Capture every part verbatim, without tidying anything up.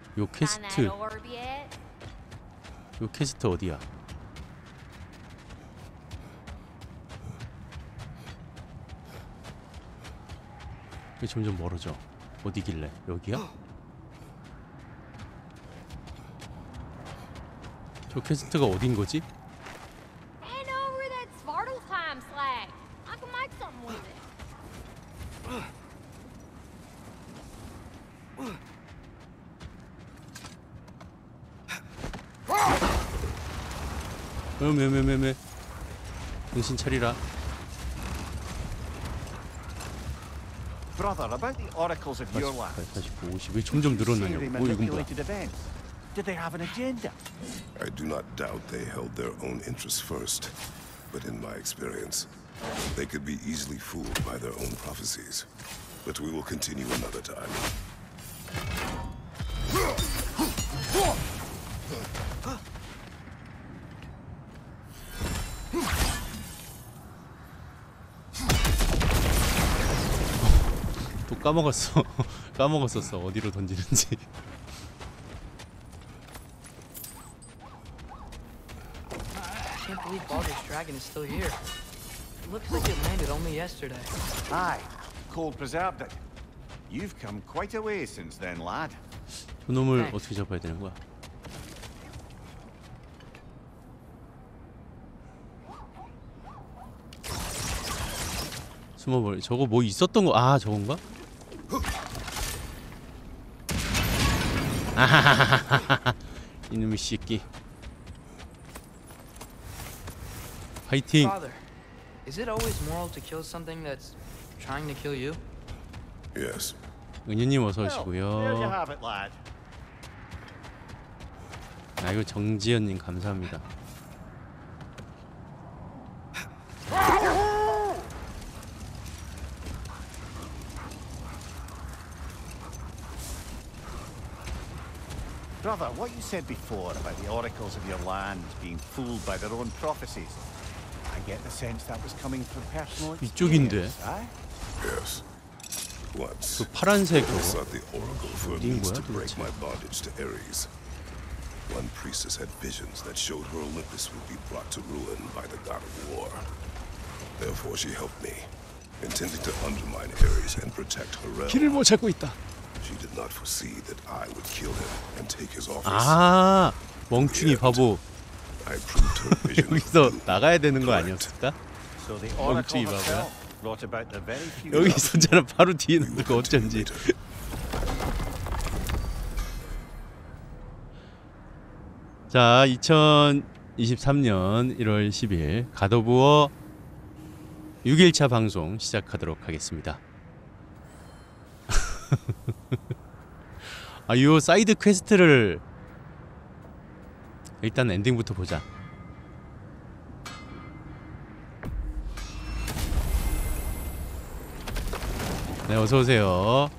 요 퀘스트 요 퀘스트 어디야? 왜 점점 멀어져? 어디길래? 여기야? 저 퀘스트가 어딘 거지? 매매매매 정신 차리라. Brother, about the oracles of your land. 사십구, 오십 왜 점점 늘어나냐고. 뭐 이건 뭐야? Did they have an agenda? I do not doubt they held their own interests first, but in my experience, they could be easily fooled by their own prophecies. But we will continue another time. 또 까먹었어. 까먹었었어. 어디로 던지는지. I can't believe Baldur's Dragon is still here. It looks like it landed only yesterday. Aye, Cold preserved it. You've come quite a way since then, lad. 저놈을 어떻게 잡아야 되는 거야? 숨어버려. 저거 뭐 있었던 거? 아, 저건가? 아하하하하하. 이놈의 새끼. 파이팅. Father, is it always moral to kill something that's trying to kill you? Yes. 은유님 어서 Well, there you 오시고요. have it, lad. 아, 이거 정지현님 감사합니다. Brother, what you said before about the oracles of your land being fooled by their own prophecies, I get the sense that was coming from personal 이쪽인데. experience, aye? Yes. Once. 그 파란색 I 그거. sought the oracle for a 어디인 means 거야, to break 도대체? my bondage to Ares. One priestess had visions that showed her Olympus would be brought to ruin by the god of war. Therefore, she helped me, intending to undermine Ares and protect her realm. 길을 못 찾고 있다. She did not foresee that I would kill him and take his office. 아, 멍충이 바보. I proved her vision. 여기서 나가야 되는 거 아니었을까? So the 멍청이 oracle 바보야. herself brought about the very few 여기 있었잖아. 바로 뒤에 We will 있는 거 continue 어쩐지. later. 자, 이천이십삼 년 일월 십일 갓 오브 워 육 일차 방송 시작하도록 하겠습니다. 아, 요 사이드 퀘스트를 일단 엔딩부터 보자. 네, 어서 오세요.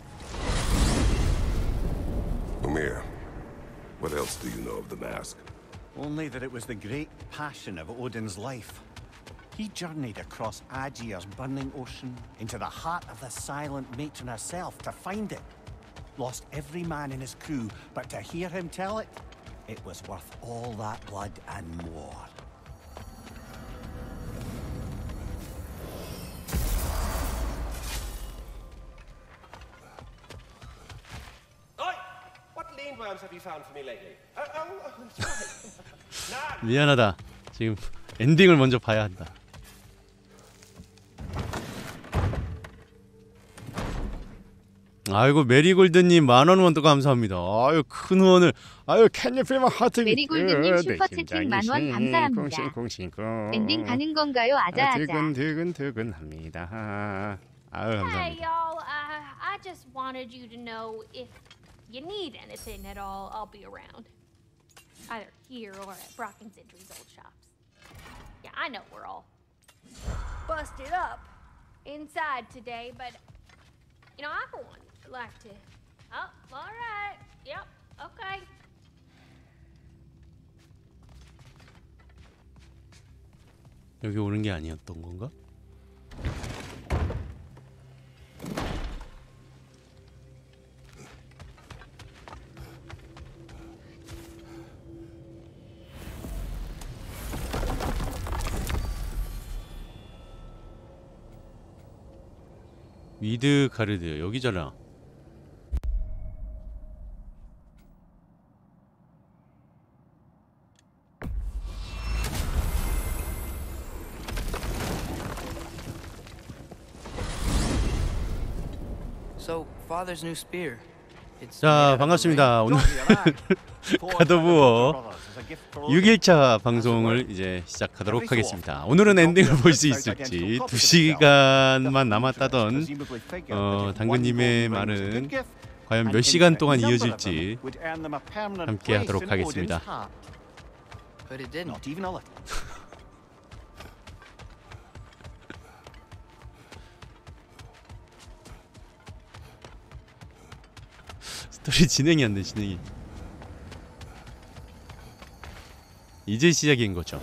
Omir, what else do you know of the mask? Only that it was the great passion of Odin's life. He journeyed across Aegir's burning ocean into the heart of the silent matron herself to find it. Lost every man in his crew, but to hear him tell it, it was worth all that blood and more. Oi! What lean worms have you found for me lately? Oh, oh, oh sorry. No. 미안하다. 지금 엔딩을 먼저 봐야 한다. 아이고, 메리골드님 만원 원도 감사합니다. 아유, 큰 후원을. 아유, 캔리필만 하트. 메리골드님 슈퍼채팅 만원 감사합니다. 공신공신공. 엔딩 가는 건가요? 아자아자. 드근드근드근합니다. 아유, Hey, 감사합니다. y'all. Uh, I just wanted you to know if you need anything at all, I'll be around. Either here or at Brock and Sentry's old shops. Yeah, I know we're all busted up inside today, but, you know, I for one would like to... Oh, all right. Yep, okay. 여기 오는 게 아니었던 건가? 미드가르드 여기잖아. So, father's new spear. It's 자, 반갑습니다. 오늘 가도부어 육 일차 방송을 이제 시작하도록 하겠습니다. 오늘은 엔딩을 볼 수 있을지 두 시간만 남았다던 어, 당근님의 말은 과연 몇 시간 동안 이어질지 함께 하도록 하겠습니다. But it didn't. Not even a little. 스토리 진행이 안 돼, 진행이. 이제 시작인 거죠.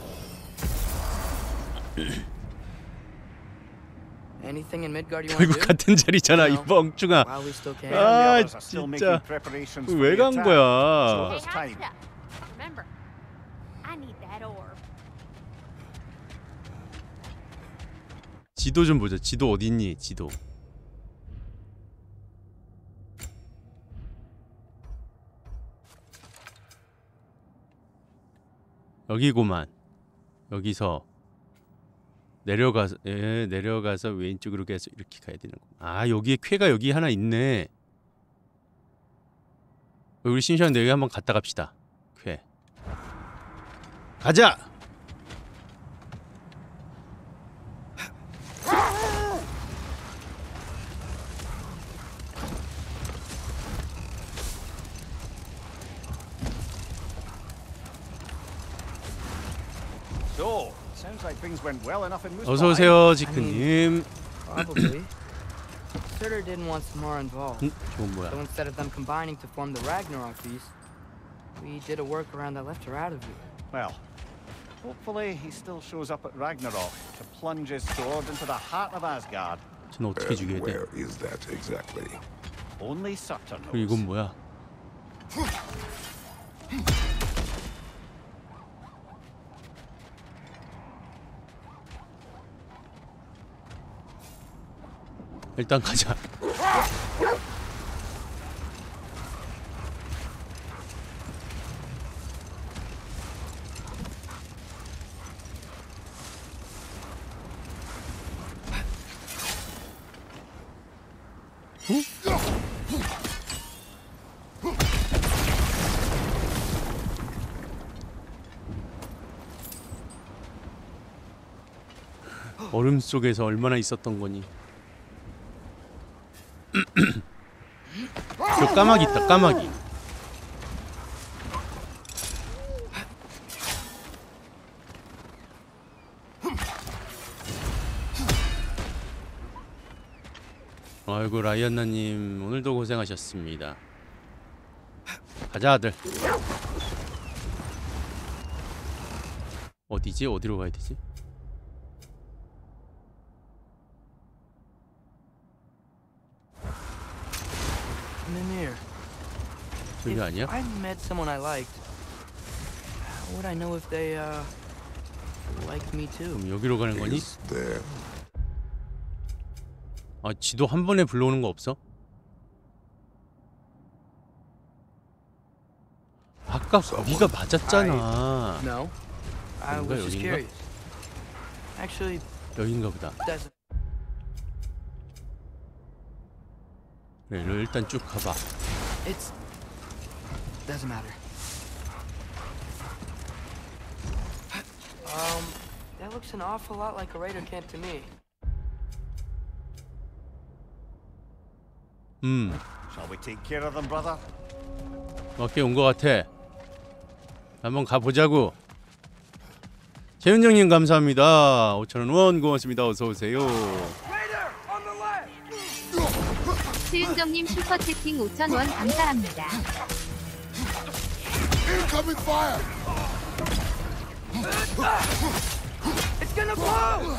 Anything in Midgard you want 결국 to do? 같은 자리잖아, 이 멍충아. While we still can. 아, Others are still 진짜. making preparations for 왜 the 간 attack. 거야? Hey, It's time. hush up. Remember, I need that orb. 지도 좀 보자. 지도 어디 있니? 지도. 여기고만. 여기서 내려가서 예, 내려가서 왼쪽으로 계속 이렇게 가야 되는 거. 아, 여기에 쾌가 여기 하나 있네. 우리 신시한 여기 한번 갔다 갑시다. 쾌. 가자. So, sounds like things went well enough in 어서 Muspelheim. 오세요, 지크님. Probably. Surtur didn't want some more involved. 응? 저건 뭐야? So instead of them combining to form the Ragnarok piece, we did a workaround that left her out of it. Well, hopefully he still shows up at Ragnarok to plunge his sword into the heart of Asgard. 쟤는 어떻게 And 죽여야 돼? where is that exactly? Only Surtur knows. 그리고 이건 뭐야? 일단 가자. 얼음 속에서 얼마나 있었던 거니? 저 까마귀 있다, 까마귀. 아이고, 라이언나님 오늘도 고생하셨습니다. 가자, 아들. 어디지? 어디로 가야 되지? Mimir. 저기 If 아니야? I met someone I liked, how would I know if they uh liked me too? 그럼 여기로 가는 거니? Is there? 아, 지도 한 번에 불러오는 거 없어? 아까 거기가 맞았잖아. No. I 뭔가 was just 여긴가? curious. Actually, 여긴가 보다. doesn't. 그래, 일단 쭉 가봐. It's doesn't matter. Um, that looks an awful lot like a raider camp to me. 음, Shall we take care of them, brother? 어깨 온 거 같아. 한번 가보자고. 재윤정님 감사합니다. 오천 원 고맙습니다. 어서 오세요. 최윤정님 슈퍼채팅 오천 원 감사합니다. Incoming fire! It's gonna blow!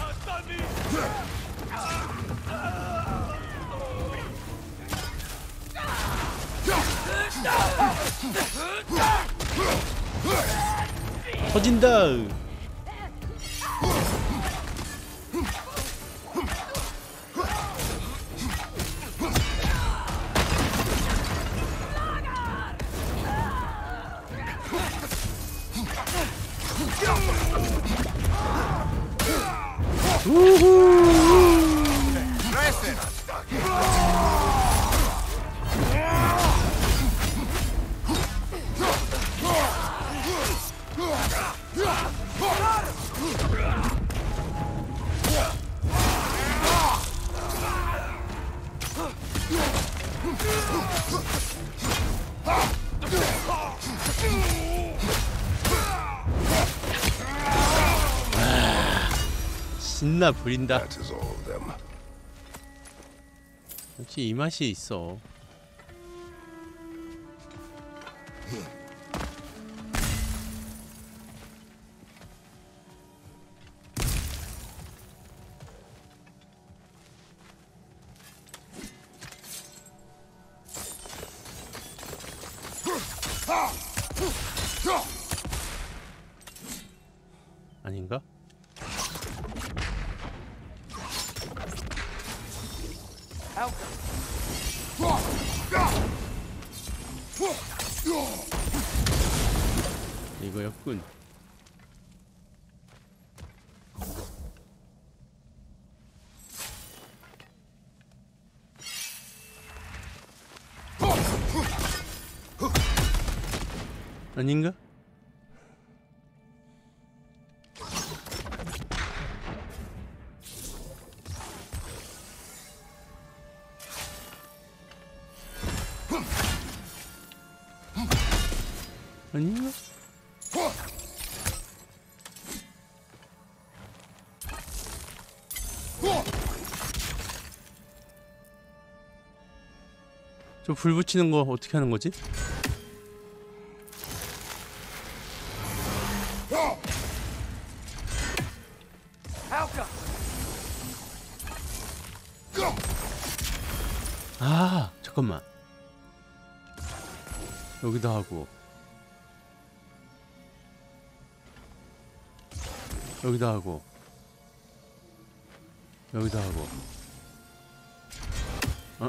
터진다. 신나 부린다. That is all of them. 역시 이 맛이 있어. 아닌가? 이거였군. 아닌가? 아닌가? 저 불 붙이는 거 어떻게 하는 거지? 아, 잠깐만. 여기다 하고 여기다 하고 여기다 하고 어?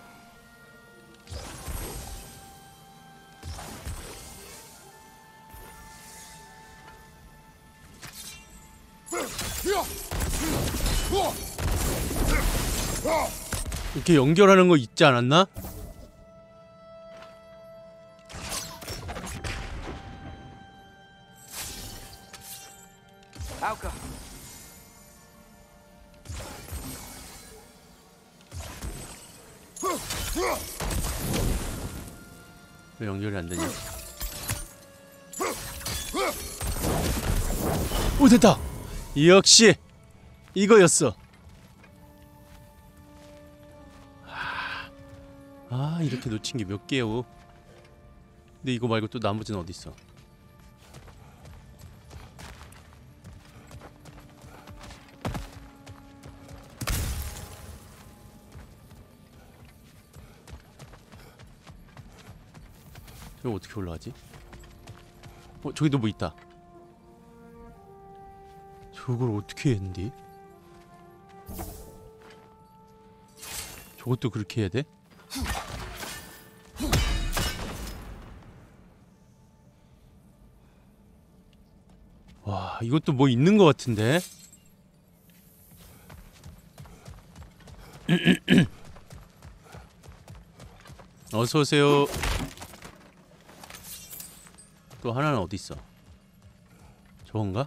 이렇게 연결하는 거 있지 않았나? 왜 연결이 안 되냐? 오, 됐다! 역시 이거였어. 아, 이렇게 놓친 게 몇 개요? 근데 이거 말고 또 나머지는 어디 있어? 저거 어떻게 올라가지? 어, 저기도 뭐 있다. 저걸 어떻게 했는데? 저것도 그렇게 해야 돼? 와, 이것도 뭐 있는 것 같은데? 어서오세요. 또 하나는 어디 있어? 저건가?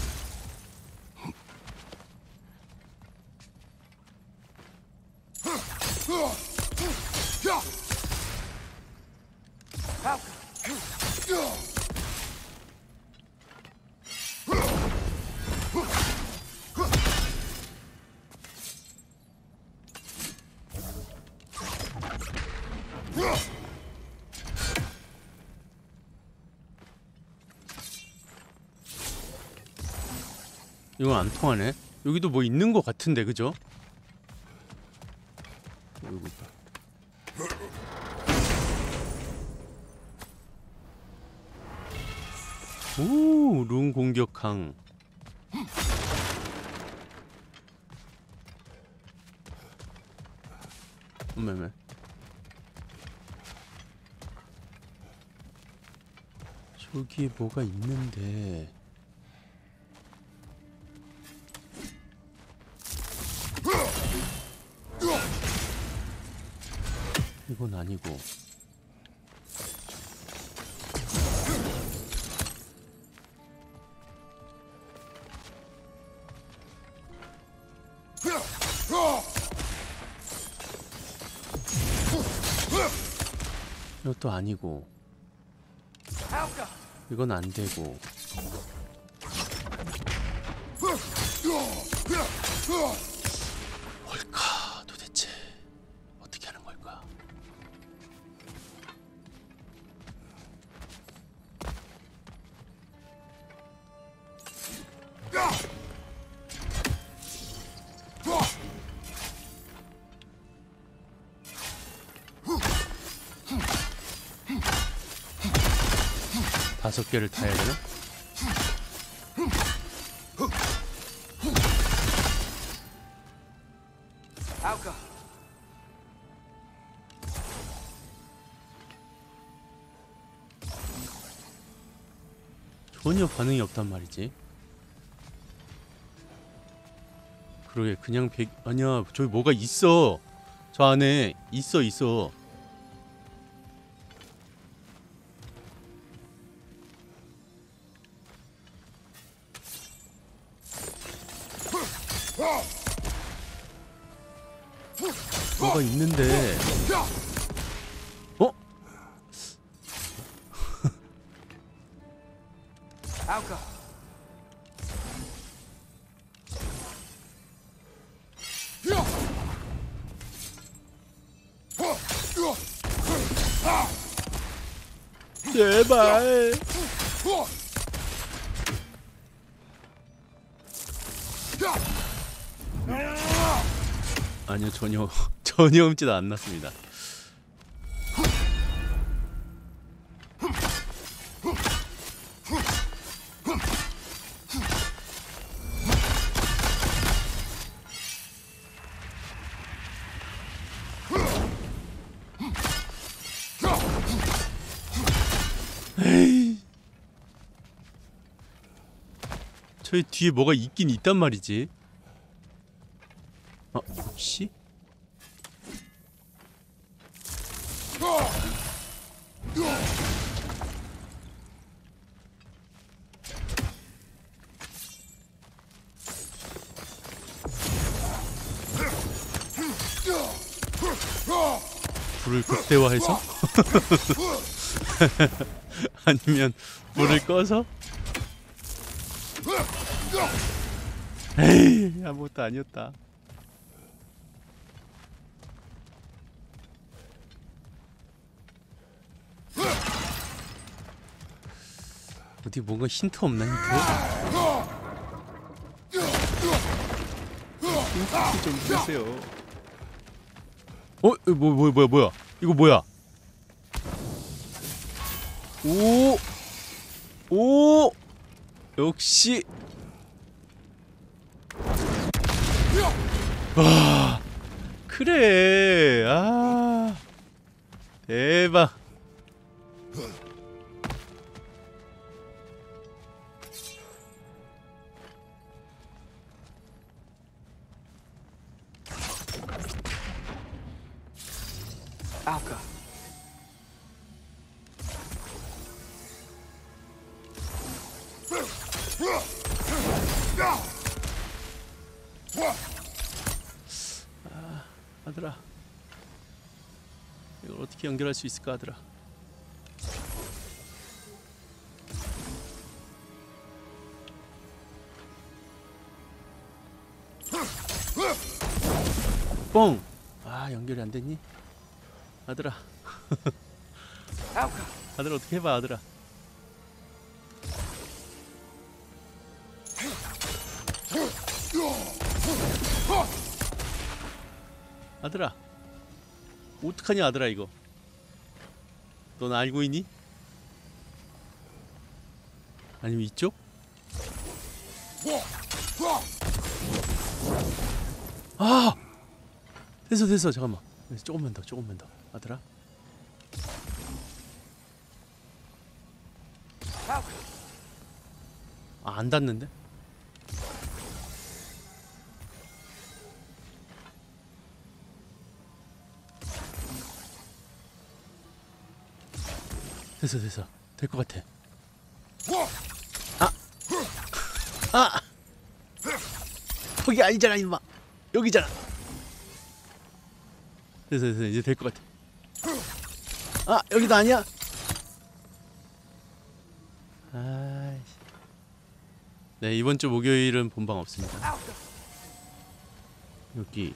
이건 안 통하네. 여기도 뭐 있는 것 같은데, 그죠? 여기 있다. 오, 룬 공격항. 엄매매. 저기에 뭐가 있는데. 이건 아니고. 이것도 아니고. 이건 안 되고. 뭘까 도대체 어떻게 하는 걸까? 다섯 개를 타야 되나? 전혀 반응이 없단 말이지. 그러게 그냥 백 아니야 저기 뭐가 있어. 저 안에 있어 있어. 뭐가 있는데. 어? 제발. 아니요 전혀 전혀 흠집 안 났습니다. 에이. 저희 뒤에 뭐가 있긴 있단 말이지. 아, 혹시? 불을 극대화해서? 아니면 불을 꺼서? 에이, 아무것도 아니었다. 어디 뭔가 힌트 없나 힌트? 힌트 좀 주세요. 어? 이거 뭐, 뭐, 뭐야 뭐야 이거 뭐야? 오! 오! 역시 와 그래. 아 대박. Alka. 아, 아들아 이걸 어떻게 연결할 수 있을까 아들아. 뻥! 아 연결이 안 됐니? 아들아. 아들아 어떻게 해봐 아들아. 아들아 어떡하냐 아들아 이거. 넌 알고 있니? 아니면 이쪽? 아! 됐어 됐어 잠깐만. 조금만 더 조금만 더 아들아. 아, 안 닿는데? 됐어 됐어 될 것 같아. 아! 아! 거기 아니잖아 임마. 여기잖아. 됐어 됐어 이제 될 것 같아. 아 여기도 아니야. 아이씨. 네 이번 주 목요일은 본방 없습니다. 여기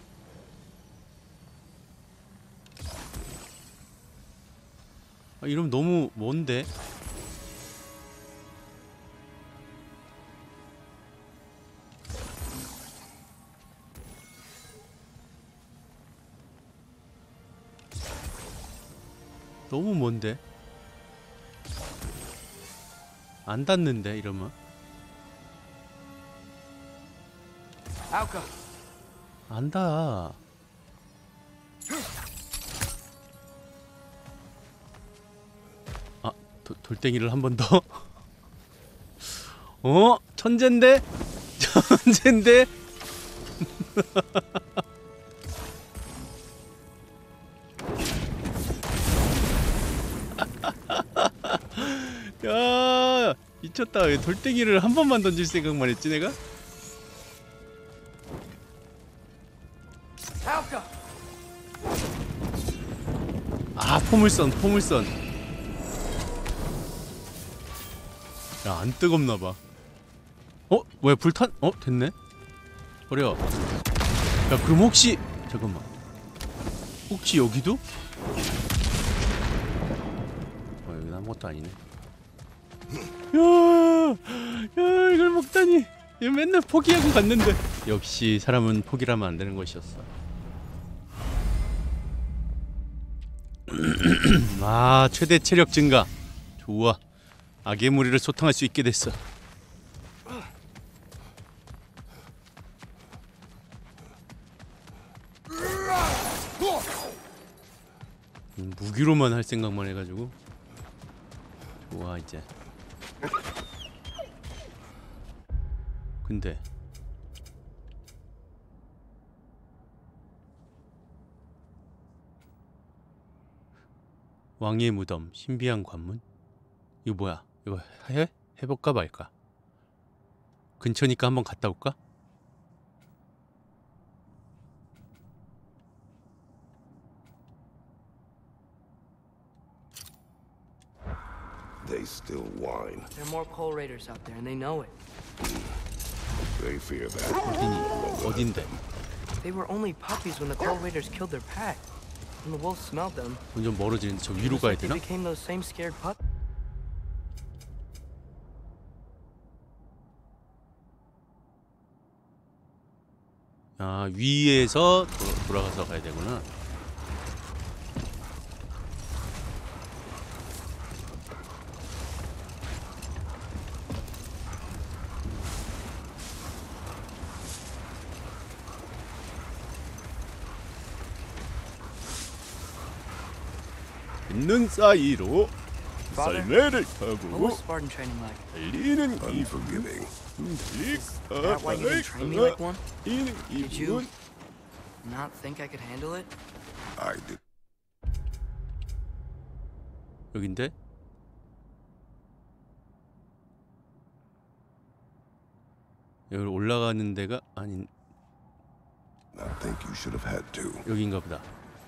아 이러면 너무 먼데? 너무 먼데? 안 닿는데 이러면? 안 닿아. 아, 도, 돌덩이를 한 번 더? 어? 천재인데? 천재인데? 야 미쳤다. 왜 돌덩이를 한 번만 던질 생각만 했지 내가? 아 포물선 포물선. 야 안 뜨겁나봐. 어? 뭐야 불탄? 어? 됐네? 버려. 야 그럼 혹시 잠깐만 혹시 여기도? 어 여기는 아무것도 아니네. 야, 야 이걸 먹다니. 이거 맨날 포기하고 갔는데. 역시 사람은 포기하면 안 되는 것이었어. 아 최대 체력 증가. 좋아. 악의 무리를 소탕할 수 있게 됐어. 음, 무기로만 할 생각만 해가지고. 좋아 이제. 근데 왕의 무덤, 신비한 관문? 이거 뭐야? 이거 해? 해볼까 말까? 근처니까 한번 갔다 올까? They still whine. There are more Coal Raiders out there, and they know it. They fear that. 어디니? 어딘데? They were only puppies when the Coal Raiders killed their pack. When the wolves smelled them, 점점 멀어지는데 저 위로 it's 가야 like they 되나? became those same scared pups. 아 위에서 도, 돌아가서 가야 되구나. 있는 사이로 썰매를 What 타고 was Spartan training like? 달리는 Unforgiving. Is that why you didn't train me like one? 이는 Did you 이분 not think I could handle it? I did. 여긴데? 여기 올라가는 데가 아닌 I think you should have had to. 여긴가 보다.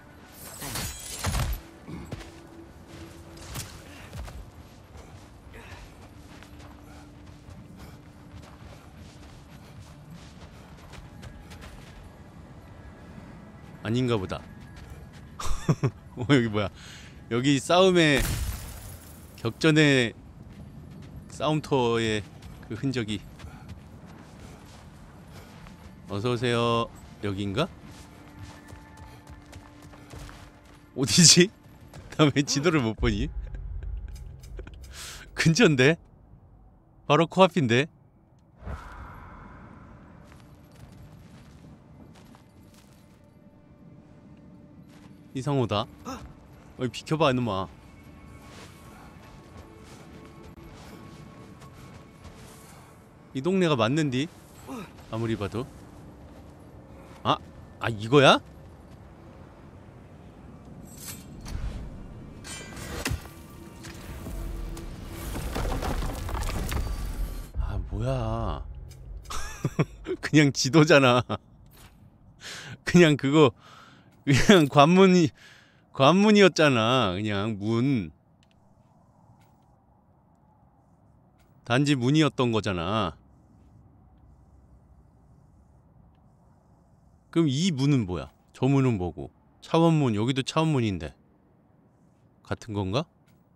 아닌가 보다. 어 여기 뭐야? 여기 싸움의 격전의 싸움터의 그 흔적이. 어서 오세요. 여기인가? 어디지? 나 왜 지도를 못 보니? 근처인데? 바로 코앞인데? 이상하다. 어이 비켜봐 이놈아. 이 동네가 맞는디? 아무리 봐도. 아, 아 이거야? 뭐야? 그냥 지도잖아. 그냥 그거 그냥 관문이 관문이었잖아. 그냥 문. 단지 문이었던 거잖아. 그럼 이 문은 뭐야? 저 문은 뭐고? 차원문, 여기도 차원문인데 같은 건가?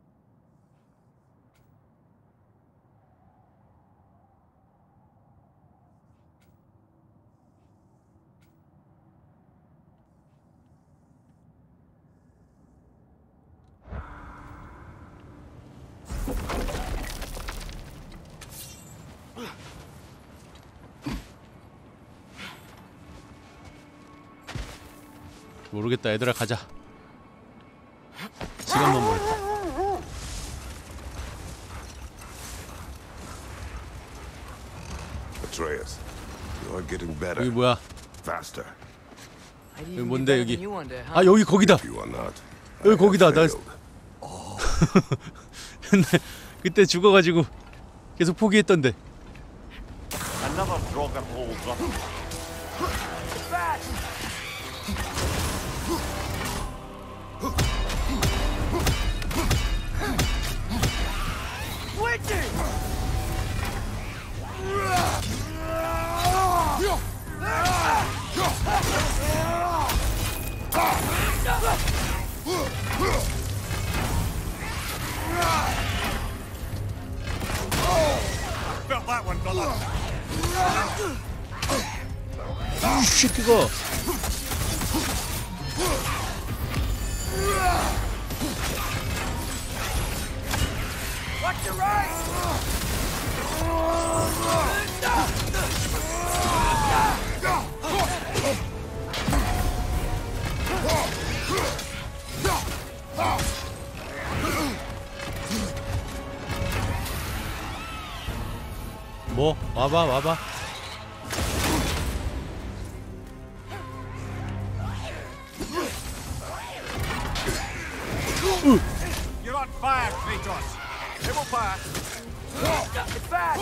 모르겠다. 얘들아 가자. 시간만 모르겠다. Atreus, you are getting better. 여기 뭐야? Faster. I'd 여기 even be 뭔데 better 여기? than you one day, huh? 아 여기 거기다. If you are not, 여기 I have 거기다. 나 failed. 옛날 그때 죽어가지고 계속 포기했던데. Another Draugr hole, brother. Felt that one, brother. 이 새끼가. 뭐? 와봐 와봐. You're on fire, Kratos. It will pass. It's bad.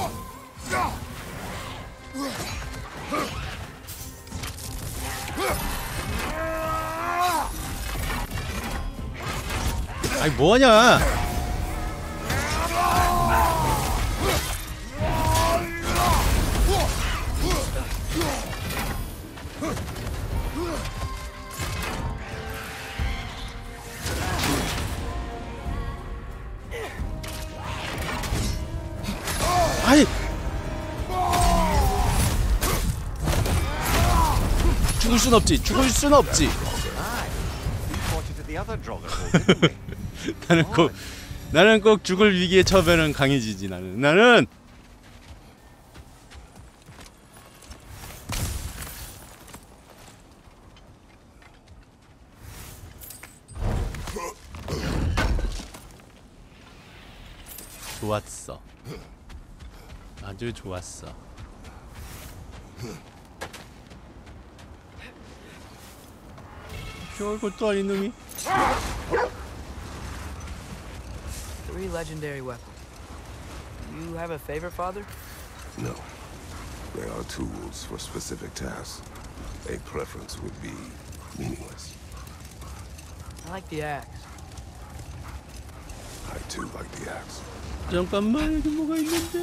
아니 뭐하냐? 아이 죽을 순 없지. 죽을 순 없지. Spotted the other Draugr hole, didn't we? 나는 꼭 나는 꼭 죽을 위기에 처하면 강해지지. 나는 나는 좋았어. 아주 좋았어. 별것도 아닌 놈이. Three legendary weapons. You have a favorite, Father? No. They are tools for specific tasks. A preference would be meaningless. I like the axe. I too like the axe. 잠깐만 여기 뭐가 있는데?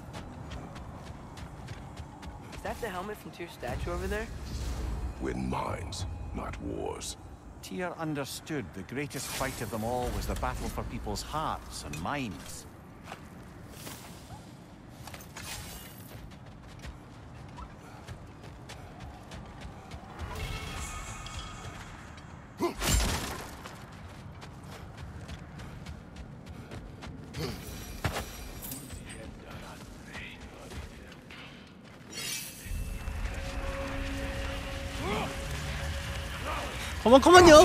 Is that the helmet from Tyr's statue over there? Win minds, not wars. Tyr understood the greatest fight of them all was the battle for people's hearts and minds. 컴온 컴온요.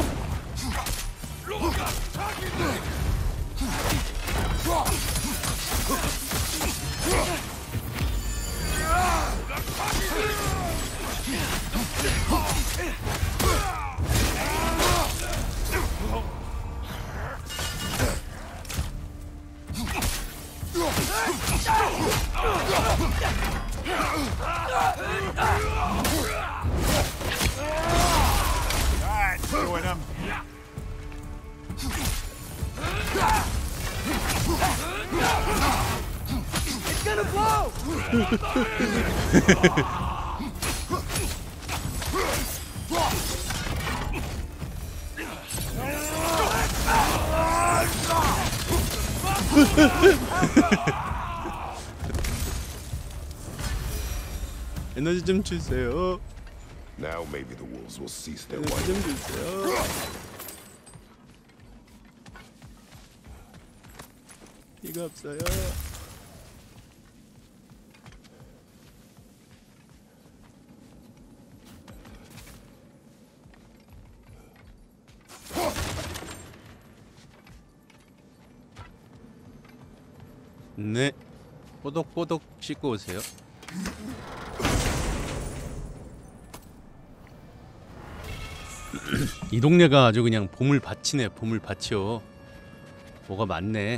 That's doing him. It's gonna blow! 에너지 좀 주세요. Now maybe the wolves will cease their 에너지 좀 whining. 주세요. 이거 없어요. 네, 꼬독꼬독 씻고 오세요. 이 동네가 아주 그냥 보물 밭이네. 보물 밭이요. 뭐가 많네.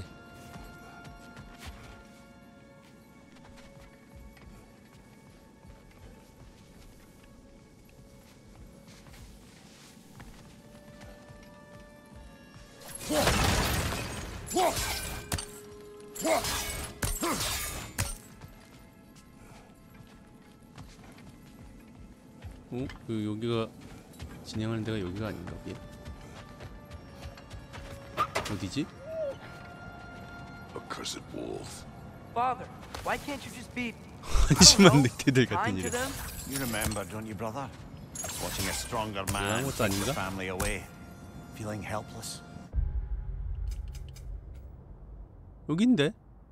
어? 그 여기가 진행하는 데가 여기가 아닌가 보게. 어디지? Accursed wolves. Father, why can't you just be 한심한 늑대들 같은 kind to 이름. them? You remember, don't you, brother? Watching a stronger man 아무것도 take the 아닌가? family away, feeling helpless. 여긴데?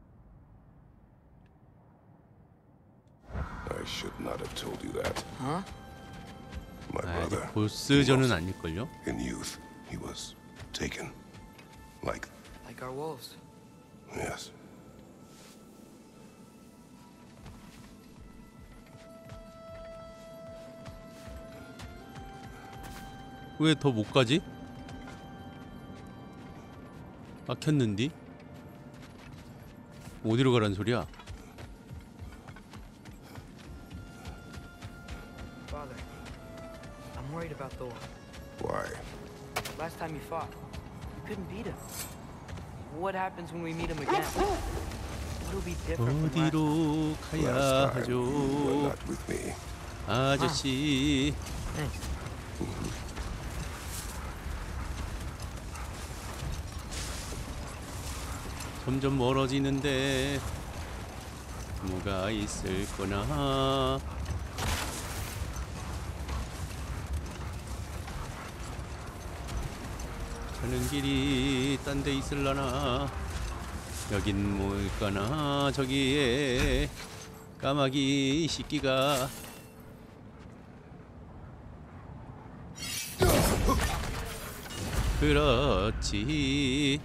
I should not have told you that. Huh? My 아, 아직 brother, 보스전은 아닐걸요? in youth, he was taken. Like, Like our wolves. yes. 왜 더 못 가지? 막혔는디? 어디로 가란 소리야? Father, I'm worried about Thor. Why? Last time you fought, you couldn't beat him. What happens when we meet him again? What'll be different from last time? 어디로 가야 Last time, you 하죠? were not with me. 아저씨. Thanks. 점점 멀어지는데 뭐가 있을 거나. 가는 길이 딴 데 있을라나. 여긴 뭘까나. 저기에 까마귀 새끼가. 그렇지.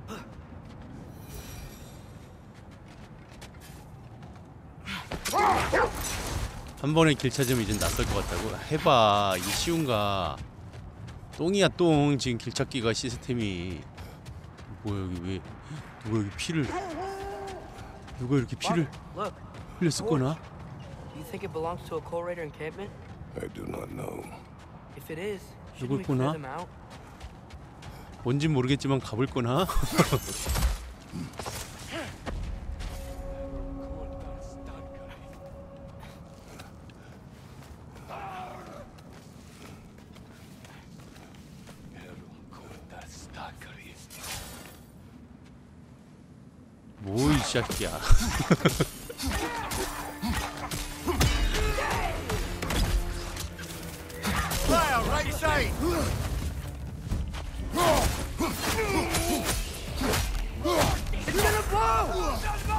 한 번에 길 찾으면 이젠 낯설 것 같다고? 해봐. 이게 쉬운가? 똥이야 똥. 지금 길 찾기가 시스템이. 뭐야 여기 왜 누가 여기 피를 누가 이렇게 피를 Father, look. 흘렸을 거나? Do you think it belongs to a Coal Raider encampment? I do not know. If it is, 누굴 shouldn't we clear 보나? them out? 뭔진 모르겠지만 가볼 거나? 뭐 이 새끼야. Fire, right side! It's gonna blow!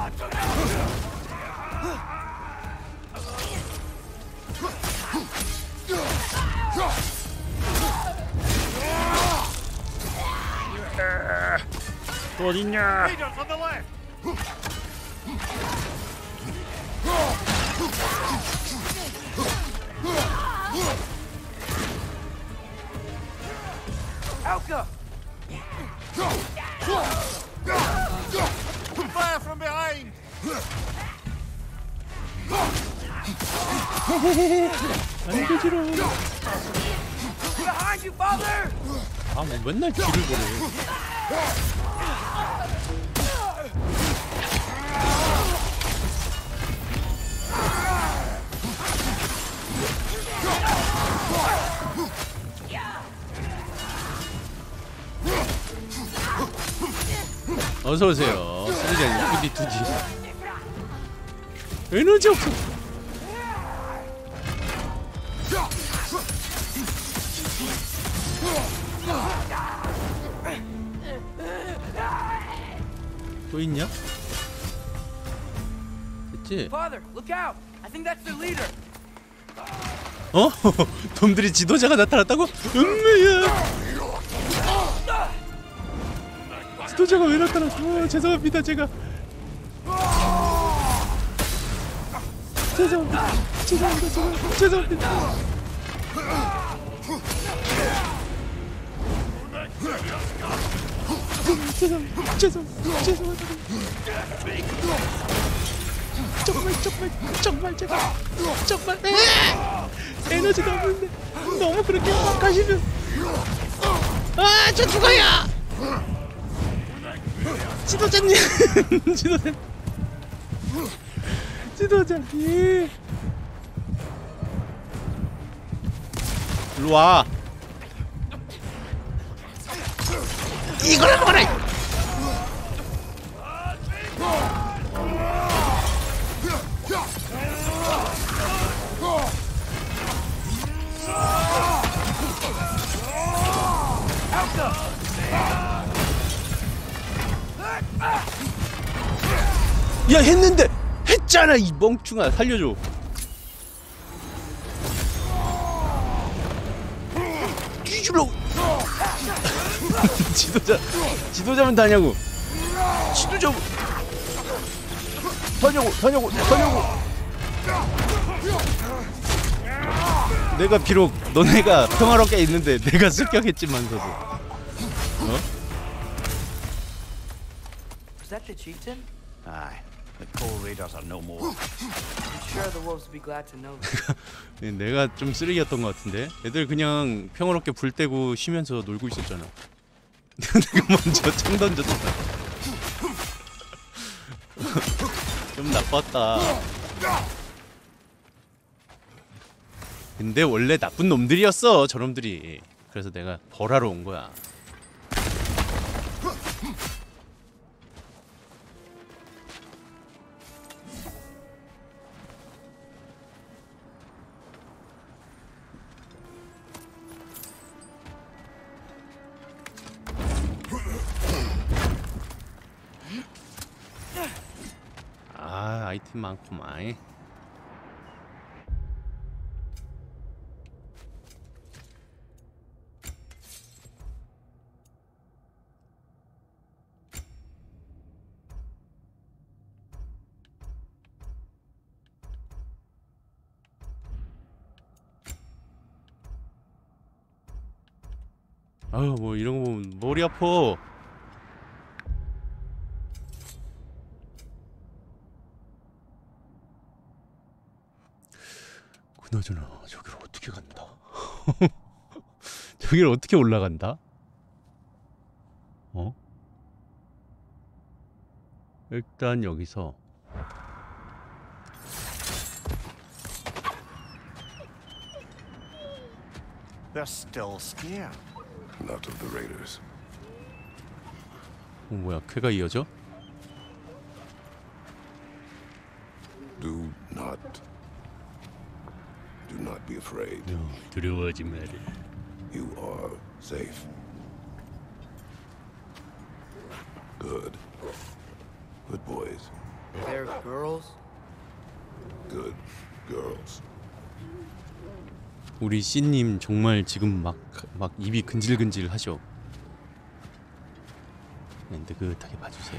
또 어딨냐? Leaders on the left! Alka! Fire from behind! 안 되지롱. Behind you, father! 아, 뭐 맨날 뒤를 보래. 어서 오세요. 쓰리자 투디 투디. 에너지 없어. 또 있냐? 됐지? Father, look out! I think that's their leader. 어? 놈들이 지도자가 나타났다고? 음메야. 지도자가 왜 나타났어? 죄송합니다, 제가. 죄송합니다. 죄송합니다. 제가 죄송합니다. 죄송, 죄송, 죄송합니다. 정말, 정말, 정말 제가 정말 에너지가 없는데 너무 그렇게 막 가시면 아, 저 죽어요. 지도자님, 지도자님, 지도자님, 일로 와. 이거를 먹어라. 야, 했는데 했잖아. 이 멍충아, 살려줘. 뒤질러. 지도자, 지도자면 다냐고. 지도자 다냐고, 다냐고, 다냐고. 내가 비록 너네가 평화롭게 있는데 내가 습격했지만서도. 어? Was that the chieftain? Aye, the Coal Raiders are no more. I'm sure the wolves will be glad to know that. 내가 좀 쓰레기였던 것 같은데. 애들 그냥 평화롭게 불 떼고 쉬면서 놀고 있었잖아. 내가 먼저 총 던졌잖아. 좀 나빴다. 근데 원래 나쁜 놈들이었어, 저놈들이. 그래서 내가 벌하러 온 거야. 아, 아이템 많구만. 아유, 뭐 이런 거 보면 머리 아파. 그나저나 저기를 어떻게 간다. 저기를 어떻게 올라간다? 어? 일단 여기서 They're still scared. Not of the raiders. 어, 뭐야, 쾌가 이어져? Do not. Do not be afraid. 어, 두려워하지 마라. You are safe. Good. Good boys. They're girls? Good girls. 우리 씨님 정말 지금 막, 막 입이 근질근질 하셔. 그냥 느긋하게 봐주세요.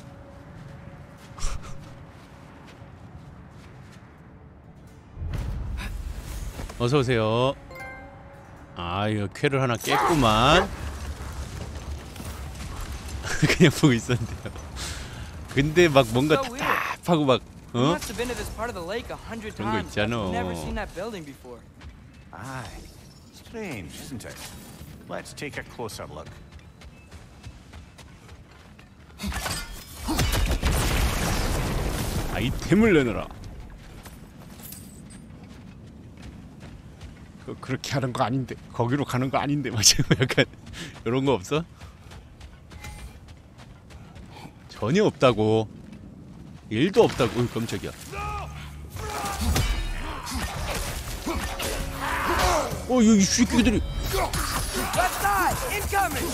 어서오세요. 아, 이거 쾌를 하나 깼구만. 그냥 보고 있었는데요. 근데 막 뭔가 So weird. 답답하고 막 We 어? must have been to this part of the lake a hundred 그런 거 times. but 있잖아. I've never seen that building before. Aye. Strange, isn't it? Let's take a closer look. 아이템을 내놔라. 그, 그렇게 하는 거 아닌데 거기로 가는 거 아닌데 막 약간 이런 거 없어? 전혀 없다고. 일도 없다고. 어이 깜짝이야. 어, 이 새끼들이. Left side, incoming.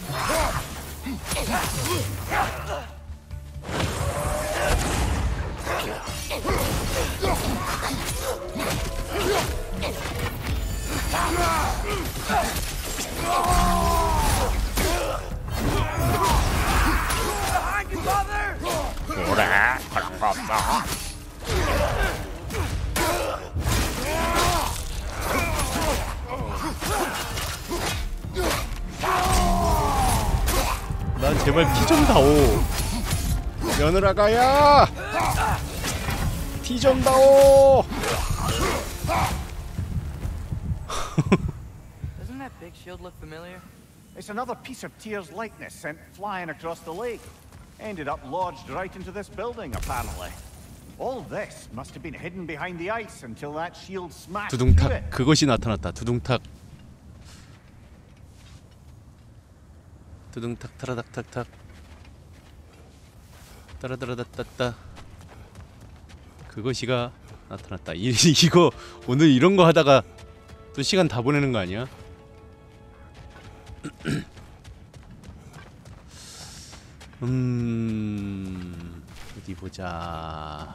Behind you, brother. 그래, 그런 거 없어. 난 제발 피 좀 다오. 며느라가야, 피 좀 다오. Doesn't that big shield look familiar? It's another piece of Tyr's likeness sent flying across the lake. Ended up lodged right into this building, apparently. All this must have been hidden behind the ice until that shield smashed through 두둥탁. it. 그것이 나타났다. 두둥탁. 두둥탁 타라닥탁탁. 따라따라따따. 그것이가 나타났다. 이, 이거 오늘 이런 거 하다가 또 시간 다 보내는 거 아니야? 음... 어디 보자.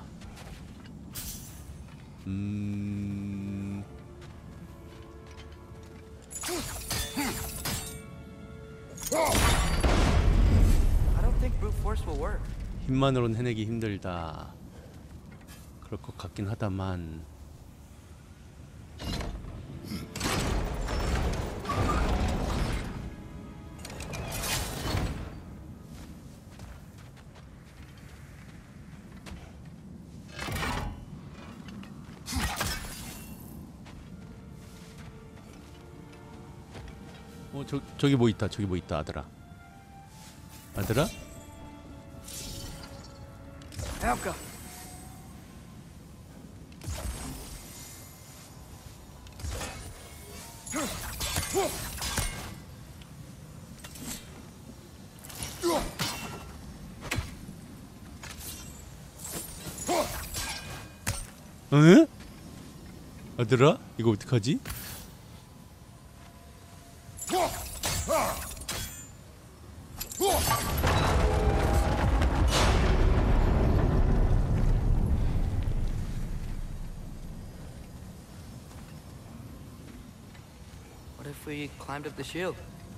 음... I don't think brute force will work. 힘만으로는 해내기 힘들다. 그럴 것 같긴 하다만. 어, 저, 저기 뭐 있다. 저기 뭐 있다. 아들아. 아들아? Elka. 응? 아들아? 이거 어떡하지? What if we climbed up the shield?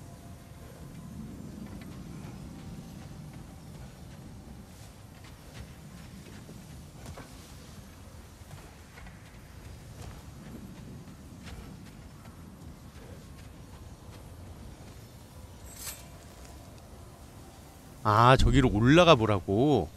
아, 저기로 올라가 보라고.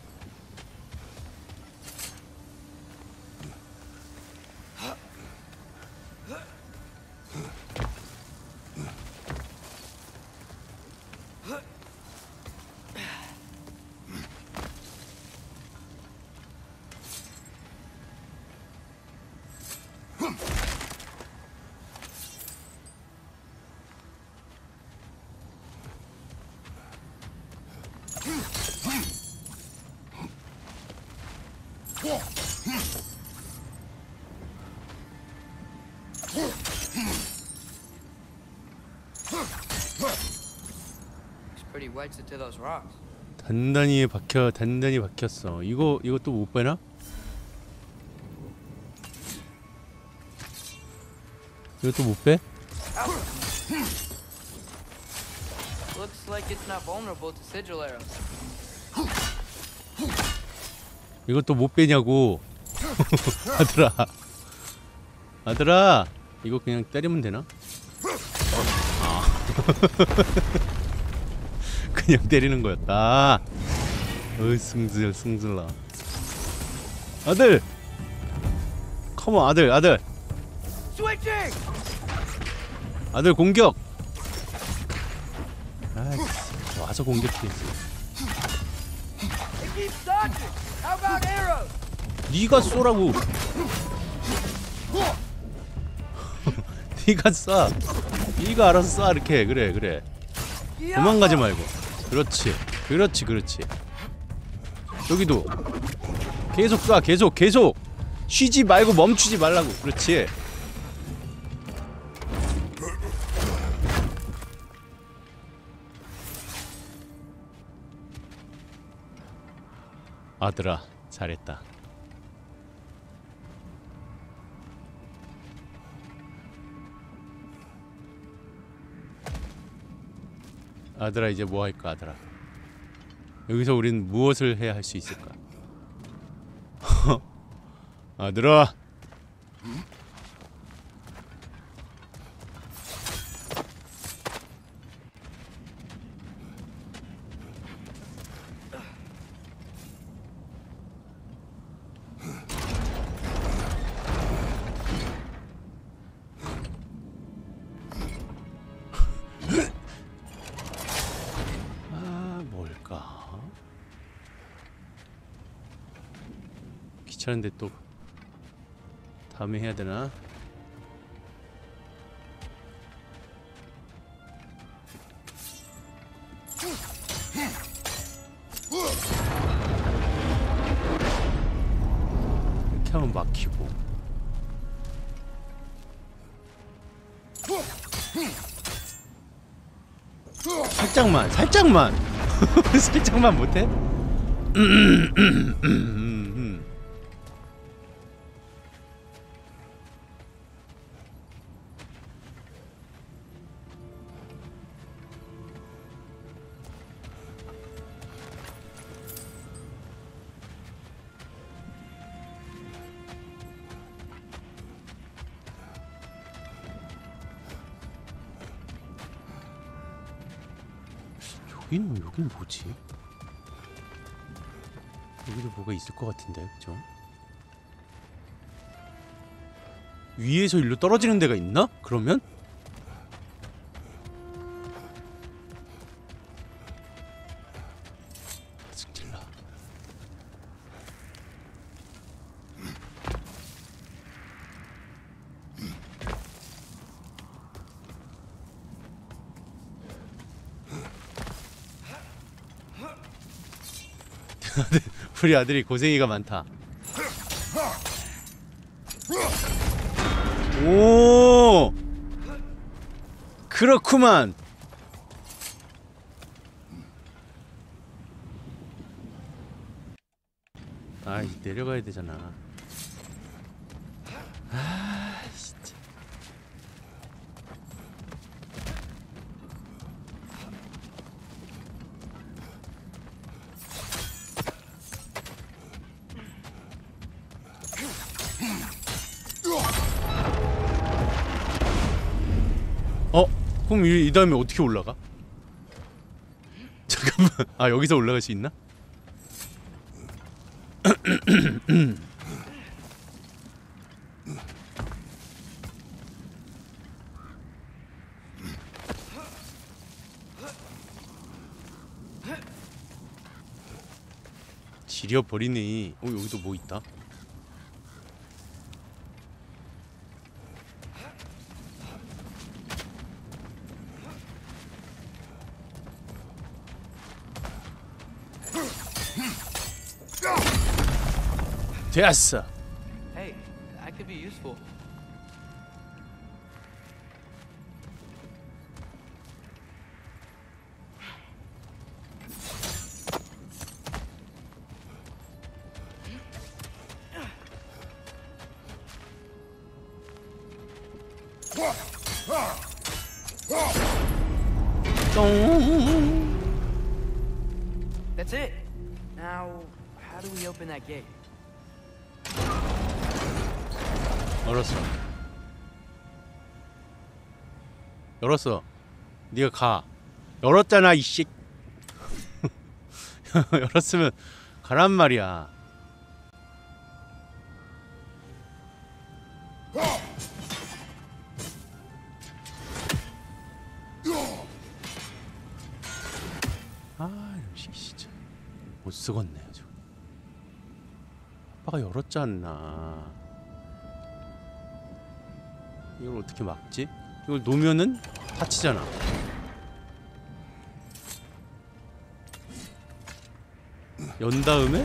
Looks pretty wedged to those rocks. 단단히 박혀, 단단히 박혔어. 이거 이것도 못 빼나? 이것도 못 빼? Looks like it's not vulnerable to sigil arrows. 이것도 못 빼냐고. 아들아. 아들아. 이거 그냥 때리면 되나? 아. 그냥 때리는 거였다. 어이 승질 승질나. 아들. 컴온 아들 아들. 아들 공격. 아 와서 공격했어. 네가 쏘라고. 네가 쏴. 네가 알아서 쏴 이렇게. 그래 그래. 도망가지 말고. 그렇지 그렇지 그렇지. 여기도 계속 쏴. 계속 계속. 쉬지 말고 멈추지 말라고. 그렇지. 아들아 잘했다. 아들아 이제 뭐 할까 아들아. 여기서 우린 무엇을 해야 할 수 있을까? 아들아. 귀찮은데 또 다음에 해야 되나? 이렇게 하면 막히고. 살짝만 살짝만 살짝만 못해? 여기는 여기는 뭐지? 여기도 뭐가 있을 것 같은데, 그죠? 위에서 일로 떨어지는 데가 있나? 그러면? 승질나. 우리 아들이 고생이가 많다. 오, 그렇구만. 아, 내려가야 되잖아. 아, 진짜. 어? 그럼 이, 이 다음에 어떻게 올라가? 잠깐만. 아, 여기서 올라갈 수 있나? 지려버리네. 어, 여기도 뭐 있다. 됐어. Hey, that could be useful. That's it. Now, how do we open that gate? 열었어. 열었어. 네가 가. 열었잖아, 이씨. 열었으면 가란 말이야. 아, 이놈 진짜 못 쓰겠네 아주. 아빠가 열었지 않나. 이걸 어떻게 막지? 이걸 놓으면은 다치잖아. 연 다음에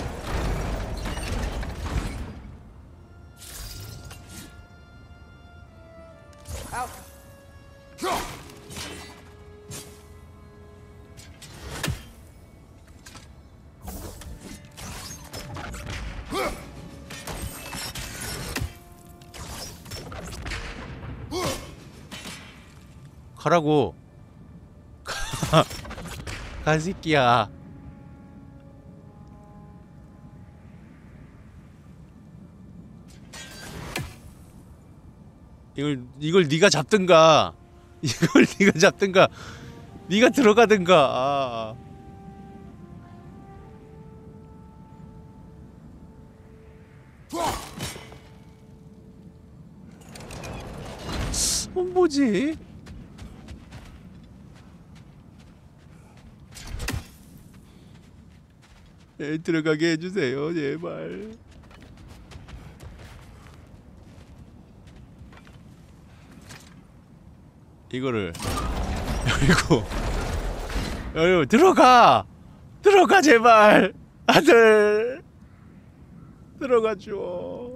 가라고. 가, 가 새끼야. 이걸 이걸 네가 잡든가. 이걸 네가 잡든가. 네가 들어가든가. 아. 어, 뭐지? 네, 들어가게 해주세요, 제발. 이거를 열고 열고 들어가! 들어가 제발! 아들! 들어가줘.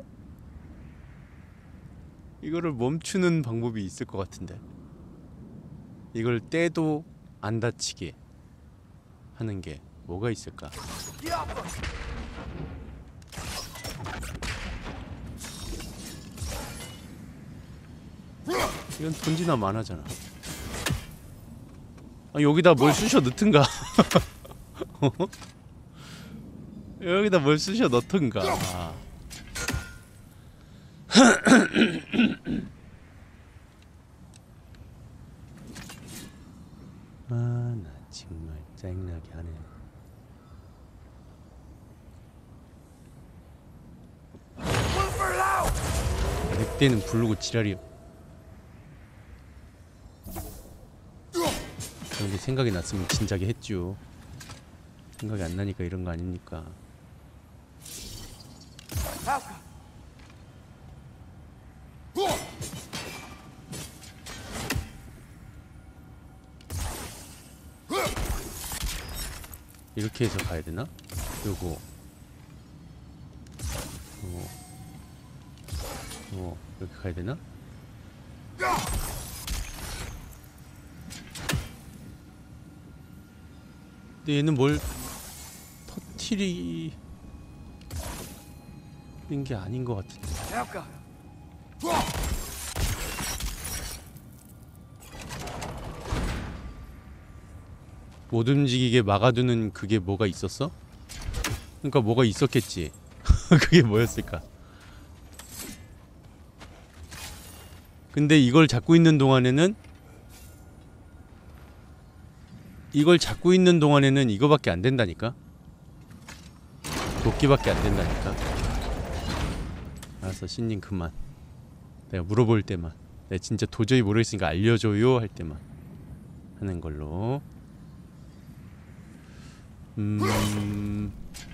이거를 멈추는 방법이 있을 것 같은데. 이걸 떼도 안 다치게 하는 게 뭐가 있을까? 이건 돈지나 만하잖아. 아, 여기다 뭘 쑤셔 넣든가. 어? 여기다 뭘 쑤셔 넣든가. 아, 나 정말 짜증나게 하네. 늑대는 부르고 지랄이요. 그런 게 생각이 났으면 진작에 했죠. 생각이 안 나니까 이런 거 아닙니까? 이렇게 해서 가야 되나? 요거 요거 요거 이렇게 가야 되나? 근데 얘는 뭘 터트리는 게 아닌 것 같은데. 못 움직이게 막아두는 그게 뭐가 있었어? 그러니까 뭐가 있었겠지. 그게 뭐였을까? 근데 이걸 잡고 있는 동안에는 이걸 잡고 있는 동안에는 이거밖에 안 된다니까? 도끼밖에 안 된다니까? 알았어, 신님 그만. 내가 물어볼 때만, 내가 진짜 도저히 모르겠으니까 알려줘요 할 때만 하는 걸로. 음...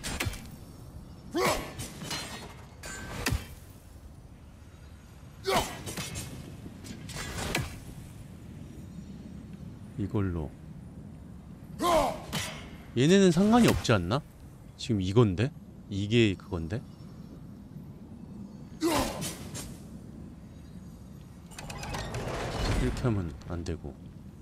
이걸로. 얘네는 상관이 없지 않나? 지금 이건데? 이게 그건데? 이렇게 하면 안 되고.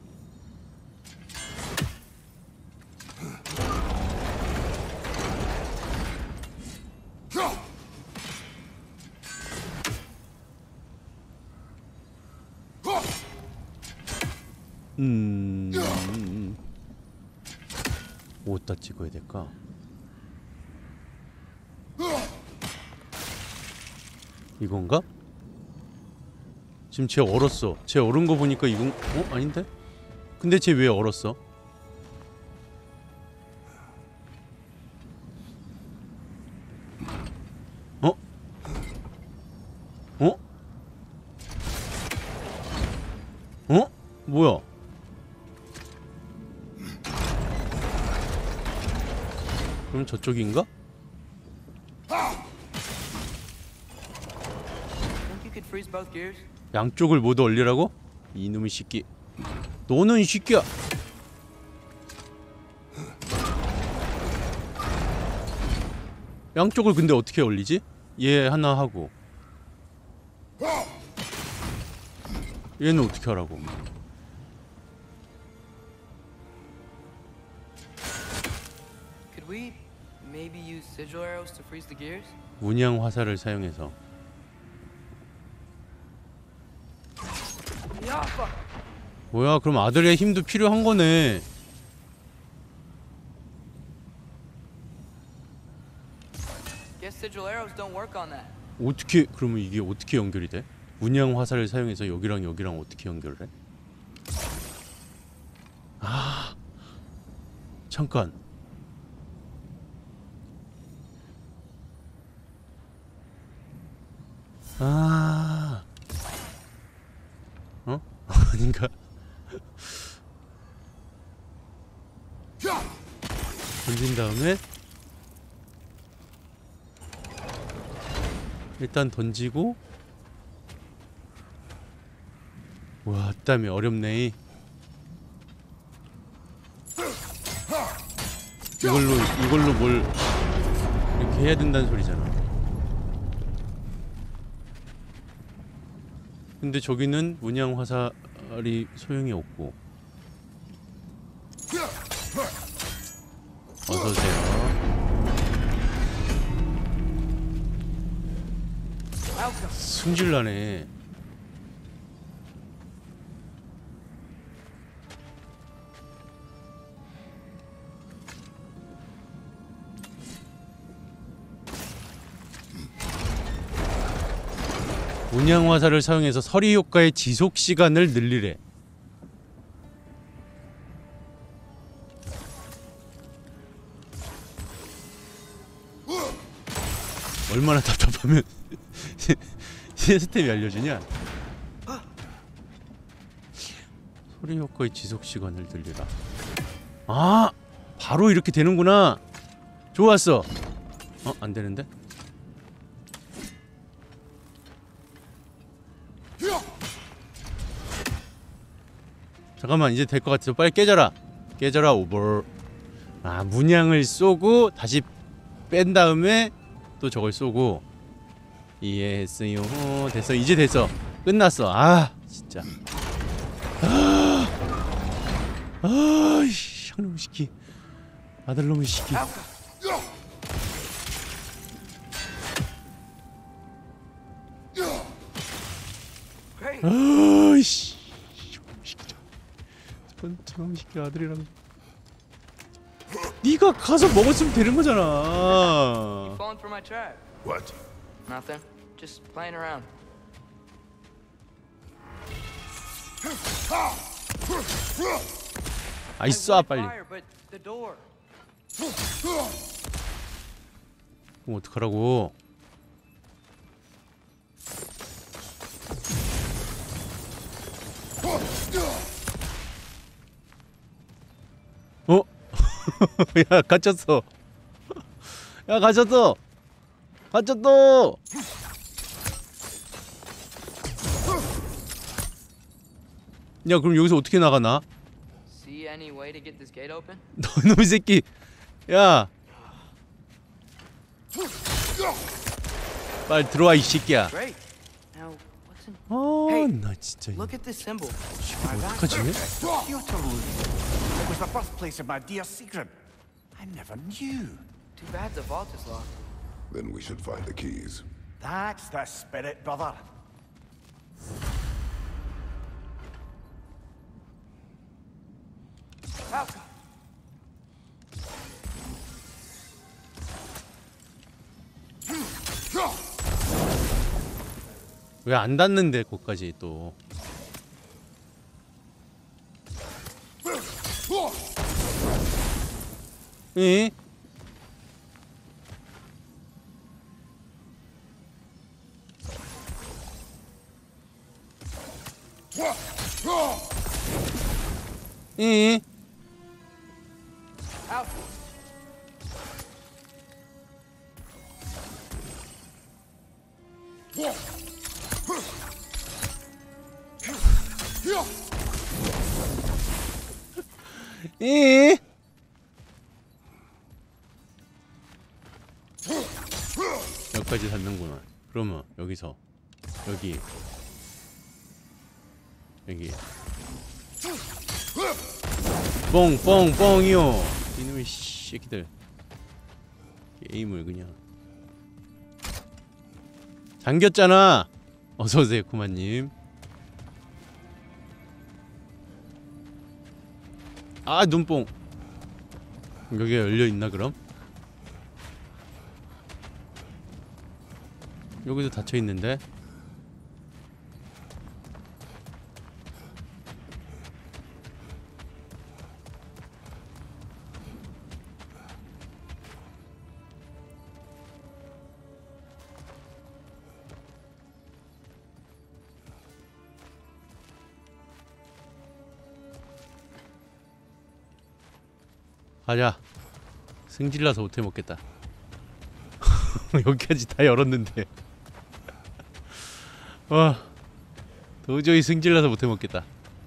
음... 어디다 찍어야 될까? 이건가? 지금 쟤 얼었어. 쟤 얼은 거 보니까 이건... 어? 아닌데? 근데 쟤 왜 얼었어? 저쪽인가? Think you could freeze both gears? 양쪽을 모두 얼리라고? 이놈의 새끼. 너는 이 새끼야. 양쪽을 근데 어떻게 얼리지? 얘 하나 하고 얘는 어떻게 하라고? Could we maybe use sigil arrows to freeze the gears? 문양 화살을 사용해서. Yeah, fuck. 뭐야, 그럼 아들의 힘도 필요한 거네. Guess sigil arrows don't work on that. 어떻게, 그러면 이게 어떻게 연결이 돼? 문양 화살을 사용해서 여기랑 여기랑 어떻게 연결을 해? 아, 잠깐. 아, 어? 아닌가? 던진 다음에 일단 던지고. 와, 땀이 어렵네. 이걸로 이걸로 뭘 이렇게 해야 된다는 소리잖아. 근데 저기는 문양 화살이 소용이 없고. 어서 오세요. 승질나네. 문양 화살을 사용해서 서리 효과의 지속 시간을 늘리래. 얼마나 답답하면 시스템이 알려주냐? 소리 효과의 지속 시간을 늘리라. 아, 바로 이렇게 되는구나. 좋았어. 어, 안 되는데? 잠깐만, 이제 될 것 같아서 빨리 깨져라. 깨져라 오버. 아, 문양을 쏘고 다시 뺀 다음에 또 저걸 쏘고. 이해했어요. 어, 됐어. 이제 됐어. 끝났어. 아, 진짜. 아, 아이씨, 향놈 시키. 아들놈의 시키. 아이씨, 저런 저런 시키 아들이랑. 네가 가서 먹었으면 되는 거잖아. Falling for my trap. What? Nothing. Just playing around. 아이, 쏴 빨리. Fire, but the door. 그럼 어떡하라고? 어? 야, 갇혔어. 야, 갇혔어. 갇혔어. 야, 그럼 여기서 어떻게 나가나? See any way to get this gate open? 너놈의 새끼. 야, 빨리 들어와 이 새끼야. Great. Now, what's in? 아, 나 진짜 Look at this symbol. 어떡하지? Kyoto. It was the birthplace of my dear Sigrun. I never knew. Too bad the vault is locked. Then we should find the keys. That's the spirit, brother. Falco. 왜 안 닿는데 거기까지 또. 이? 이? 에? 여기까지 닿는구나. 그러면 여기서 여기 여기 뻥뻥뻥이요. 이놈의 새끼들 게임을 그냥 잠겼잖아. 어서오세요 쿠마님. 아 눈뽕. 여기가 열려있나 그럼? 여기도 닫혀있는데? 가자. 승질나서 못해 먹겠다. 여기까지 다 열었는데. 와, 도저히 승질나서 못해 먹겠다.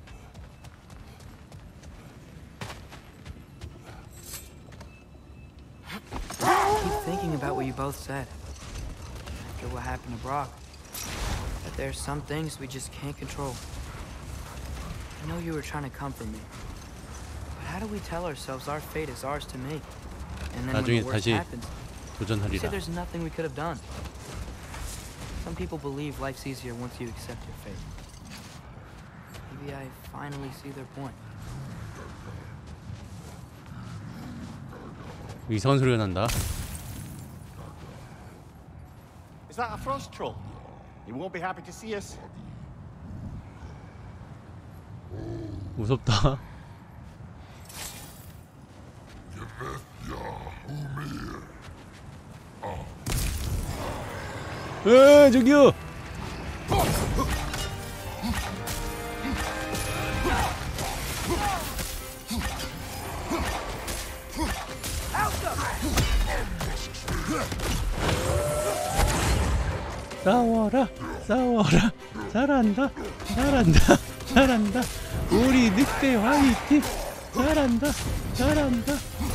Keep thinking about what you both said. After what happened to Brock. That there's some things we just can't control. I know you were trying to comfort me. But how do we tell ourselves our fate is ours to make? And then when 나중에 the worst 다시 happens, we say 도전하리라. there's nothing we could have done. Some people believe life's easier once you accept your fate. Maybe I finally see their point. 이상한 소리가 난다. Is that a frost troll? He won't be happy to see us. 무섭다. 에 저기요. 싸워라 싸워라. 잘한다 잘한다 잘한다. 우리 늑대 화이팅. 잘한다 잘한다.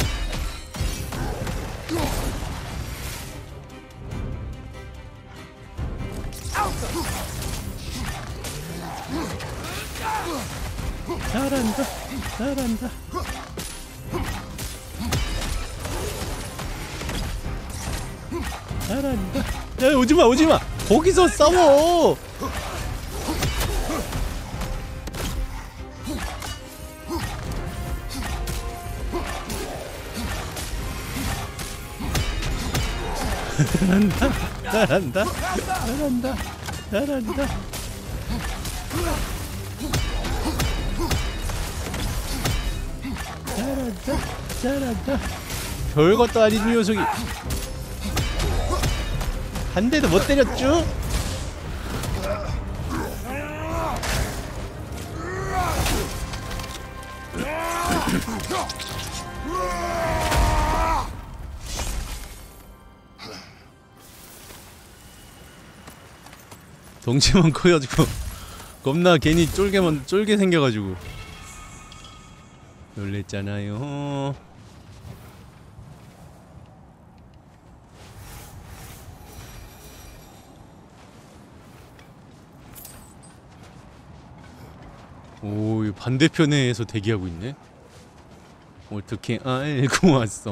잘한다 잘한다. 잘한다. 야 오지마 오지마. 거기서 싸워. 잘한다 잘한다 잘한다 잘한다. 잘한다 잘한다. 별것도 아닌 이 녀석이 한 대도 못 때렸죠? 덩치만 커가지고 겁나 괜히 쫄게만 쫄게 생겨가지고 놀랬잖아요. 오, 이 반대편에서 대기하고 있네. 어떻게 알고 왔어?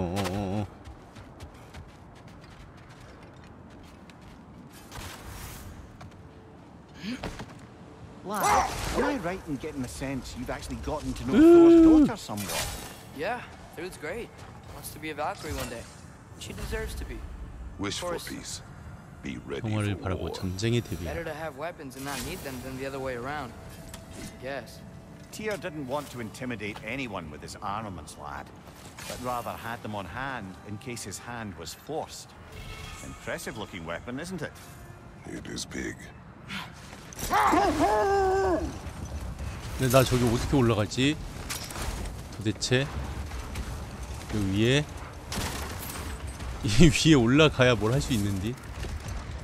Lad, am I right in getting the sense you've actually gotten to know Thor's daughter somewhat? Yeah, Thrude's great. Wants to be a Valkyrie one day. She deserves to be. Wish for course. peace. Be ready 평화를 for 바라고 war. 전쟁에 대비. Better to have weapons and not need them than the other way around. Yes. Tyr didn't want to intimidate anyone with his armaments, lad, but rather had them on hand in case his hand was forced. Impressive looking weapon, isn't it? It is big. 근데 나 저기 어떻게 올라가지? 도대체 여기 위에 이 위에 올라가야 뭘 할 수 있는디?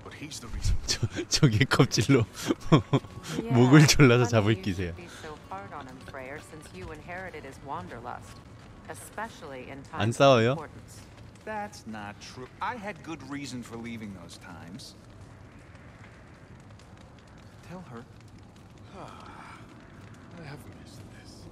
But he's the reason. 저, 저기 껍질로 목을 졸라서 잡을 기세요. 안 싸워요? That's not true. I had good reason for leaving those times. Tell her. I have missed this.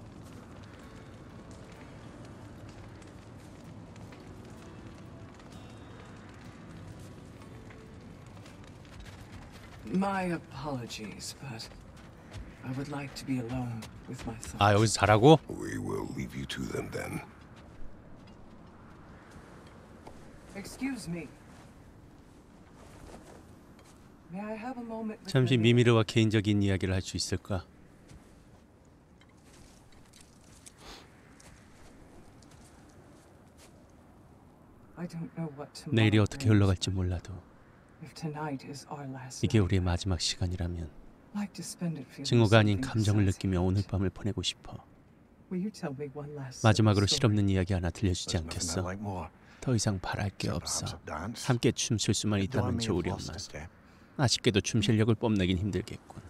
My apologies, but I would like to be alone with my thoughts. 아 여기서 자라고? We will leave you to them then. Excuse me. May I have a moment with 잠시 Mimi? 미미르와 개인적인 이야기를 할 수 있을까? I don't know what tomorrow 내일이 어떻게 brings, 흘러갈지 몰라도 if tonight is our last 이게 night, 우리의 마지막 시간이라면 I'd like to spend it feeling 증오가 아닌 something 감정을 besides 느끼며 오늘 hate. 밤을 보내고 싶어. Will you tell me one last 마지막으로 story? 실없는 이야기 하나 들려주지 There's nothing I'd 않겠어? like more. 더 이상 바랄 게 So 없어. perhaps a dance. 함께 춤출 수만 Though I 있다면 may have 좋으련만. lost a step. 아쉽게도 춤 실력을 뽐내긴 힘들겠군.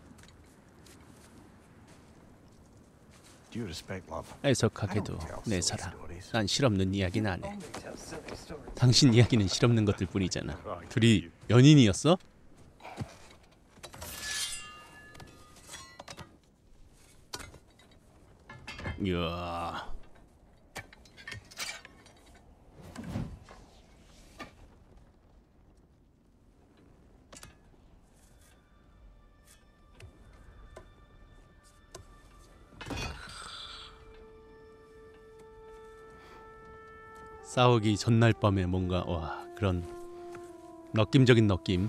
Due respect, love. 애석하게도 내 사랑, 난 실없는 이야기는 안 해. Only tell silly stories. 당신 이야기는 실없는 것들 뿐이잖아. 둘이 연인이었어? 이야. 싸우기 전날 밤에 뭔가 와 그런 느낌적인 느낌.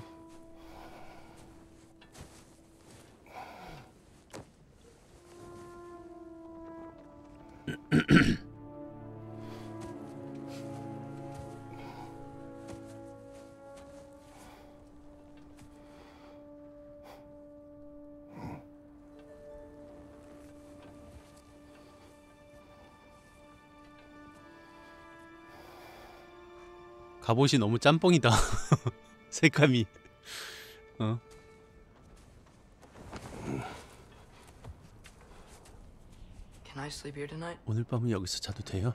갑옷이 너무 짬뽕이다. 색감이. 어? Can I sleep here tonight? 오늘 밤은 여기서 자도 돼요?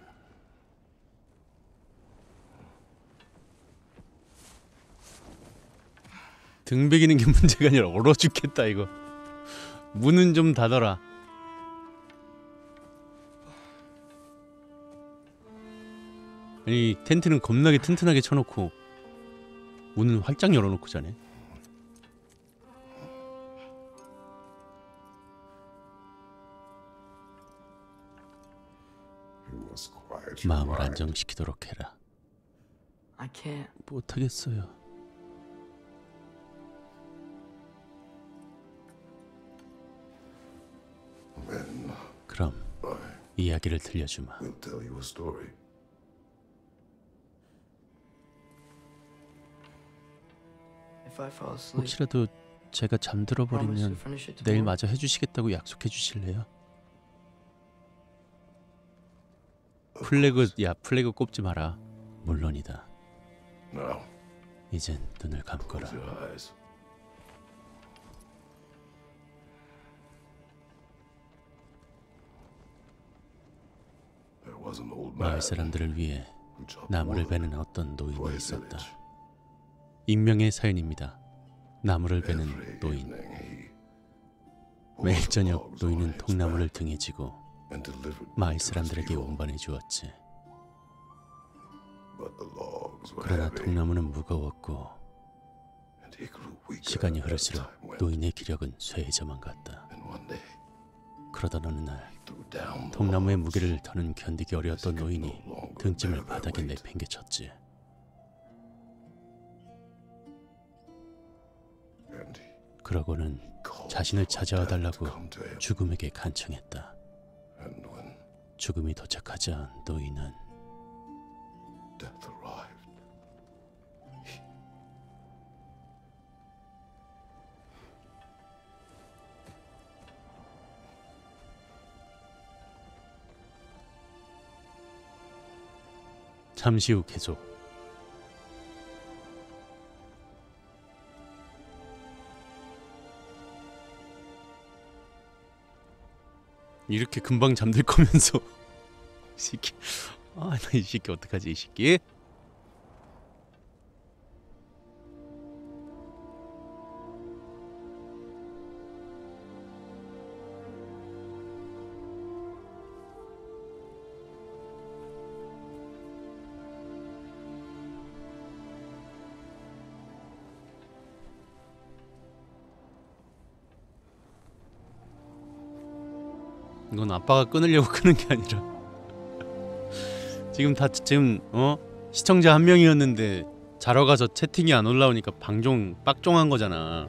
등 베기는 게 문제가 아니라 얼어 죽겠다 이거. 문은 좀 닫아라. 아니 텐트는 겁나게 튼튼하게 쳐놓고 문은 활짝 열어놓고 자네. You must quiet your 마음을 mind. 안정시키도록 해라. I can't. 못하겠어요. Then 그럼 I 이야기를 들려주마. will tell you a story. If I fall asleep, 혹시라도 제가 잠들어 promise to 버리면 finish it 내일 tomorrow. 마저 해주시겠다고 약속해 주실래요? 플래그 야 플래그 꼽지 마라. 물론이다. Now, 이젠 눈을 감거라. close your eyes. There was an old man 마을 사람들을 위해 who chopped 나무를 wood 베는 어떤 for 노인이 his 있었다. village. 익명의 사연입니다. 나무를 베는 Every 노인. evening he 매일 pulled the 저녁 logs on 노인은 his 통나무를 back 등에 지고 and delivered them 마을 to his 사람들에게 people. 운반해 주었지. But the logs were 그러나 heavy, 통나무는 무거웠고 and he grew weaker 시간이 as 흐를수록 time went. 노인의 기력은 쇠해져만 갔다. And one day, 그러던 어느 날 threw down the 통나무의 logs. 무게를 더는 견디기 어려웠던 노인이 등짐을 바닥에 내팽개쳤지. And he 그러고는 called 자신을 for 찾아와 death 달라고 to come to him. 죽음에게 간청했다. And when 죽음이 도착하자 노인은 death arrived, 잠시 후 계속. 이렇게 금방 잠들 거면서 이 새끼. 아, 나 이 새끼 어떡하지 이 새끼. 이건 아빠가 끊으려고 끄는 게 아니라 지금 다 지금 어 시청자 한 명이었는데 자러 가서 채팅이 안 올라오니까 방종 빡종한 거잖아.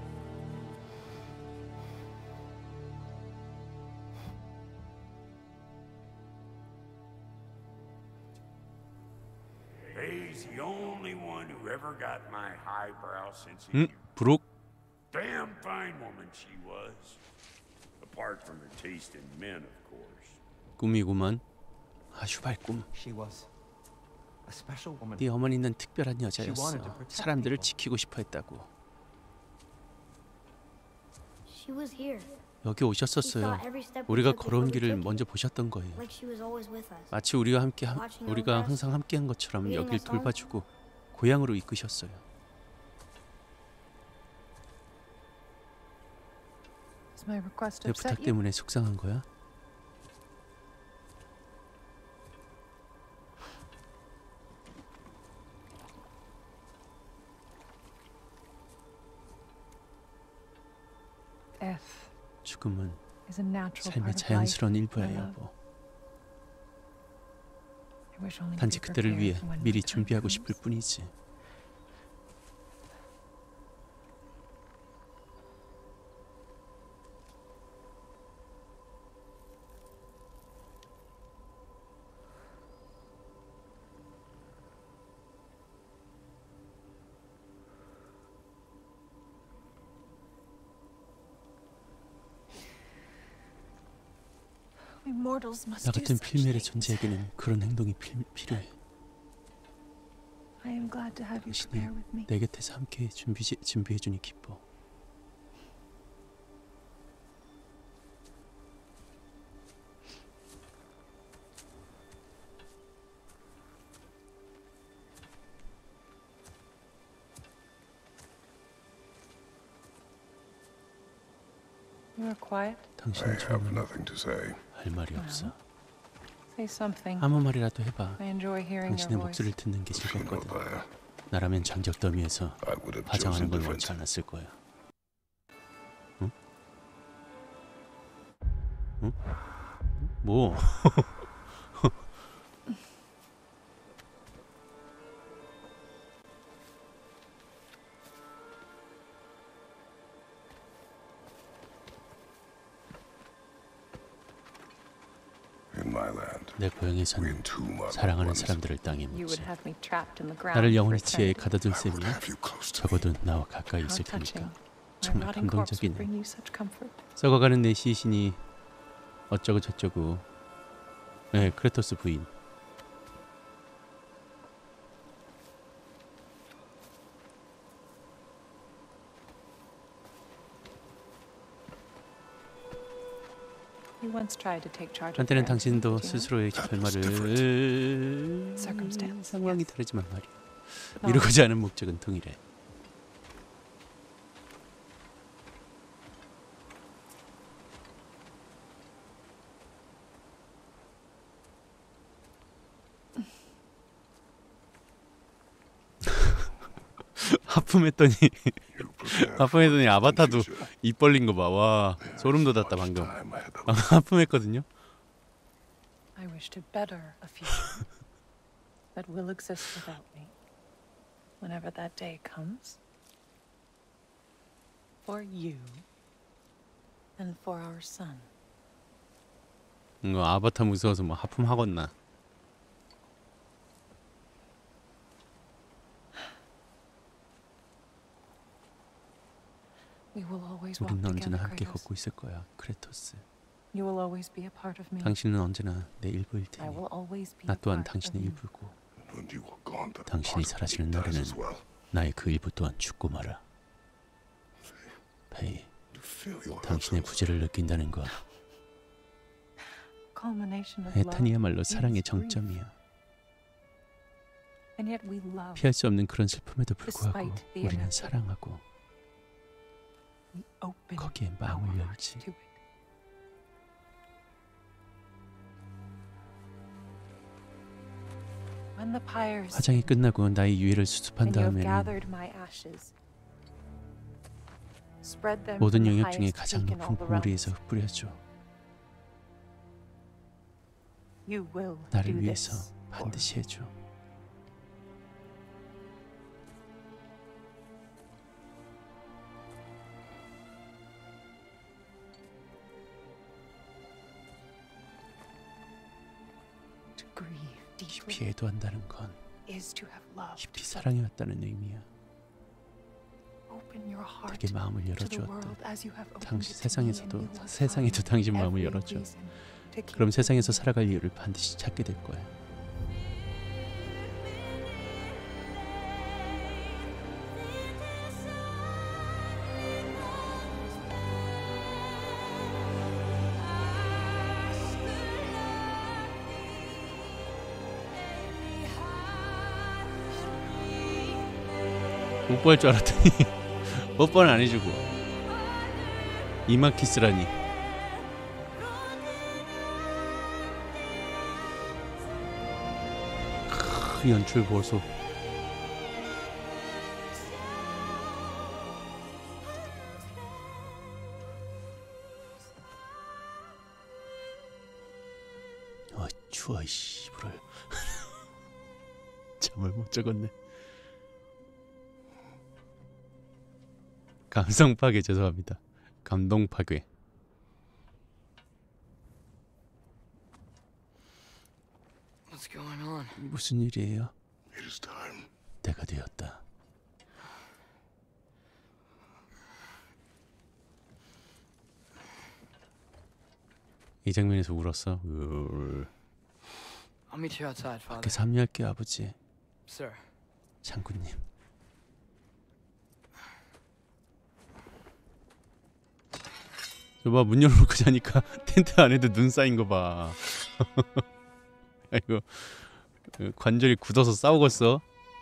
He's the only one who ever got my highbrow sense of 응? humor. 브룩? Damn fine woman she was. Apart from her taste in men, of course. 꿈이구만. 아, 슈발 꿈. She was a special woman. 네 어머니는 특별한 여자였어. 사람들을 지키고 싶어 했다고. She was here. 여기 오셨었어요. 우리가 걸어온 길을 먼저 보셨던 거예요. Like she was always with us. 마치 우리와 함께 함, 우리가 항상 함께한 것처럼 여길 돌봐주고 고향으로 이끄셨어요. 내 부탁 때문에 속상한 거야? 죽음은 삶의 자연스러운 일부야, 여보. 단지 그때를 위해 미리 준비하고 싶을 뿐이지. 나 같은 필멸의 존재에게는 그런 행동이 필, 필요해. 당신이 내 곁에서 함께 준비, 준비해주니 기뻐. 당신은 정말 할 말이 없어. 아무 말이라도 해봐. 당신의 목소리를 듣는 게 즐겁거든. 나라면 장작 더미에서 화장하는 걸 원치 않았을 거야. 응? 응? 뭐? 내 고향에서는 사랑하는 사람들을 땅에 묻지. 나를 영원히 지혜에 가둬둘 셈이야? 적어도 나와 가까이 있을 테니까. 정말 감동적이네. 썩어가는 내 시신이 어쩌고 저쩌고. 네, 크레토스 부인. 한때는 당신도 스스로의 결말을 상황이 다르지만 말이야. 이루고자 하는 목적은 동일해. 하품했더니 하품했더니 아바타도 입 벌린 거 봐. 와, 소름 돋았다 방금. 하품했거든요. I wish to better a future that will exist without me. Whenever that day comes. For you and for our son. 이거 아바타 무서워서 뭐 하품하겠나. 우리는 언제나 함께 걷고 있을 거야, 크레토스. 당신은 언제나 내 일부일 테니 나 또한 당신의 일부고. 당신이 사라지는 날에는 나의 그 일부 또한 죽고 말아. 페이, 당신의 부재를 느낀다는 건 에탄이야말로 사랑의 정점이야. 피할 수 없는 그런 슬픔에도 불구하고 우리는 사랑하고 거기에 마음을 열지. 화장이 끝나고 나의 유해를 수습한 다음에는 모든 영역 중에 가장 높은 봉우리에서 뿌려줘. 나를 위해서 반드시 해줘. 깊이 애도한다는 건 깊이 사랑해왔다는 의미야. 내게 마음을 열어주었다. 당신 세상에서도 세상에도 당신 마음을 열어줘. 그럼 세상에서 살아갈 이유를 반드시 찾게 될 거야. 뽀뽀할 줄 알았더니 뽀뽀는 안 해주고 이마 키스라니. 크, 연출 보소. 어 추워 씨부를. 잠을 못 적었네. 감성 파괴 죄송합니다. 감동 파괴. What's going on? 무슨 일이에요? 때가 되었다. 이 장면에서 울었어. 으을. I'll meet you outside, father. 밖에서 합류할게 아버지. Sir. 장군님. 저봐 문 열어놓고 자니까 텐트 안에도 눈 쌓인 거 봐. 아이고 관절이 굳어서 싸우겠어.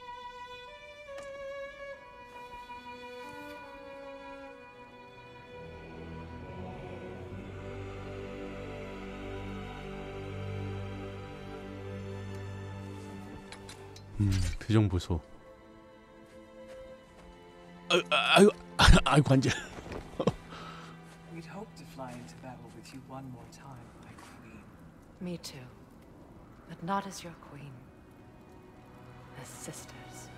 음 표정 보소. 아유 아유 아유 관절. We'd hope to fly into battle with you one more time, my queen. Me too. But not as your queen. As sisters.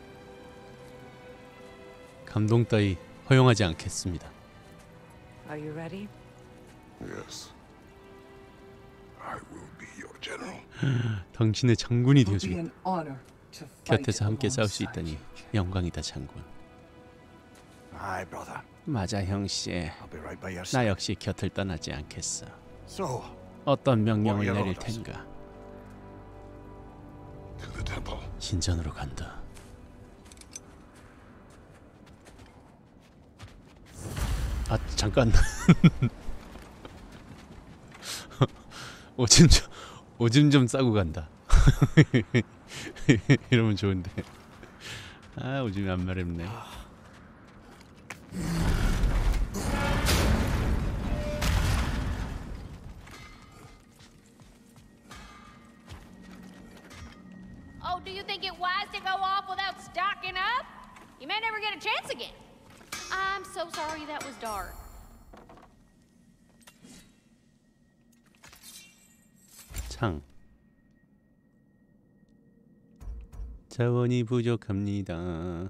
감동 따위 허용하지 않겠습니다. Are you ready? Yes. I will be your general. 당신의 장군이 It will be 되어주겠다. an honor to fight 곁에서 함께 싸울 수 alongside 있다니 you. 영광이다 장군. Aye, brother. 맞아 형씨. I'll be right by your 나 side. 역시 곁을 떠나지 않겠어. So, 어떤 명령을 What are your 내릴 orders? 텐가. To the temple. 신전으로 간다. 아 잠깐. 오줌 좀 오줌 좀 싸고 간다. 이러면 좋은데. 아 오줌이 안 마렵네. Oh, do you think it wise to go off without stocking up? You may never get a chance again. I'm so sorry that was dark. 창. 자원이 부족합니다.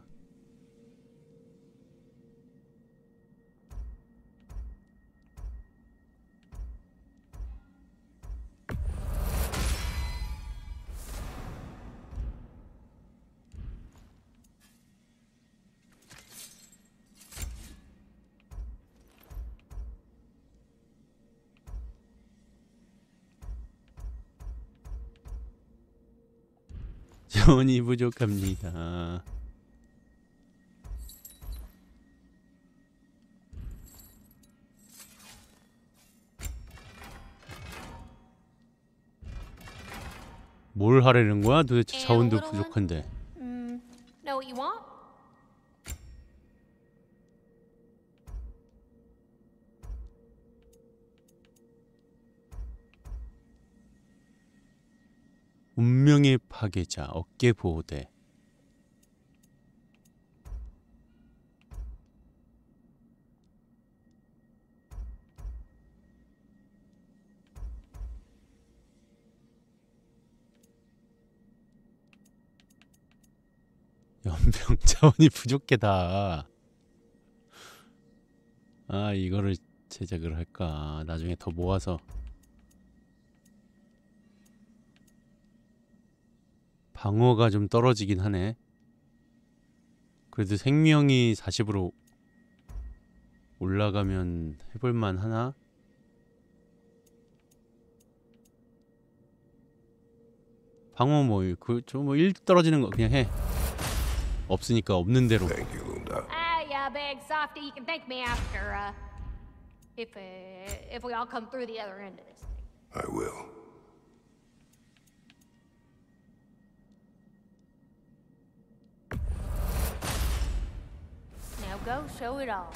자원이 부족합니다. 뭘 하려는 거야? 도대체 자원도 부족한데. Mm, know what you want? 운명의 파괴자 어깨 보호대. 연병 자원이 부족해다. 아, 이거를 제작을 할까? 나중에 더 모아서. 방어가 좀 떨어지긴 하네. 그래도 생명이 사십으로 올라가면 해볼만 하나? 방어 뭐 그 좀 뭐 일 떨어지는 거 그냥 해. 없으니까 없는 대로. Ah, yeah, big softy. You can thank me after, uh, if uh, if we all come through the other end of this thing. I will. Now go show it all.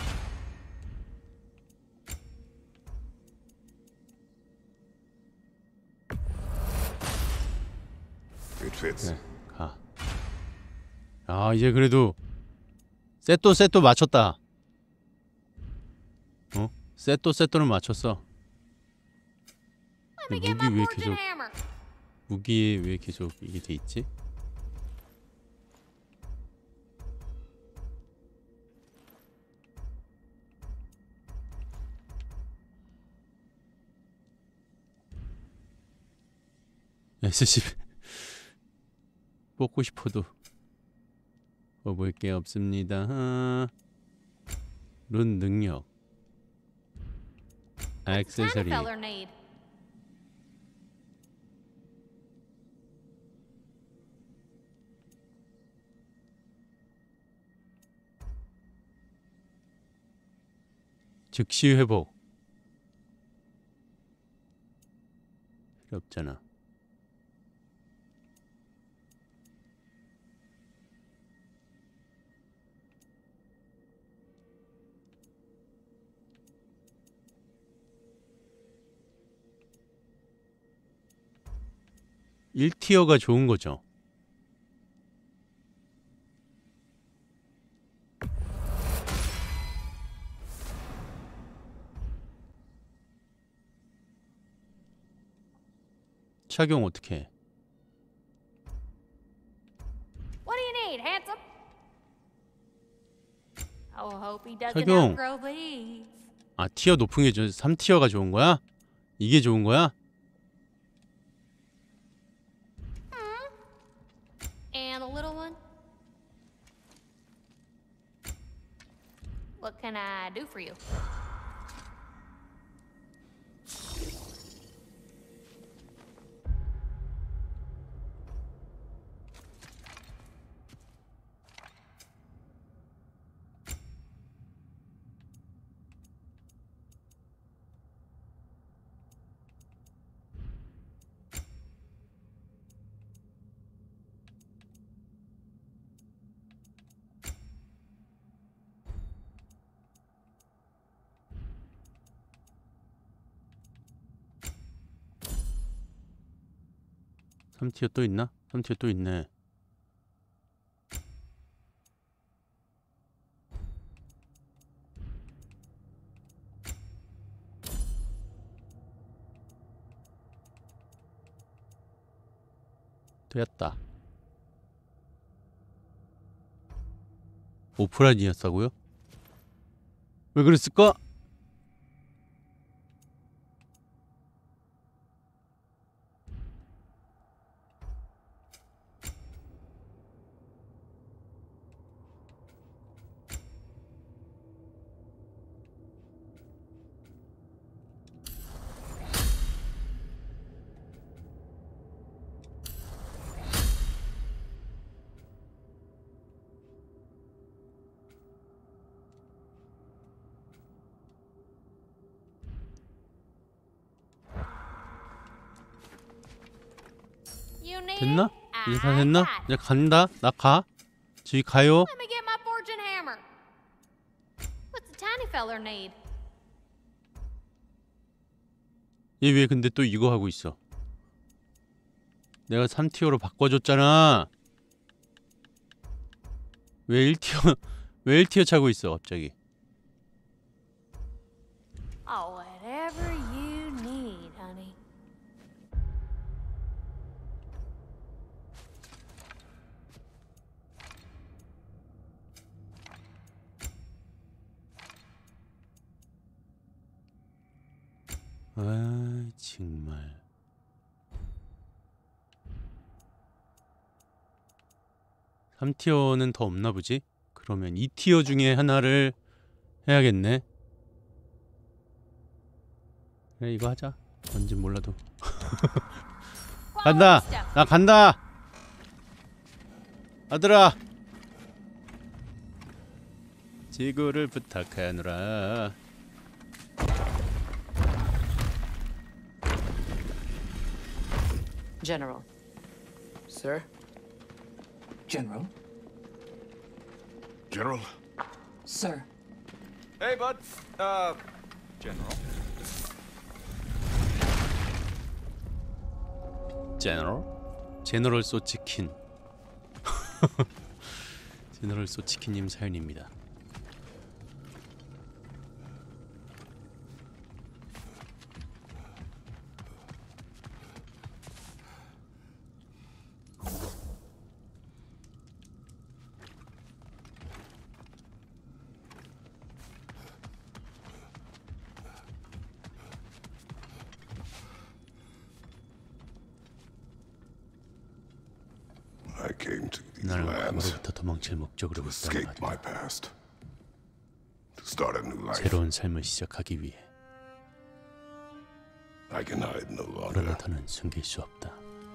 It fits. 네, 가. 아, 이제 그래도 세또 세또 맞췄다. 어? 세또 세또는 맞췄어. 근데 무기 왜 계속 무기에 왜 계속 이게 돼 있지? 에스씨피 뽑고 싶어도 뽑을 게 없습니다. 룬 능력 액세서리 즉시 회복 필요 없잖아. 일 티어가 좋은 거죠. 착용 어떻게 해? What do you need, handsome? Oh, hope he doesn't 착용. outgrow these. 아, 티어 높은 게 좋, 삼 티어가 좋은 거야? 이게 좋은 거야? And the little one? What can I do for you? 삼 티어 또 있나? 삼 티어 또 있네. 되었다. 오프라니였다고요? 왜 그랬을까? you need, 됐나? 이제 다 I 됐나? got it. 이제 간다. 나 가. 저기 가요. Let me get my fortune hammer. What's the tiny feller need? 얘 왜 근데 또 이거 하고 있어? 내가 삼 티어로 바꿔줬잖아. 왜 일 티어 왜 일 티어 차고 있어 갑자기? Oh, whatever you need, honey. 아 정말. 삼 티어는 더 없나 보지? 그러면 이 티어 중에 하나를 해야겠네. 그래 이거 하자. 뭔진 몰라도. 간다. 나 간다. 아들아. 지구를 부탁하노라. General. Sir? General? General? Sir. Hey, bud. Uh, General. 제너럴? 제너럴 소치킨. 제너럴 소치킨님 사연입니다. I came to these 나는 lands 과거로부터 도망칠 목적으로 to 왔단 escape 말이야. my past, to start a new life. 새로운 삶을 시작하기 위해. I can hide no longer. 그러나 더는 숨길 수 없다.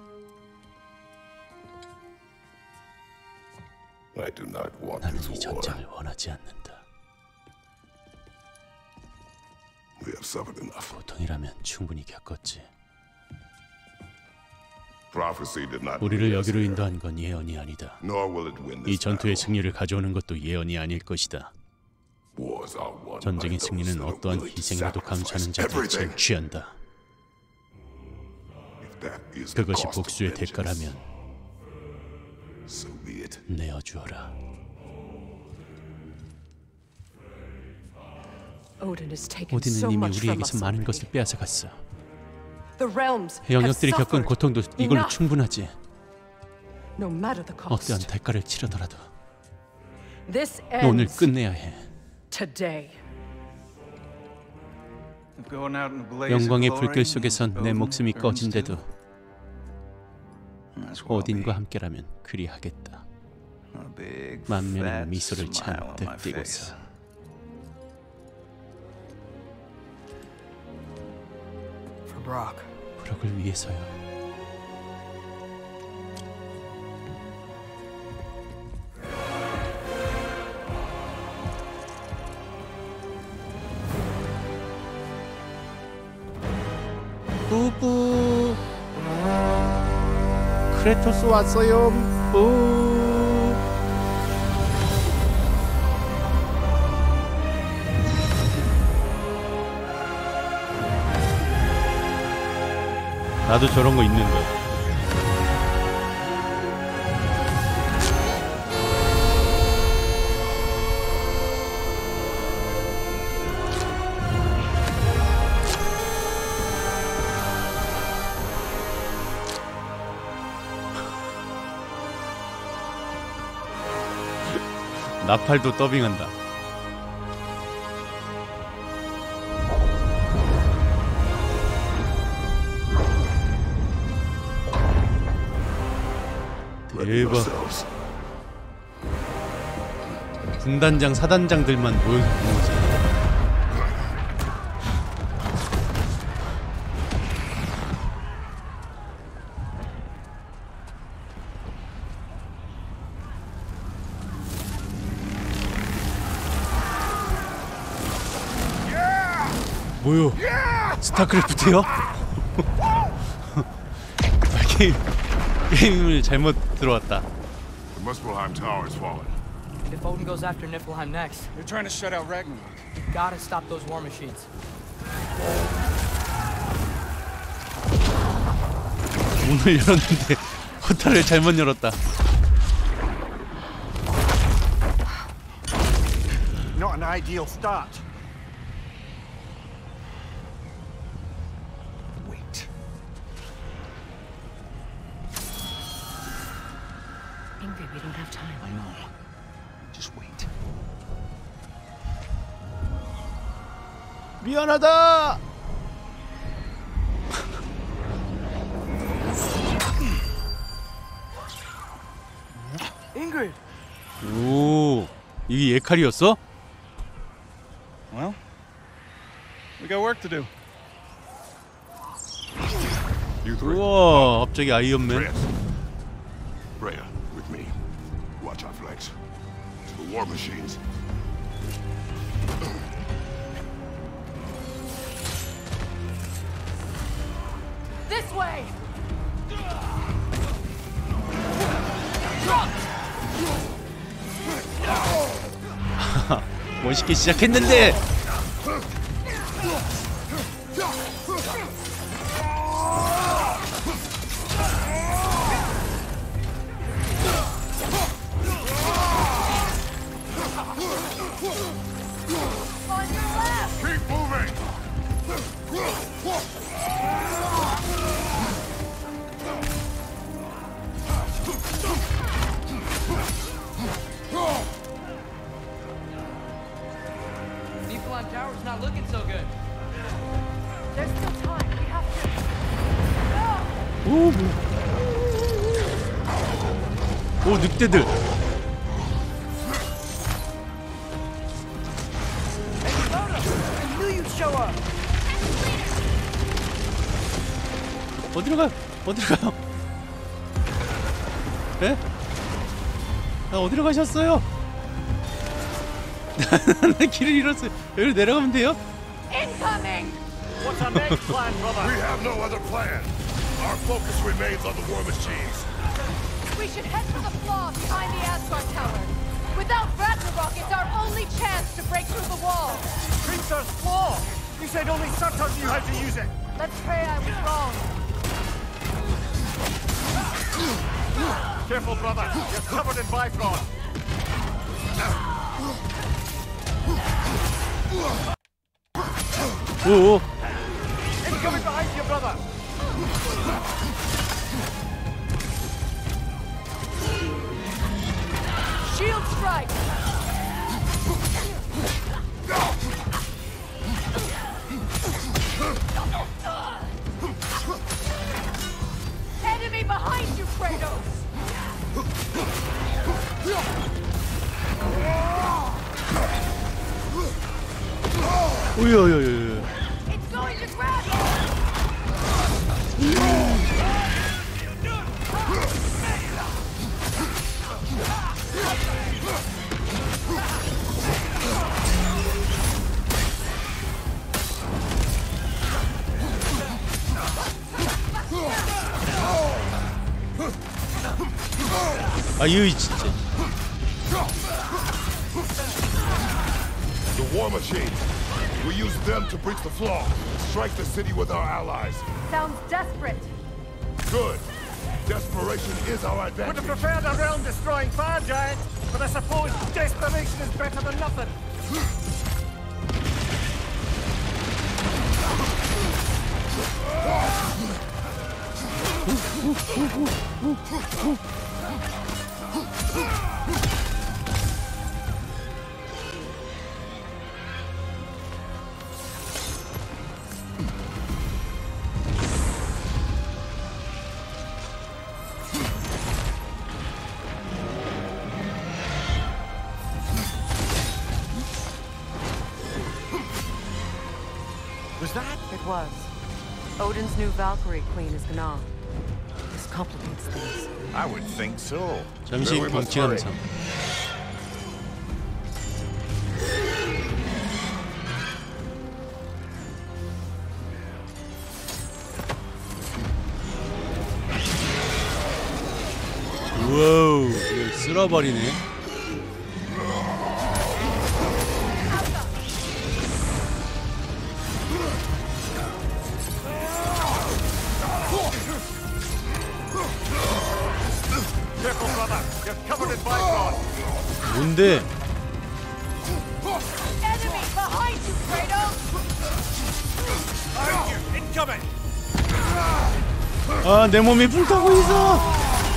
I do not want 나는 this 이 war. 전쟁을 원하지 않는다. We have suffered enough. 고통이라면 충분히 겪었지. Prophecy did not 우리를 lead us 여기로 here, 인도한 건 예언이 아니다. nor will it win 이 this 전투의 battle. 승리를 가져오는 것도 예언이 아닐 것이다. Wars are won by 전쟁의 those 승리는 that are 어떠한 willing to 희생이라도 감수하는 sacrifice 자들이 everything. 쟁취한다. If that is the 그것이 cost of 복수의 vengeance, 대가라면 so be it. 내어주어라. Odin has taken 오딘은 so 이미 much from 우리에게서 us 많은 already. 것을 빼앗아갔어. The realms have 영역들이 겪은 suffered. 고통도 이걸로 Enough. 충분하지. No matter the 어떠한 cost. 대가를 치르더라도 This 오늘 ends 끝내야 해. today. Going out in a blaze of 영광의 glory, 불길 속에선 내 Odin 목숨이 burns 꺼진데도 too. That's what I'll be. 오딘과 함께라면 그리하겠다. A big, 만면의 fat 미소를 smile on 잔뜩 my face. 띠고서 For Brock. 브록을 위해서요. 뿌뿌 크레토스 왔어요. 뿌 나도 저런 거 있는데. 나팔도 더빙한다. 대박. 군단장, 사단장들만 모여서 보는 거지. 뭐요? 스타크래프트요? 빨리 게임을 잘못 들어왔다. The Muspelheim Tower has fallen. If Odin goes after Niflheim next, They're trying to shut out Ragnarok. you gotta stop those war machines. 문을 열었는데 포탈을 잘못 열었다. Not an ideal start. Wait. Ingrid, we don't have time. I know. Just wait. 미안하다. Ingrid! 오, 이게 예칼이었어? Well, we got work to do. You three. 우와, 갑자기 아이언맨. Reyes. Rhea, with me. Watch our flanks. To the war machines. This way! 멋있게 시작했는데. Keep moving! Niflheim Tower's not looking so good. There's still time. We have to. 오, 오, 늑대들. I knew you'd show up! 어디로 가요? 어디로 가요? 에? 아, 어디로 가셨어요? 나 길을 잃었어요. 여기로 내려가면 돼요? Incoming! What's our next plan, brother? We have no other plan. Our focus remains on the war machines. We should head for the flaw behind the Asgard Tower. Without Ragnarok, it's our only chance to break through the wall. Princess Claw! You said only Surtur knew how to use it. Let's pray I was wrong. Careful, brother. You're covered in Bifrost. 오, Incoming behind you, brother. Shield strike! Enemy behind you, Kratos! 오야야야. It's going to grab you! 아유 진짜. The war machines. We use them to breach the flaw. Strike the city with our allies. Sounds desperate. Good. Desperation is our Would have advantage. preferred a realm-destroying fire giant, but I suppose desperation is better than nothing. Was that? It was. Odin's new Valkyrie queen is Gná. This complicates things. I would think so. 잠시 경치 감상. 쓸어버리네. 뭔데? 아, 내 몸이 불타고 있어.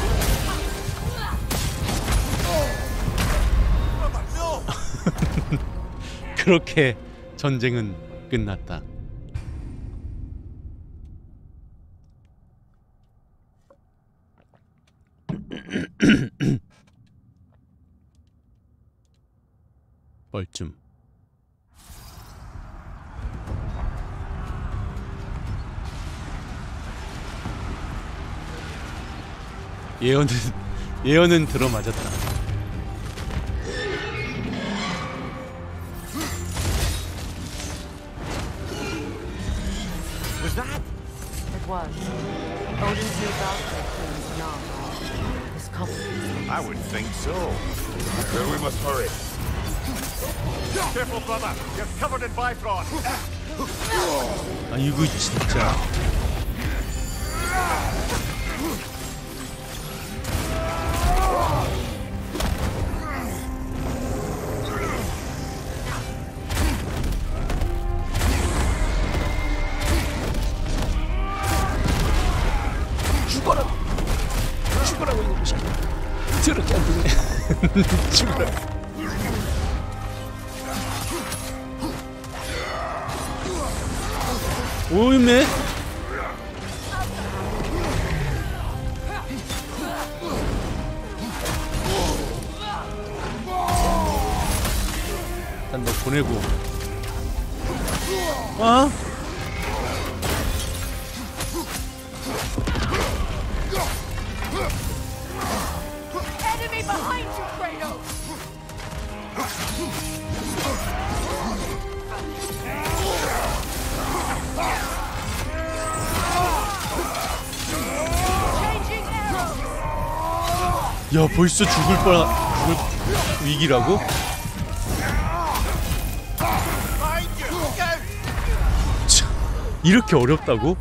그렇게 전쟁은 끝났다. 뻘쭘. 예언은 예언은 들어맞았다. Was that? It was. Odin's new Valkyrie queen's not. This complicates. I would think so. Then we must hurry. Careful, brother. You're covered in Bifrost. 아, 이거 진짜. 죽어라! 죽어라고 이놈의 새끼. 더럽게 안 되네. 죽어라. 오임네. 일단 너 보내고. 어? Enemy behind you, Kratos! 야, 벌써 죽을 뻔 죽을 위기라고? 참, 이렇게 어렵다고?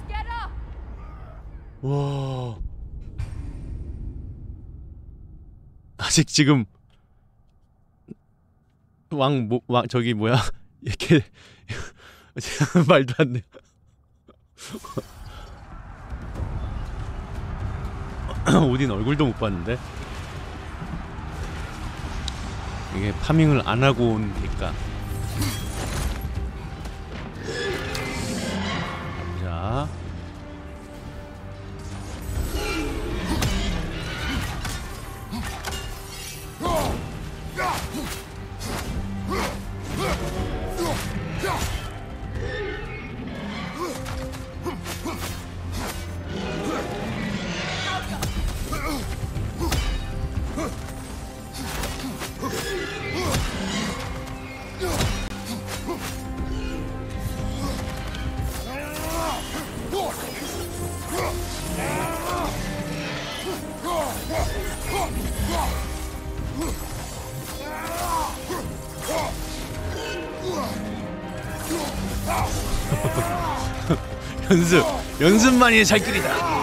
와. 아직 지금 왕 뭐 왕 저기 뭐야? 이렇게 말도 안 돼. 오딘 얼굴도 못 봤는데. 이게 파밍을 안 하고 온 대가. 자. 연습! 연습만이 살 길이다!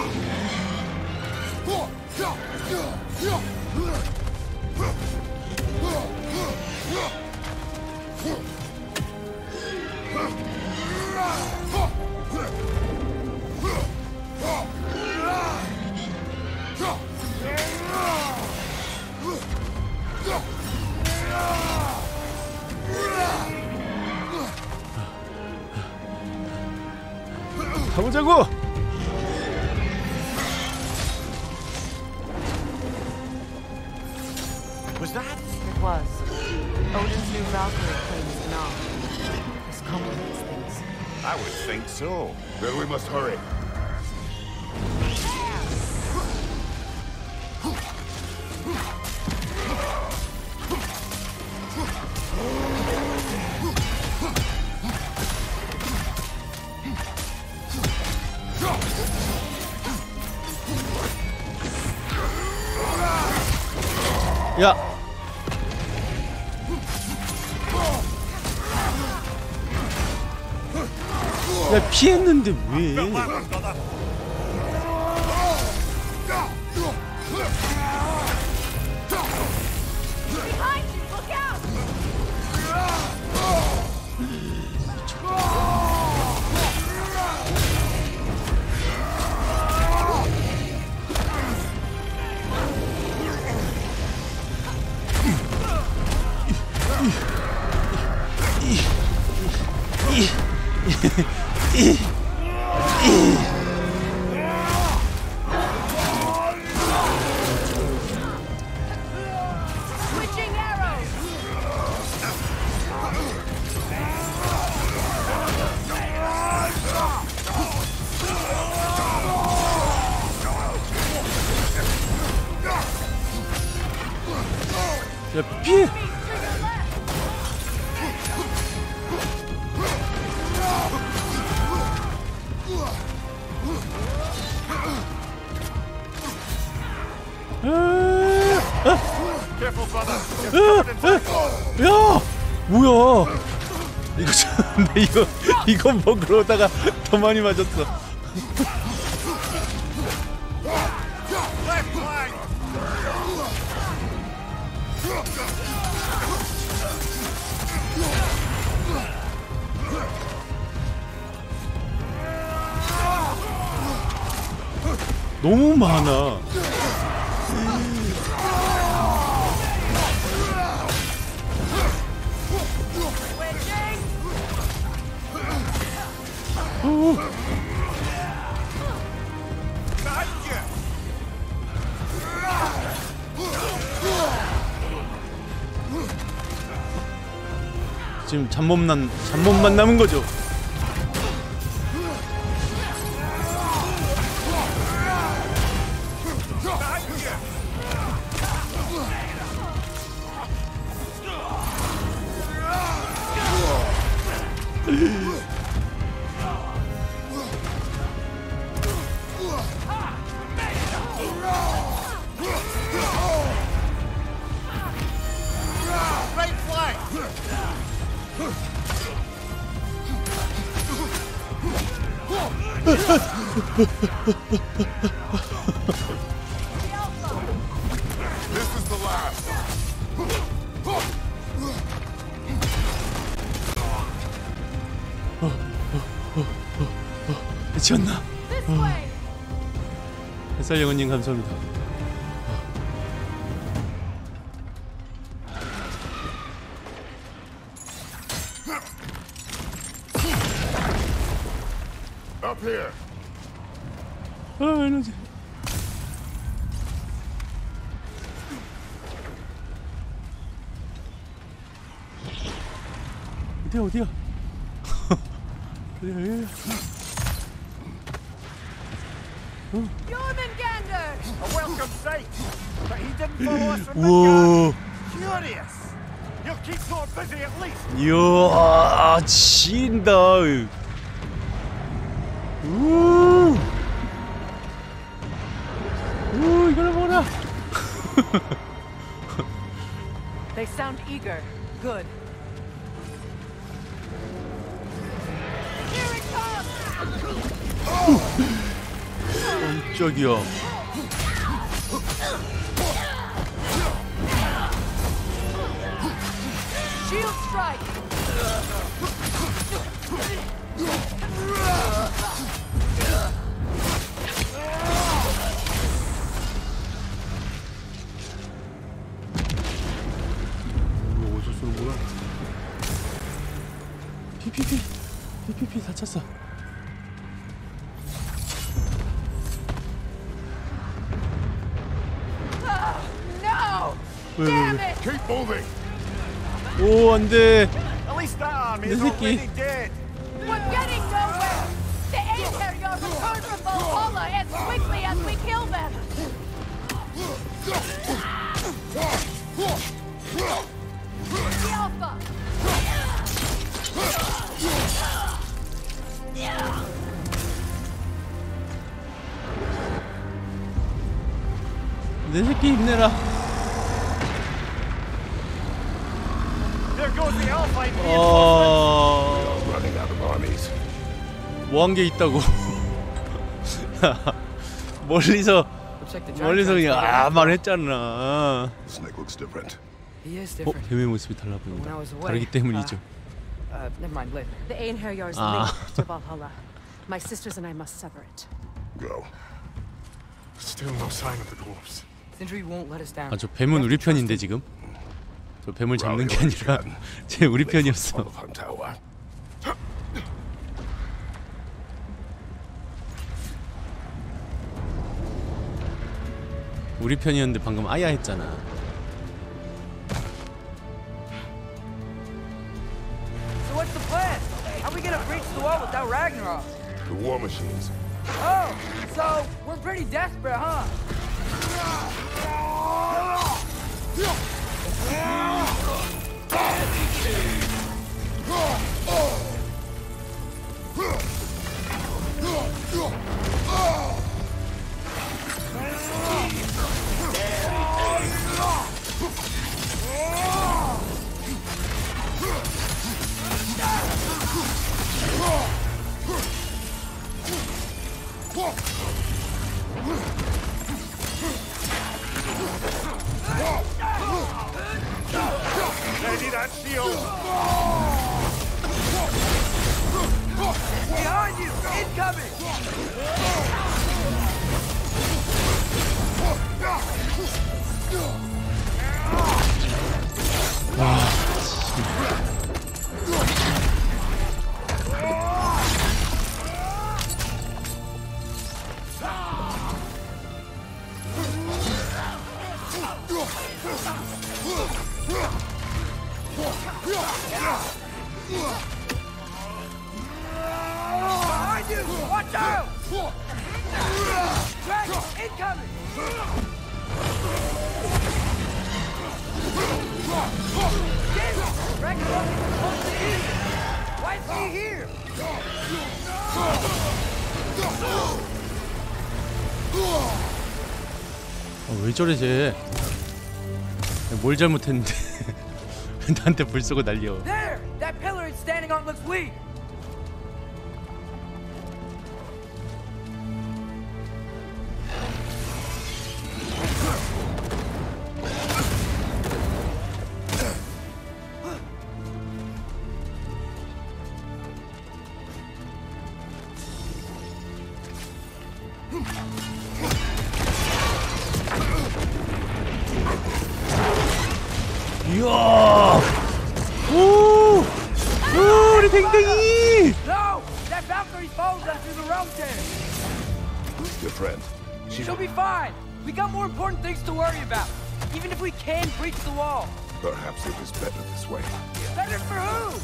가보자고! Was that? It was. Odin's new Valkyrie claims not. This complicates things. I would think so. Then we must hurry. 야! 야, 피했는데 왜? Switching arrows. 야, 피해! 야! 뭐야? 이거 참, 이거 이거 먹으러 오다가 더 많이 맞았어. 너무 많아. 지금 잡몸만 잡몸만 남은 거죠. This is the last. 미쳤나? 햇살영은님 감사합니다. Up here. 아, 에너지. 어디야, 어디야? 어디야, 어디야? Jormungandr! A welcome sight, but he didn't follow us from the 우와. gun. Curious. You'll keep so busy at least. 이야, 지린다. 우. 우, 이걸 보라. They sound eager. Good. Here it comes! 깜짝이야. Shield strike! 이거 어디서 쏘는 거야? 피피피, 피피피 다쳤어. No! 왜, 왜, Damn 왜? it! Keep moving. 오, 안 돼. At least that army 내 is 새끼. already dead. We're getting nowhere! The Aether return from Valhalla as quickly as we kill them! The Alpha! 내 새끼 힘내라. 어... Running out of armies. 뭐한 게 있다고. 멀리서 멀리서 그냥 아 말했잖아. Snake looks different. He is 어, different. 뱀의 모습이 달라 보인다. When I was away, 다르기 때문이죠. Uh, never mind, later. The Einherjar's Ah. linked to Valhalla. My sisters and I must sever it. Go. Still no sign of the dwarves. Sindri won't let us down. 아, 저 뱀은 우리 편인데 지금. 저 뱀을 잡는 게 아니라 제 우리 편이었어. 우리 편이었는데 방금 아야 했잖아. So what's the plan? How are we gonna breach the wall without Ragnarok? The war machines. Oh, so we're pretty desperate, huh? Ready that shield! Behind you! Incoming! Behind you! Watch out! Dragon, incoming! Dragon, supposed to be here. Why is he here? 어, 왜 저래 쟤? 뭘 잘못했는데 나한테 불 쏘고 난리여. There! That pillar it's standing on looks weak. 이야! 오! 오, 우리 댕댕이! No! That Valkyrie follows us through the realm tear. Your friend. She'll be fine. We got more important things to worry about. Even if we can breach the wall. Perhaps it is better this way. Better for who?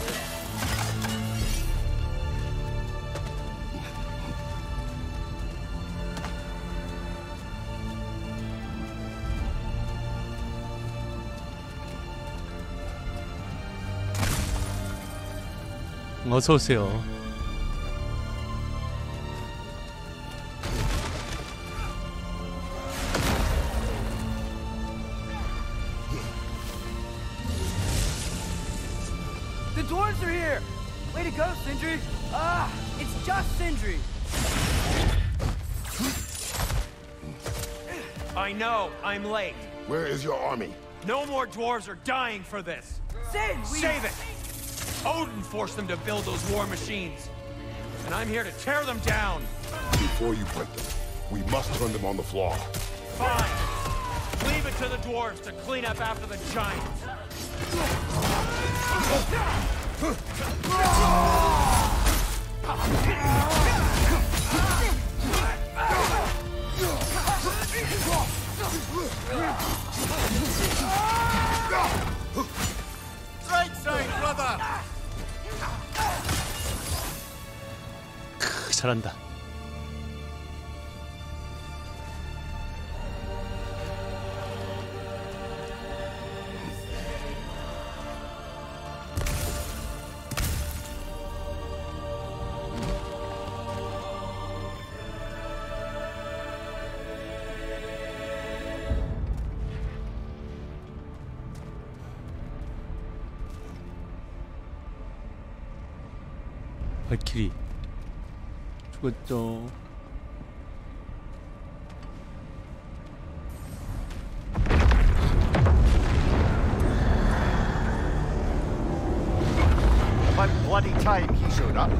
어서 오세요. The dwarves are here. Way to go, Sindri. Ah, it's just Sindri. I know, I'm late. Where is your army? No more dwarves are dying for this. Sin, we... Save it! Odin forced them to build those war machines. And I'm here to tear them down. Before you break them, we must turn them on the floor. Fine. Leave it to the dwarves to clean up after the giants. Right side, brother! 크, 잘한다. 발키리 죽었죠. About bloody time he showed up.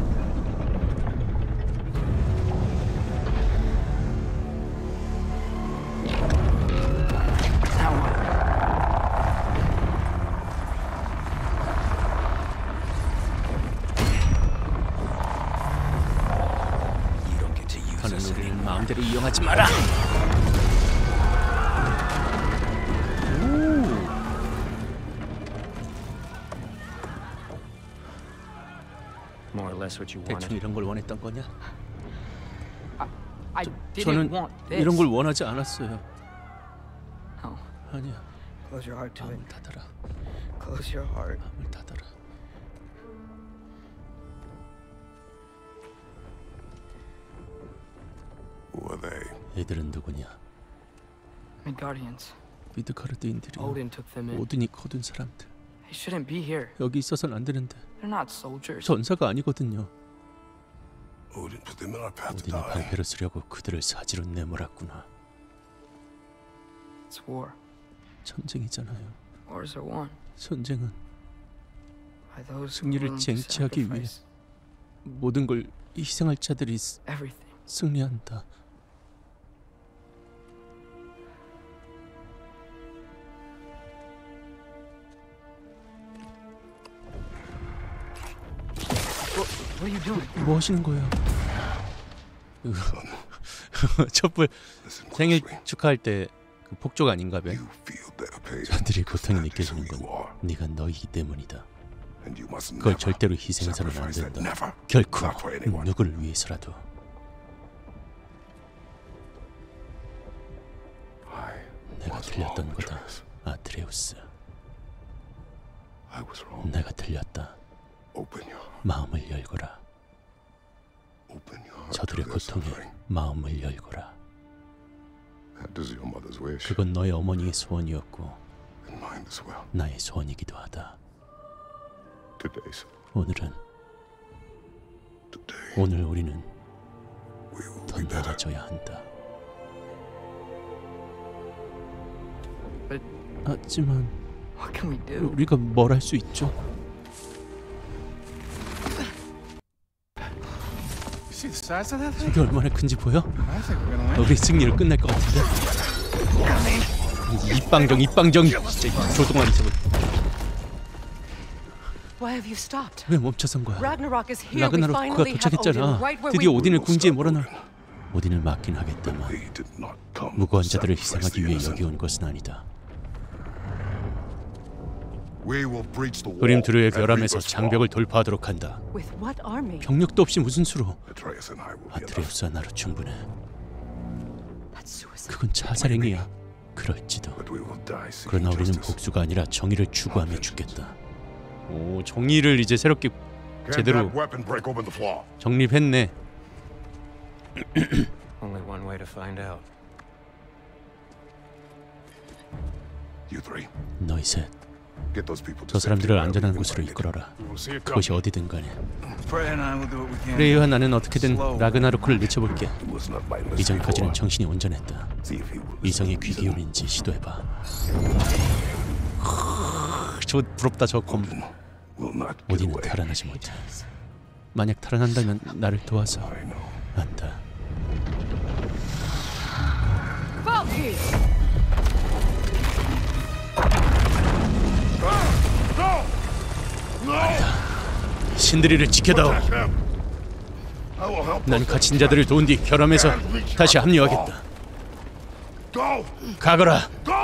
저는 우리를 마음대로 이용하지 마라. More or less what you 대충 wanted. 이런 걸 원했던 거냐? I 저, didn't 저는 want this. 이런 걸 원하지 않았어요. Oh. 아니야. Close your heart to 마음을 it. 닫아라. Close your heart. 마음을 닫아라. Who are they? 얘들은 누구냐? Midgardians. 미드가르드인들이요. Odin took them in. 오딘이 거둔 사람들. They shouldn't be here. 여기 있어서는 안 되는데. They're not soldiers. 전사가 아니거든요. Odin put them in our path to 오딘이 die. 방패를 쓰려고 그들을 사지로 내몰았구나. It's war. 전쟁이잖아요. Wars are won 전쟁은 by those who 승리를 are willing to 쟁취하기 위해 sacrifice 모든 걸 희생할 자들이 스- everything. 승리한다. What are you doing? 뭐 하시는 거예요? 촛불 생일 축하할 때 그 폭죽 아닌가봐. 저들이 고통이 느껴지는 건 네가 너이기 때문이다. 그걸 절대로 희생해서는 안 된다. 결코 누구를 위해서라도. 내가 틀렸던 거다, 아트레우스. 내가 틀렸다. 마음을 열거라. 저들의 고통에 마음을 열거라. 그건 너의 어머니의 소원이었고 나의 소원이기도 하다. 오늘은 오늘 우리는 더 나아져야 한다. 하지만 What can we do? 우리가 뭘 할 수 있죠? See the size of that thing? 이게 얼마나 큰지 보여? I think we're gonna win. 우리 승리를 끝낼 것 같은데? 입방정 입방정 진짜 조동아리 저거. Why have you stopped? 왜 멈춰선 거야? Ragnarok is here. We 라그나로크가 finally have Odin 도착했잖아. right where 드디어 we 오딘을 궁지에 몰아넣어. 오딘을 막긴 하겠다만 무고한 자들을 희생하기 위해 여기 온 것은 아니다. 우린 두루의 결함에서 장벽을 돌파하도록 한다. With what army? 병력도 없이 무슨 수로? 아트레우스와 나로 충분해. 그건 자살행위야. 그럴지도. 그러나 우리는 복수가 아니라 정의를 추구하며 죽겠다. 오, 정의를 이제 새롭게 제대로 정립했네. Only one way to find out. 너희 셋, 저 사람들을 안전한 곳으로 이끌어라. 그것이 어디든 간에. Freya and I will do what we can. 프레이와 나는 어떻게든 라그나로크를 늦춰볼게. 이전까지는 정신이 온전했다. 이성의 귀 기울인지 시도해봐. 저 부럽다 저 검. 오딘은 탈환하지 못해. 만약 탈환한다면 나를 도와서 안다. 안다. 신드리를 지켜다오. 난 갇힌 자들을 도운 뒤 결함에서 다시 합류하겠다. 가거라.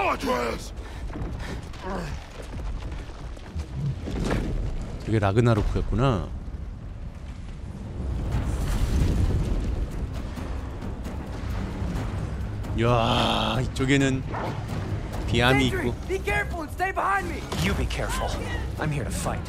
이게 라그나로크였구나. 야, 이쪽에는 비암이 있고. Be careful and stay behind me. You be careful. I'm here to fight.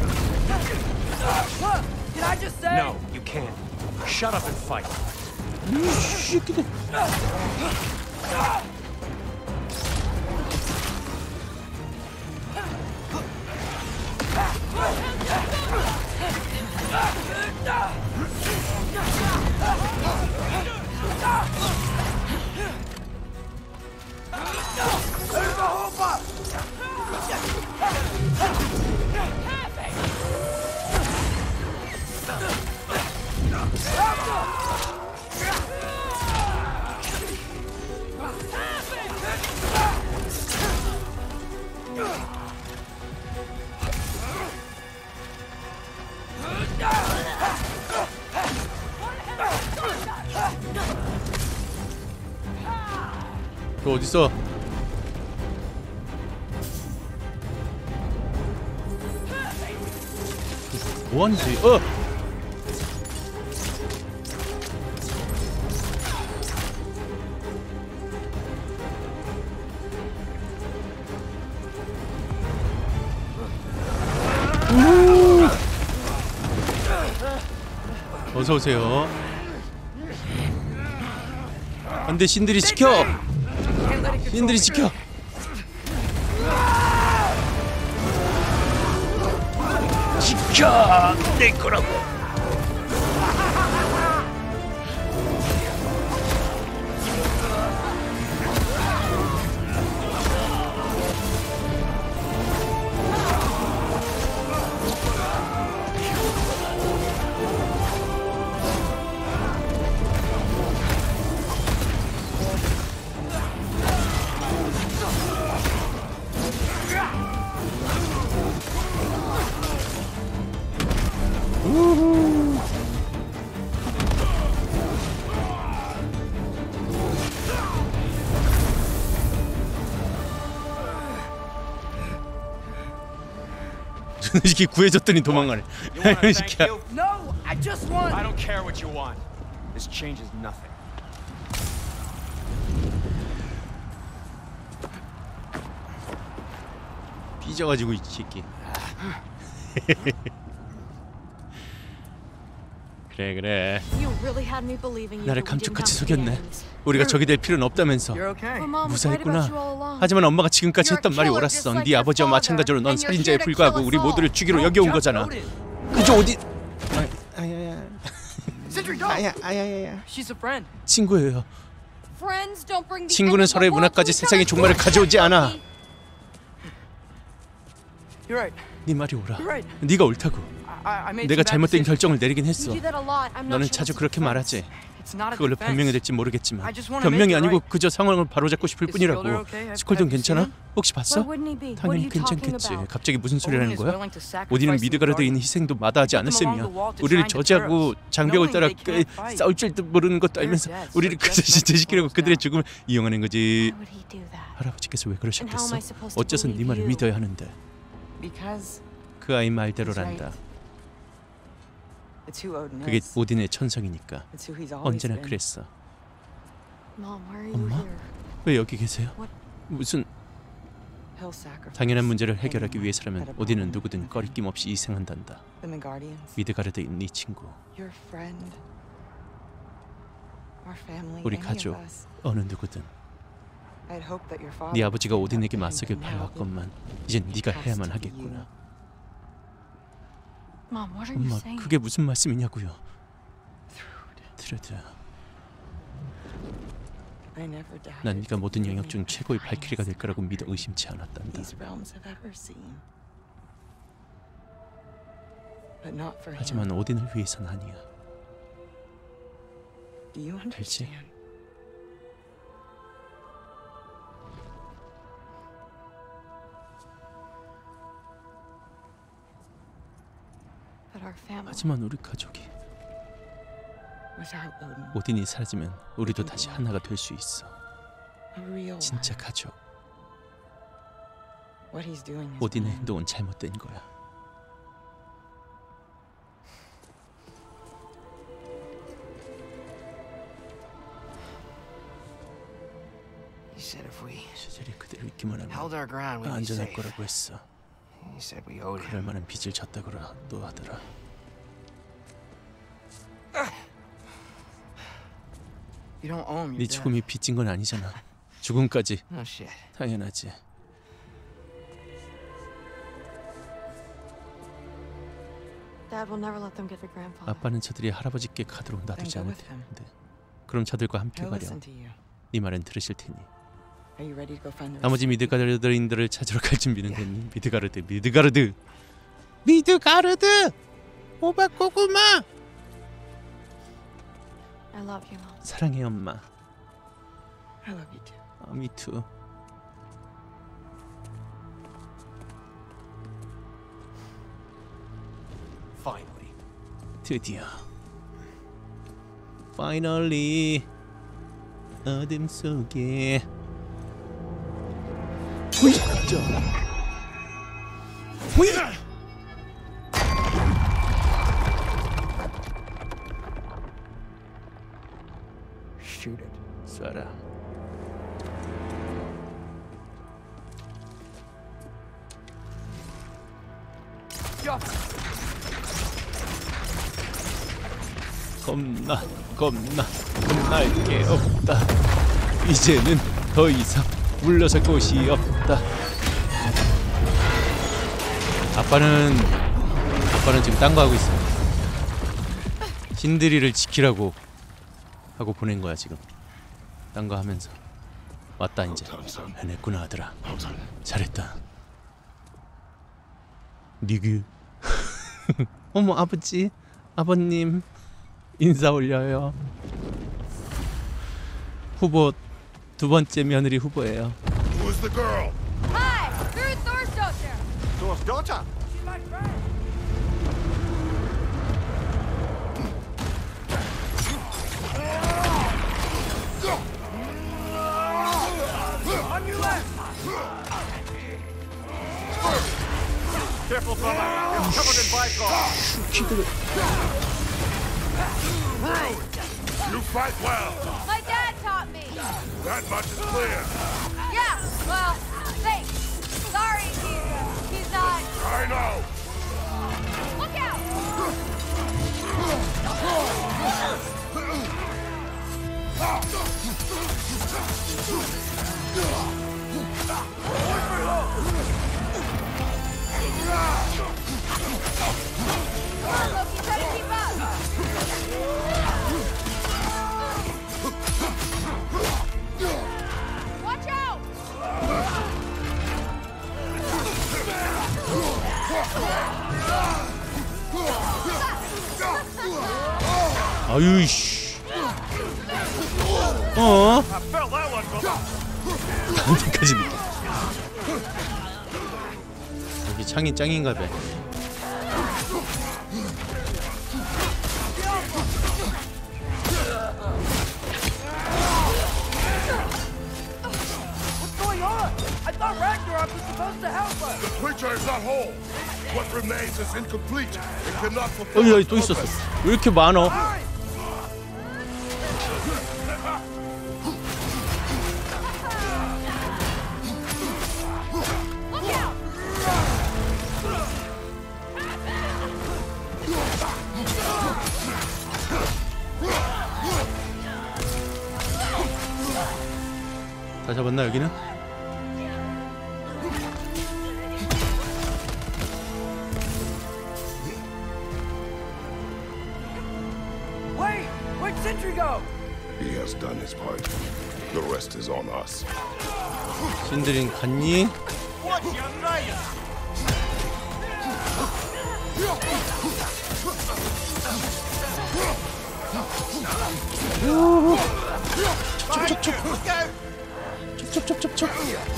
What? Did I just say? No, you can't. Shut up and fight. 이 새끼들. 너 어딨어? 뭐하는 짓? 어! 어서 오세요. 안돼, 신들이 지켜. 신들이 지켜. 지켜 내 거라고. 이렇게 구해줬더니 도망가네. 이 새끼야. No, I just want. I don't care what you want. This changes nothing. 삐져가지고 이 새끼. 그래 그래. 나를 감쪽같이 속였네. 우리가 적이 될 필요는 없다면서. 무사했구나. 하지만 엄마가 지금까지 했던 말이 옳았어. 네 아버지와 마찬가지로 넌 살인자에 불과하고 우리 모두를 죽이러 여기 온 거잖아. 그저 어디? 아야야. 아야 아야야. 친구예요. 친구는 서로의 문화까지 세상의 종말을 가져오지 않아. 네 말이 옳아. 네가 옳다고. 내가 잘못된 결정을 내리긴 했어. 너는 자주 그렇게 말하지. 그걸로 변명이 될지 모르겠지만 변명이 아니고 그저 상황을 바로잡고 싶을 뿐이라고. 스콜든 괜찮아? 혹시 봤어? 당연히 괜찮겠지. 갑자기 무슨 소리라는 거야? 오딘은 미드가르드인 희생도 마다하지 않을 셈이야. 우리를 저지하고 장벽을 따라 싸울 줄도 모르는 것도 알면서 우리를 그저 진퇴시키려고 그들의 죽음을 이용하는 거지. 할아버지께서 왜 그러셨겠어? 어째서 네 말을 믿어야 하는데. 그 아이 말대로란다. 그게 오딘의 천성이니까. 언제나 그랬어. 엄마? 왜 여기 계세요? 무슨... 당연한 문제를 해결하기 위해서라면 오딘은 누구든 꺼리낌 없이 희생한단다. 미드가르드인 네 친구, 우리 가족, 어느 누구든. 네 아버지가 오딘에게 맞서길 바라왔건만 이젠 네가 해야만 하겠구나. 엄마, 그게 무슨 말씀이냐고요? 트루드, 난 네가 모든 영역 중 최고의 발키리가 될 거라고 믿어 의심치 않았단다. 하지만 오딘을 위해서는 아니야. 알지? 하지만 우리 가족이 오딘이 사라지면 우리도 다시 하나가 될 수 있어. 진짜 가족. 오딘의 행동은 잘못된 거야. 시절이 그대로 있기만 하면 안전할 거라고 했어. 그럴 만한 빚을 졌다고도 하더라. You don't owe him 네 your death. 죽음이 빚진 건 아니잖아. 죽음까지. No shit. 당연하지. Dad will never let them get their grandfather. 아빠는 저들이 할아버지께 가도록 놔두지 Then go 않을 with him. 텐데. 그럼 저들과 함께 He'll 가렴. listen to you. 네 말은 들으실 테니. Are you ready to go find the 나머지 rest? 미드가르드인들을 찾으러 갈 준비는 됐니? 미드가르드, 미드가르드, 미드가르드, 호박 고구마. I love you, Mom. 사랑해 엄마. I love you too. 아, me too. Finally. 드디어. Finally. 어둠 속에. 후이자. 후이. Shoot it. 쏴라. 겁나 겁나 겁날 게 없다. 이제는 더 이상 물러설 곳이 없다. 아빠는 아빠는 지금 딴 거 하고 있어. 신드리를 지키라고 하고 보낸 거야 지금. 딴 거 하면서. 왔다 이제. 해냈구나 아들아. 잘했다. 리그. 어머 아버지, 아버님 인사 올려요. 후보 두 번째 며느리 후보예요. Who is the girl? Hi, you're Thor's daughter. Thor's daughter? She's my friend. On your left! Careful, brother. You're covered in bygones. You fight well. My dad taught me. That much is clear. Yeah, well, thanks. Sorry, he's, he's not. I know. Look out! Come on, Loki, try to keep up. Watch out! 아유씨. 어? I felt that one, brother. 언제까지 느껴? 여기 창이 짱인가 봐. What's going on? I thought Ragnarok was supposed to help us. The creature is not whole. What remains is incomplete. It cannot fulfill 어이 여기 its 또 있었어. purpose. 왜 이렇게 많어? Look out! 다 잡았나 여기는? Wait! Where'd Sentry go? He has done his part. The rest is on us. 신드린 갔니? Watch your right. 촉촉촉. 촉촉촉촉촉.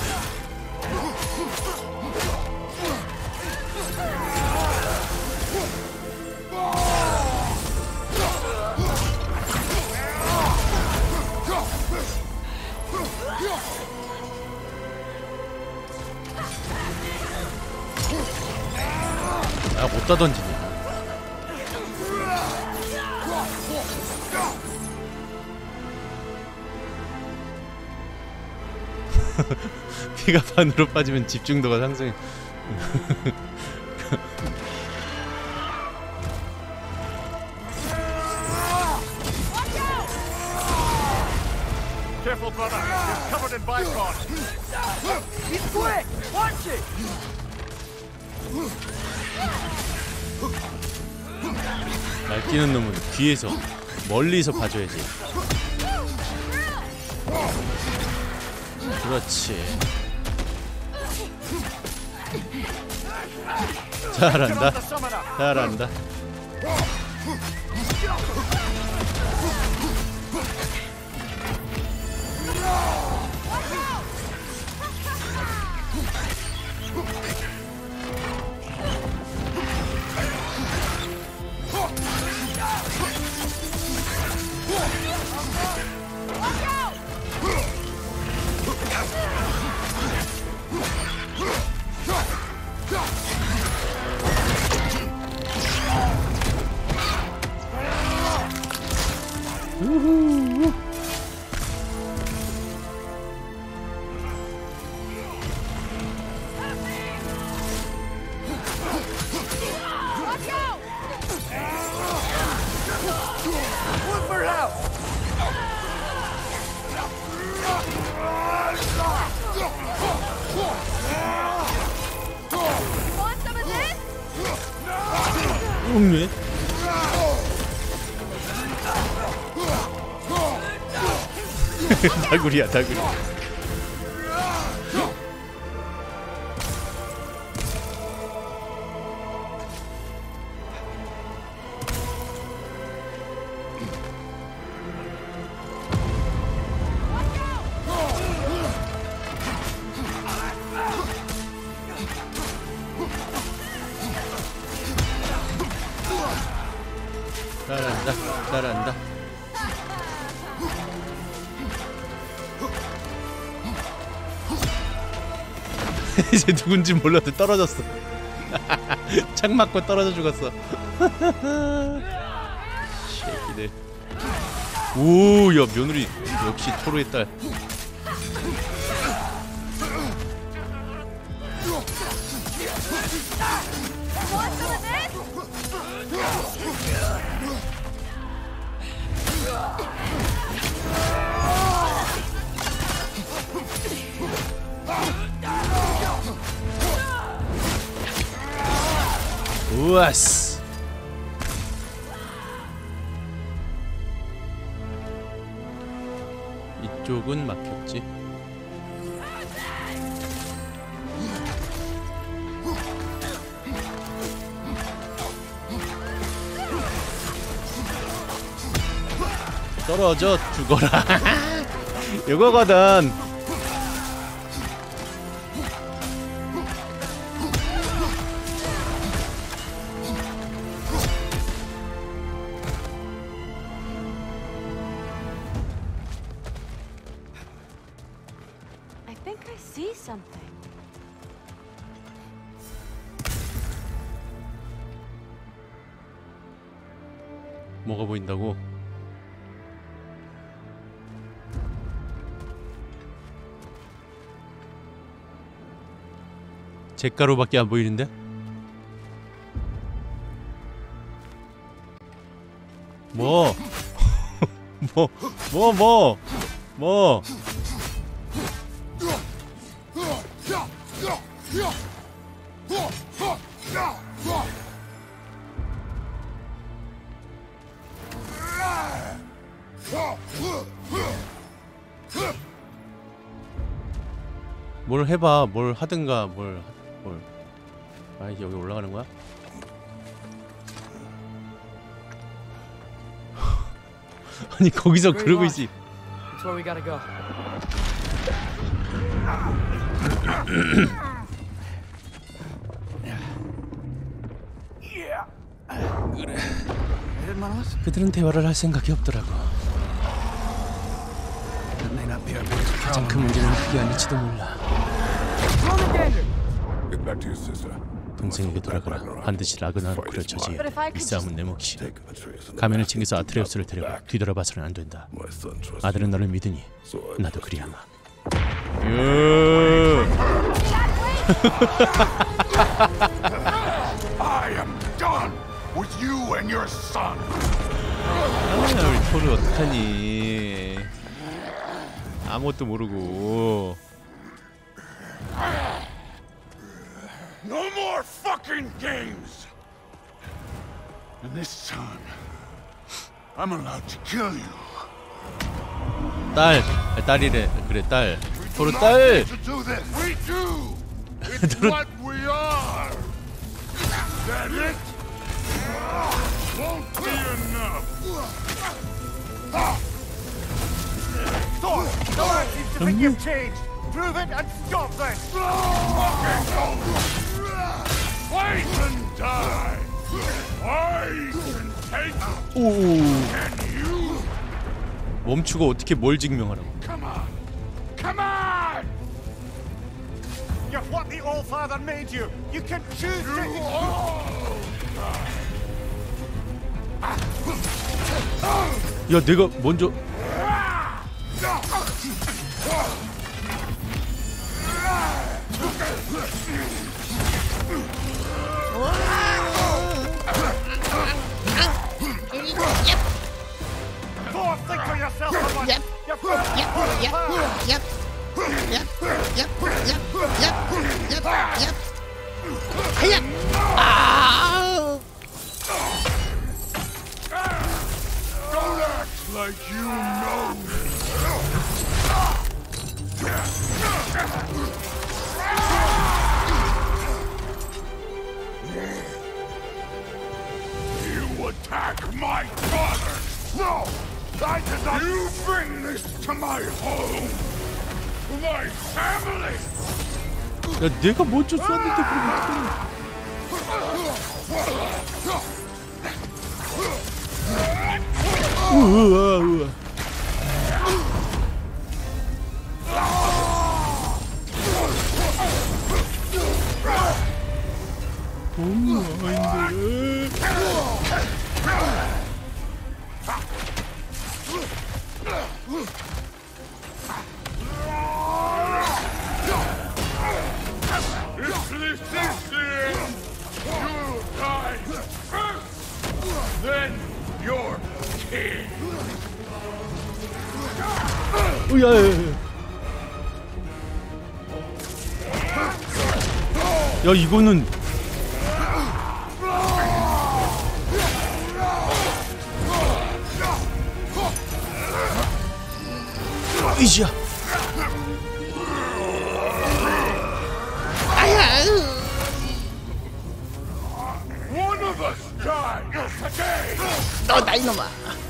아, 못다 던지네. 피가 반으로 빠지면 집중도가 상승해. Careful, brother. You're covered in bipod. He's quick! Watch it! 날뛰는 놈은 뒤에서 멀리서 봐줘야지. 그렇지. 잘한다. 잘한다. 우후. 응, 다구리야 다구리. 잘한다 잘한다. 이제 누군지 몰라도 떨어졌어. 창 맞고 떨어져 죽었어. 새끼들. 오, 야 며느리 역시 토르의 딸. 우와스. 이쪽은 막혔지. 떨어져 죽어라. 이거거든. 뭐가 보인다고? 잿가루밖에 안 보이는데? 뭐? 뭐? 뭐? 뭐? 뭐? 뭘 해봐. 뭘 하든가. 뭘 뭘. 아, 여기 올라가는 거야? 아니 거기서 그러고 있지. That's where we gotta go. 그래. 그들은 대화를 할 생각이 없더라고. 가장 큰 문제는 그게 아닐지도 몰라. 동생에게 돌아가라. 반드시 라그나로 그려쳐지. 이 싸움은 내 몫이. 가면을 챙겨서 아트레우스를 데려가. 뒤돌아봐서는 안 된다. 아들은 너를 믿으니 나도 그리하마. I am done with you and your son. 아, 우리 토르 어떡하니? 아무것도 모르고. No more fucking games. And this time, I'm allowed to kill you. 딸, 아, 딸이래. 그래 딸. 서로 딸. We do. It's what we are. That it won't be enough. Thor, the lad seems to think you've changed. Prove it and stop this. Wait and die. I can take it. 오. Can you? 멈추고 어떻게 뭘 증명하라고? Come on. Come on. You're what the All-Father made you. You can choose to... 야, 내가 먼저. Thor, think for yourself a moment. Yep. You're first. Yep. Yep. Yep. Yep. Yep. Yep. Yep. Yep. Yep. Yep. Ah! Don't act like you know me. You attack my father! No! I did not! You bring this to my home! To my family! 야, 내가 먼저 쐈는데 그럼 어떡해? 우와, 우와. 너무 아닌데. If this is the end, you'll die first! Then you're king! 우야, 야, 이거는 이지야. One of us died today! 너다 이놈아.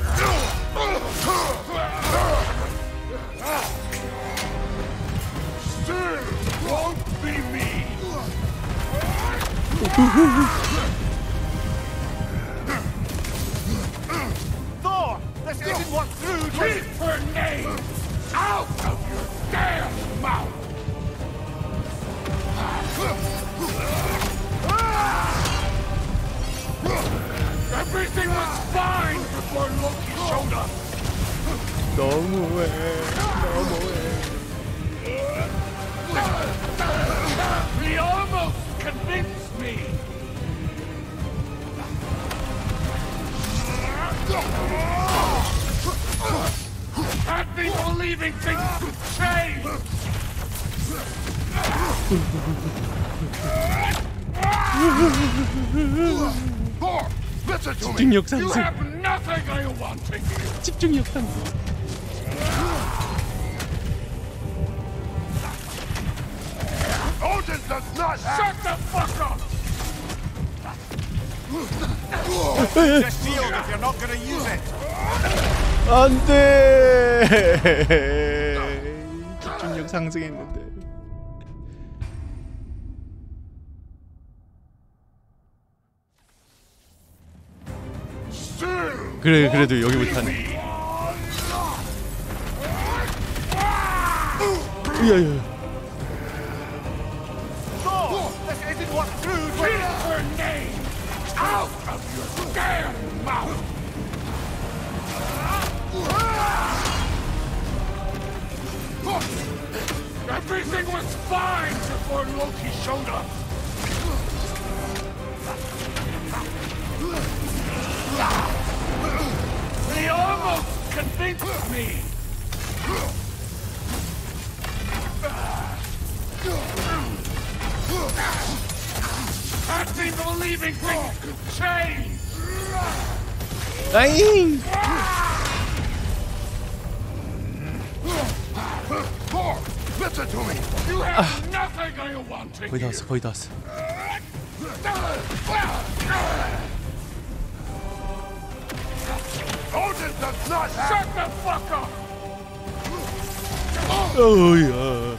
Still won't be me! Thor, this isn't what through... Keep her name out of your damn mouth! Everything was fine before Loki showed up! 너무해, 너무해. He almost convinced me! Had me believing things could change! Thor, listen to me! 집중력 You 상승. have nothing I want to hear! 집중력 상승. Odin does not shut the fuck up! Just shield if you're not gonna use it. 안 돼. 집중력 상승했는데. 그래, 그래도 여기부터는. 으야야. Thor, this isn't what through... Keep her name out of your damn mouth! Everything was fine before Loki showed up! He almost convinced me! people believing things could change. 아잉. Thor, listen to me. You have nothing I want to 거의 다 hear. 왔어. 거의 다 왔어. Odin does not shut the fuck up. 어우야.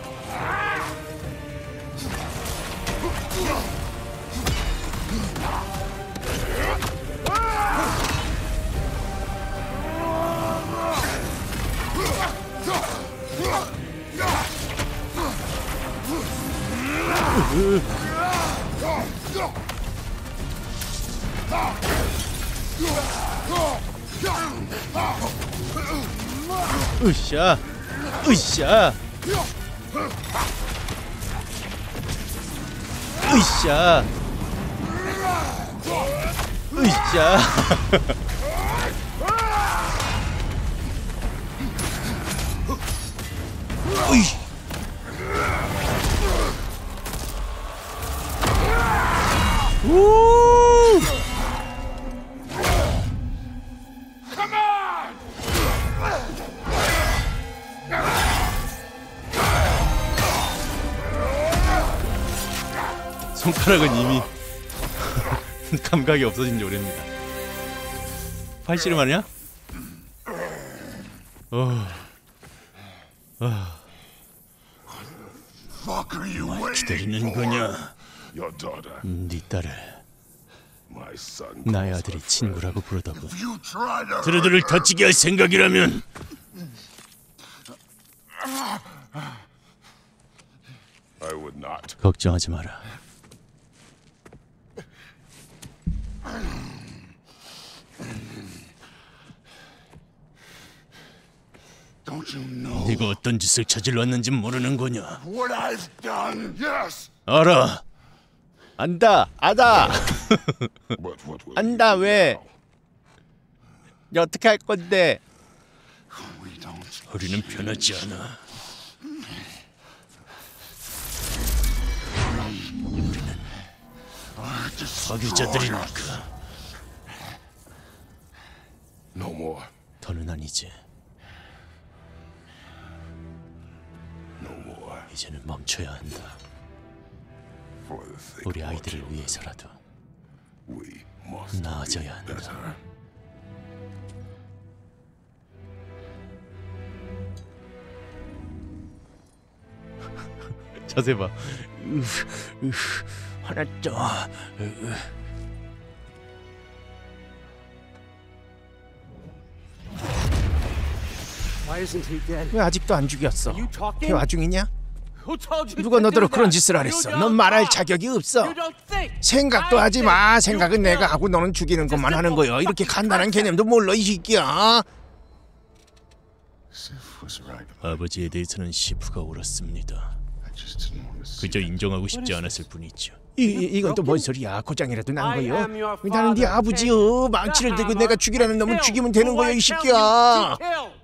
으쌰. 으쌰. 으쌰. 으쌰. 으이. 우! Come on! 손가락은 이미 감각이 없어진 지 오래입니다. 팔씨름 하냐? 어. 어. Fuck are you waiting 기다리는 거냐? Your daughter. 네 딸을 My son. 나의 아들이 친구라고 부르다고. You try to. 드르드를 다치게 할 생각이라면 I would not. 걱정하지 마라. Don't you know 네가 어떤 짓을 저질러 왔는지 모르는 거냐? what I've done? Yes. 알아. 안다. 아다. 안다. 왜? 야, 어떻게 할 건데? 우리는 변하지 않아. 우리는 파괴자들이니까. No more. 더는 아니지. No more. 이제는 멈춰야 한다. For the sake 우리 of our 아이들을 children, 위해서라도 we must 나아져야 be 한다. better. 자세 봐. 으, 으, 화났다. 으, Why isn't he dead? 왜 아직도 안 죽였어? Are you talking? 대화 중이냐? Who told you 누가 to 너더러 do 그런 that? 짓을 You 하랬어? don't 넌 말할 talk. 자격이 없어. You don't think. 생각도 I 하지 마. think. 생각은 You 내가 will. 하고 너는 죽이는 것만 하는 거야. 이렇게 fucking 간단한 concept. 개념도 몰라 이 새끼야. Sif was right. 아버지에 대해서는 시프가 옳았습니다. I just didn't want to see. 그저 인정하고 싶지 않았을 뿐이죠. 이, 이 이건 또 뭔 소리야? 고장이라도 난 거요. 나는 네 아버지요. 망치를 들고 내가 죽이라는 놈은 죽이면 되는 거야 이 새끼야.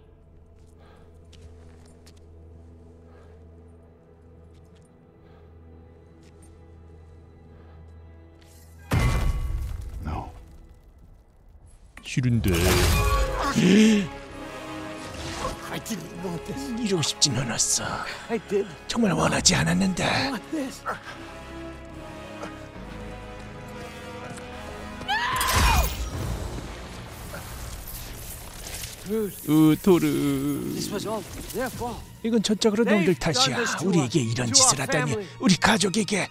No. 싫은데. I didn't want this. 이러고 싶진 않았어. I did. 정말 원하지 않았는데. want this. 으 토르. This was all their fault. 이건 전적으로 놈들 탓이야. done this to 우리에게 us, 이런 to 짓을 our 하다니. family. 우리 가족에게.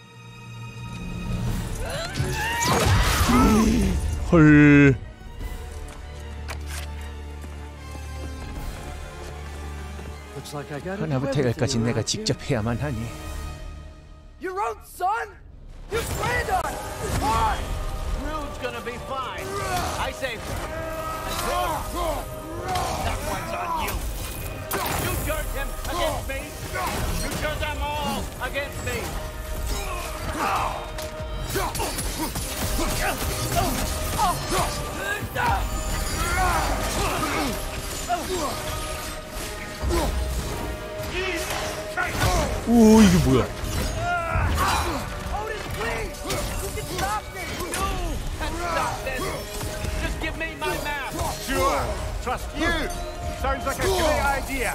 헐. Looks like I got 하나부터 열까지 내가 직접 해야만 하니. Your own son? You granddaughter! Why? Rude's gonna be fine. I saved her. That one's on you. You turned him against me. You turned them all against me. 오 이게 뭐야? Odin, please! Trust you. Sounds like a great idea.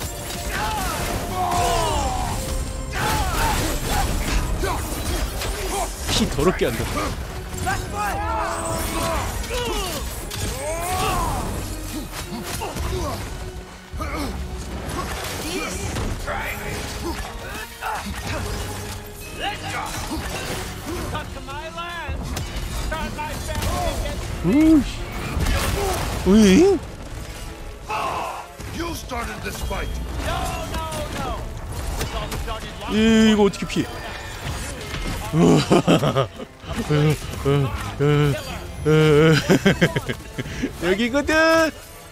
피 더럽게 한다. 왜? You started this fight. 이, 이거 어떻게 피해? 여기거든.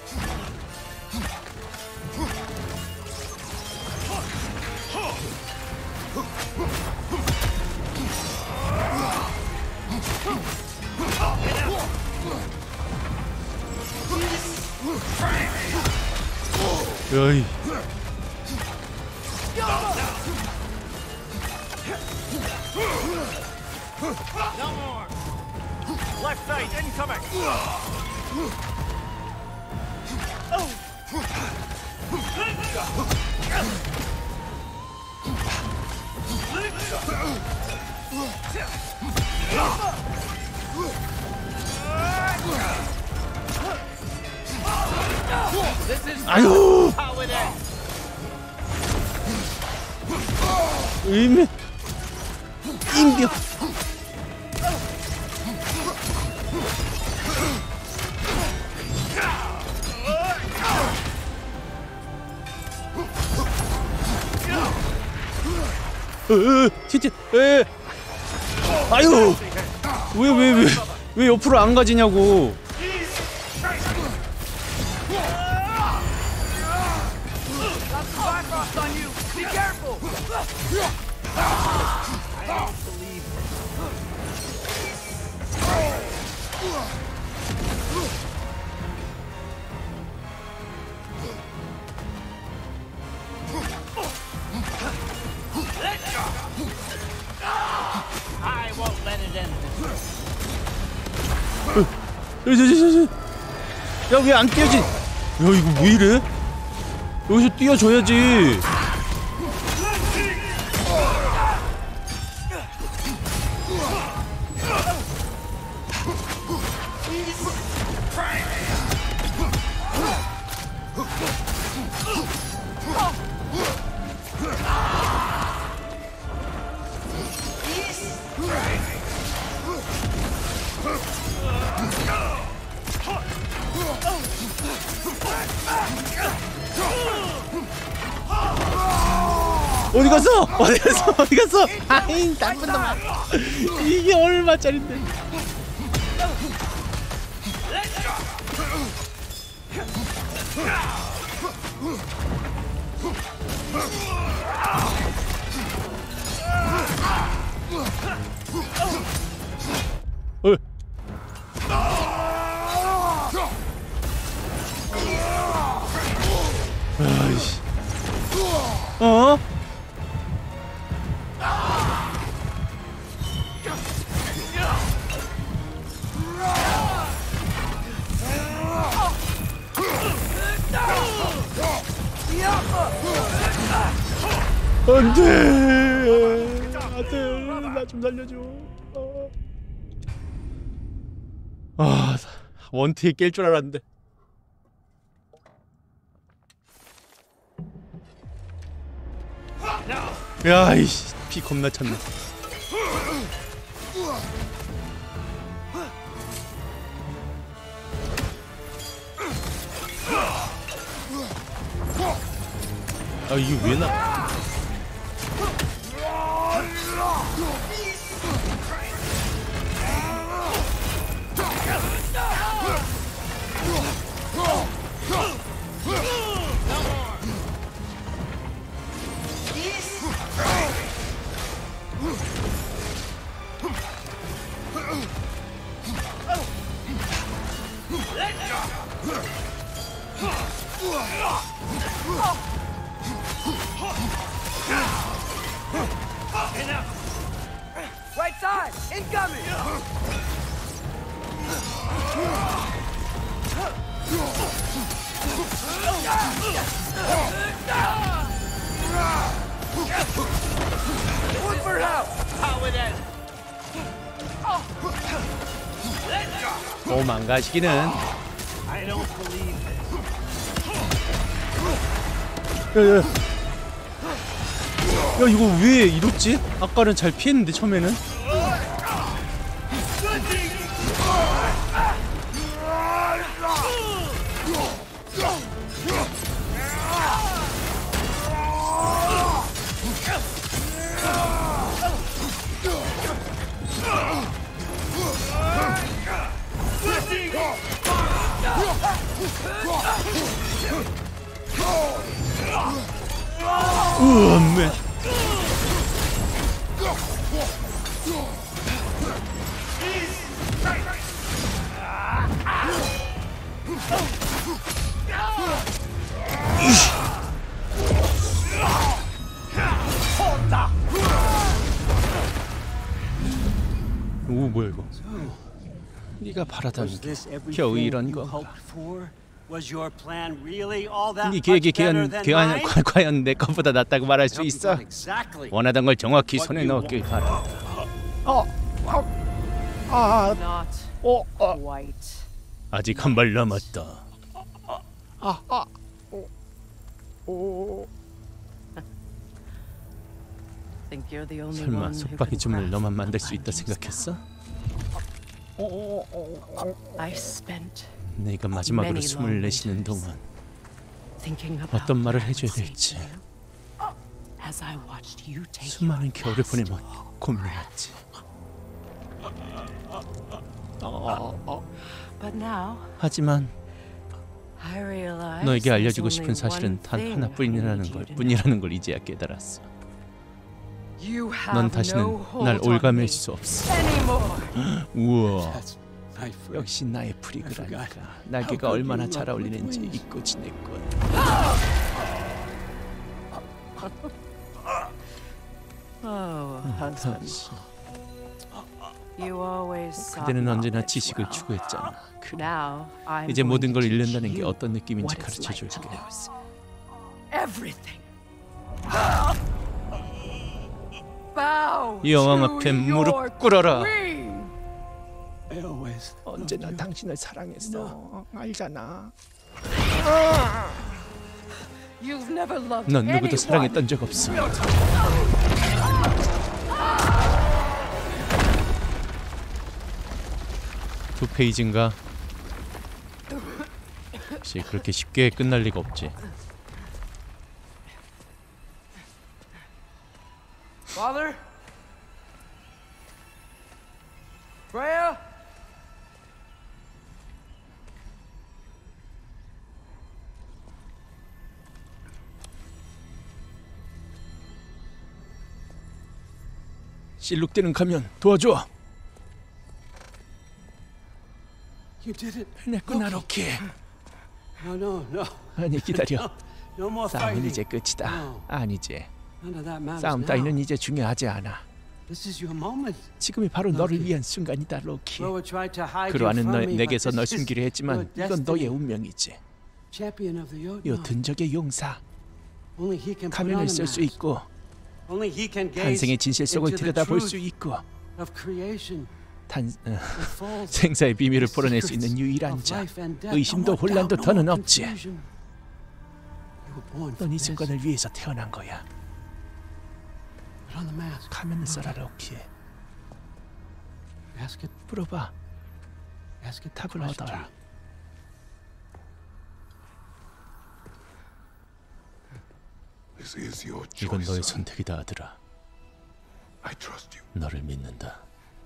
야이. No more. Left side incoming. 아유. 의미. 인격. 으, 진짜, 에, 아유, 왜, 왜, 왜, 왜 옆으로 안 가지냐고. I won't let it end. 야, 왜 안 뛰어지? 야, 이거 왜 이래? 여기서 뛰어줘야지. 어디 갔어? 어디 갔어? 어디 갔어? 아이, 나쁜 놈아. 이게 얼마짜린데? 어. 아이씨. 어? 안돼, 아들, 나 좀 살려줘. 어. 아, 원티에 깰 줄 알았는데. 야, 이씨, 피 겁나 찼네. 아, 이게 왜 나? Right side, incoming! Look for help! How it ends! 또 망가시기는. I don't believe this. 야, 야. 야, 이거 왜 이렇지? 아까는 잘 피했는데 처음에는. 우와, 맨. 오, 뭐야 이거? 네가 바라던 게 겨우 이런 건가? 네 계획이 과연, 과연, 과연 내 것보다 낫다고 말할 수 있어? 원하던 걸 정확히 손에 넣었길 바라. 어, 아, 어, 어. 아직 한 발 남았다. 아, 아, 오, 오. 설마 속박이 줌을 너만 만들 수 있다 생각했어? 내가 마지막으로 숨을 내쉬는 동안 어떤 말을 해줘야 될지 수많은 겨울을 보내며 고민했지. 하지만 너에게 알려주고 싶은 사실은 단 하나뿐이라는 걸 뿐이라는 걸 이제야 깨달았어. 넌 다시는 날 올가맬 수 없어. 우와, 역시 나의 프리그라니까. 날개가 얼마나 잘 어울리는지 잊고 지냈군. 그대는 언제나 지식을 추구했잖아. 그래. 이제 모든 걸 잃는다는 게 어떤 느낌인지 가르쳐줄게. 여왕 앞에 무릎 꿇어라. 언제나 당신을 사랑했어. 알잖아. 넌 누구도 사랑했던 적 없어. 두 페이지인가? 역시 그렇게 쉽게 끝날 리가 없지. Father? Freya? 실룩대는 가면 도와줘. 해냈구나, 로키. No, no, no. 아니, 기다려. No more 싸움은 fighting. 이제 끝이다. No. 아니지. None of that matters 싸움 now. 따위는 이제 중요하지 않아. This is your moment. 지금이 바로 너를 위한 순간이다, 로키. Roa tried to hide you 그로아는 from 너, me, but 내게서 널 this is 숨기려 했지만 your 이건 destiny. 너의 운명이지. Champion of the Jotun. 요 든적의 용사. Only he can put on 가면을 a 쓸 수 mask. 있고 Only he can gaze 탄생의 진실 속을 into the 들여다볼 수 truth 있고 of creation. 탄, 어, 생사의 비밀을 풀어낼 수 있는 유일한 자. 의심도 혼란도 더는 없지. 넌 이 순간을 위해서 태어난 거야. 가면을 써라, 로키. 물어봐. 답을 얻어라. 이건 너의 선택이다, 아들아. 너를 믿는다.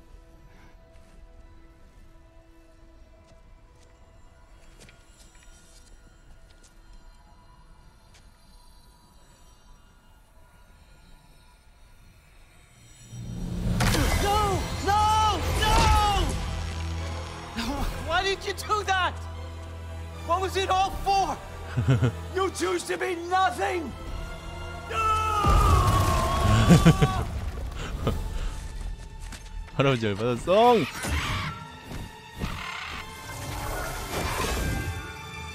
No! No! No! Why did you do that? What was it all for? You choose to be nothing! 할아버지 열받았어.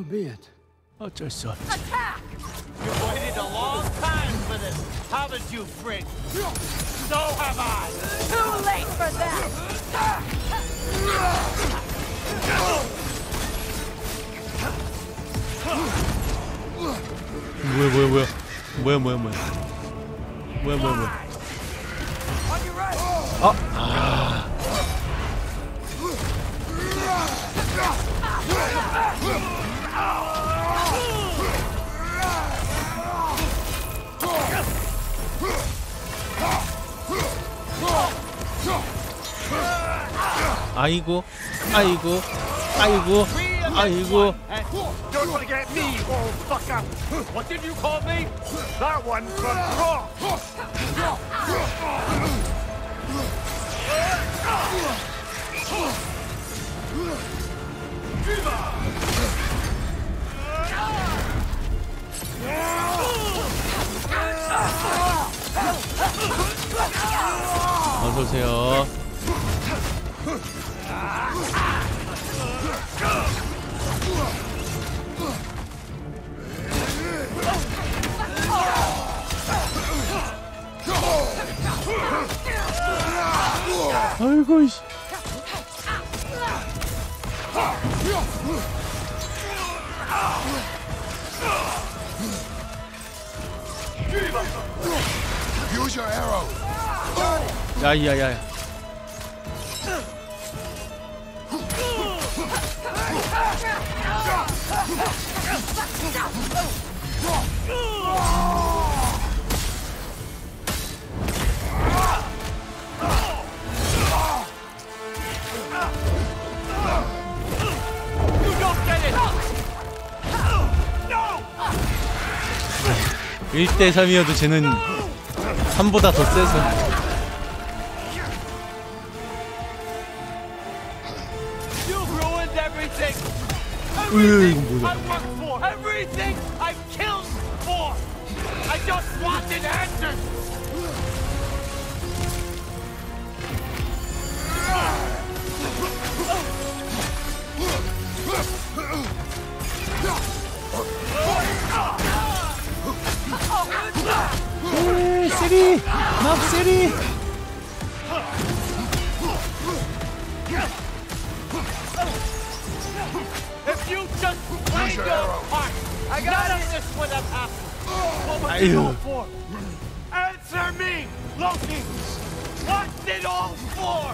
So be it. 어쩔 수 없지. You've waited a long time for this, haven't you, Frick? So have I. Too late for that. 뭐야 뭐야 뭐야 뭐야 뭐야 뭐야 뭐야 뭐야 뭐야 아! 아. 아이고 아이고 아이고 아이고 Don't forget me, old fucker! What did you call me? That one from Cross! 어서 오세요. 아이고 씨. Use your arrow. 야야야. 일 대 삼이어도 쟤는 삼보다 더 세서. 으, 이거 뭐야? Everything I've killed for. I just wanted answers. 에, 세리, 막 세리. If you just played your part, I got none of this would have happened. What was it all for? Answer me, Loki. What's it all for?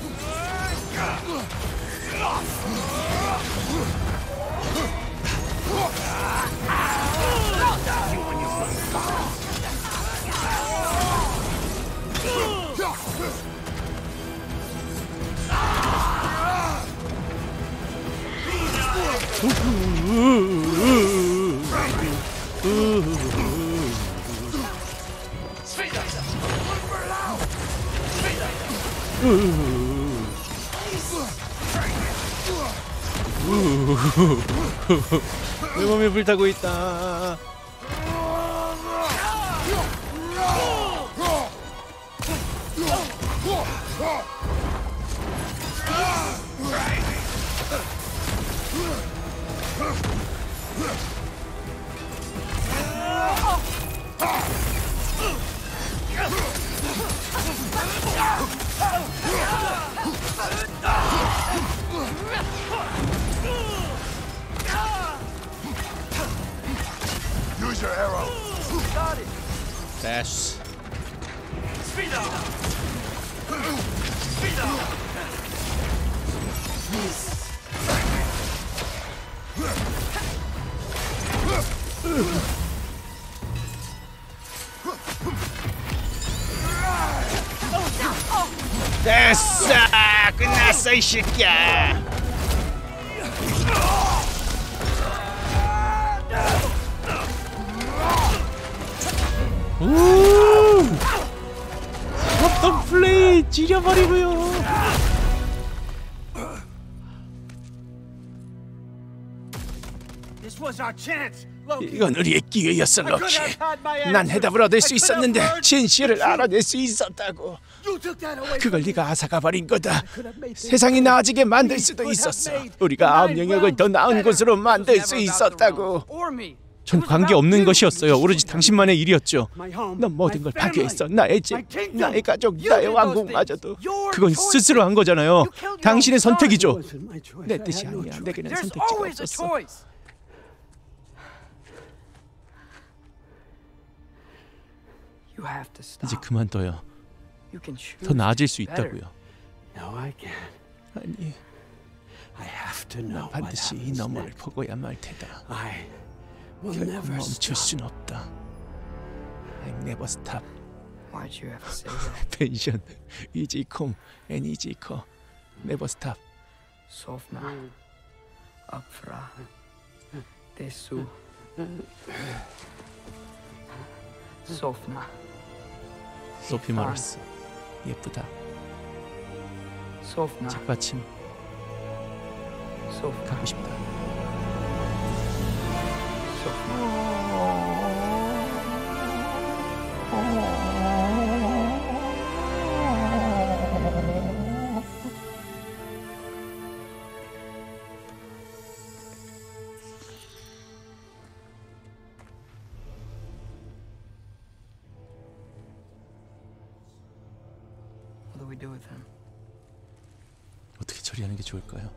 내 몸이 불타고 있다. Use your arrow. Got it. Dash. Speed up. Speed up. 됐어! 끝났어 이 새끼야! 오! 어떤 플레이 찌려버리고요. This was our chance. Loki. 이건 우리의 기회였어, 로키. 난 해답을 얻을 수 있었는데 진실을 알아낼 수 있었다고. 그걸 네가 앗아가 버린 거다. 세상이 나아지게 만들 수도 있었어. 우리가 아홉 영역을 더 나은 곳으로 만들 수 있었다고. 전 관계 없는 것이었어요. 오로지 당신만의 일이었죠. 넌 모든 걸 파괴했어. 나의 집, 나의 가족, 나의 왕국마저도. 그건 스스로 한 거잖아요. 당신의 선택이죠. 내 뜻이 아니야. 내게는 선택지가 없었어. 이제 그만둬요. 더 나아질 수 있다고요. 아니, 난 반드시 이 너머를 보고야 말 테다. 결코 멈출 순 없다. I never stop. Why'd you have to say that? 펜션, 이지콤, 애니지코, never stop. Sofna, Apfra, Desu, Sofna. 소피 마르스, 예쁘다. Sofna, 책받침, Sofna, 가고 싶다. What do we do with him? 어떻게 처리하는 게 좋을까요?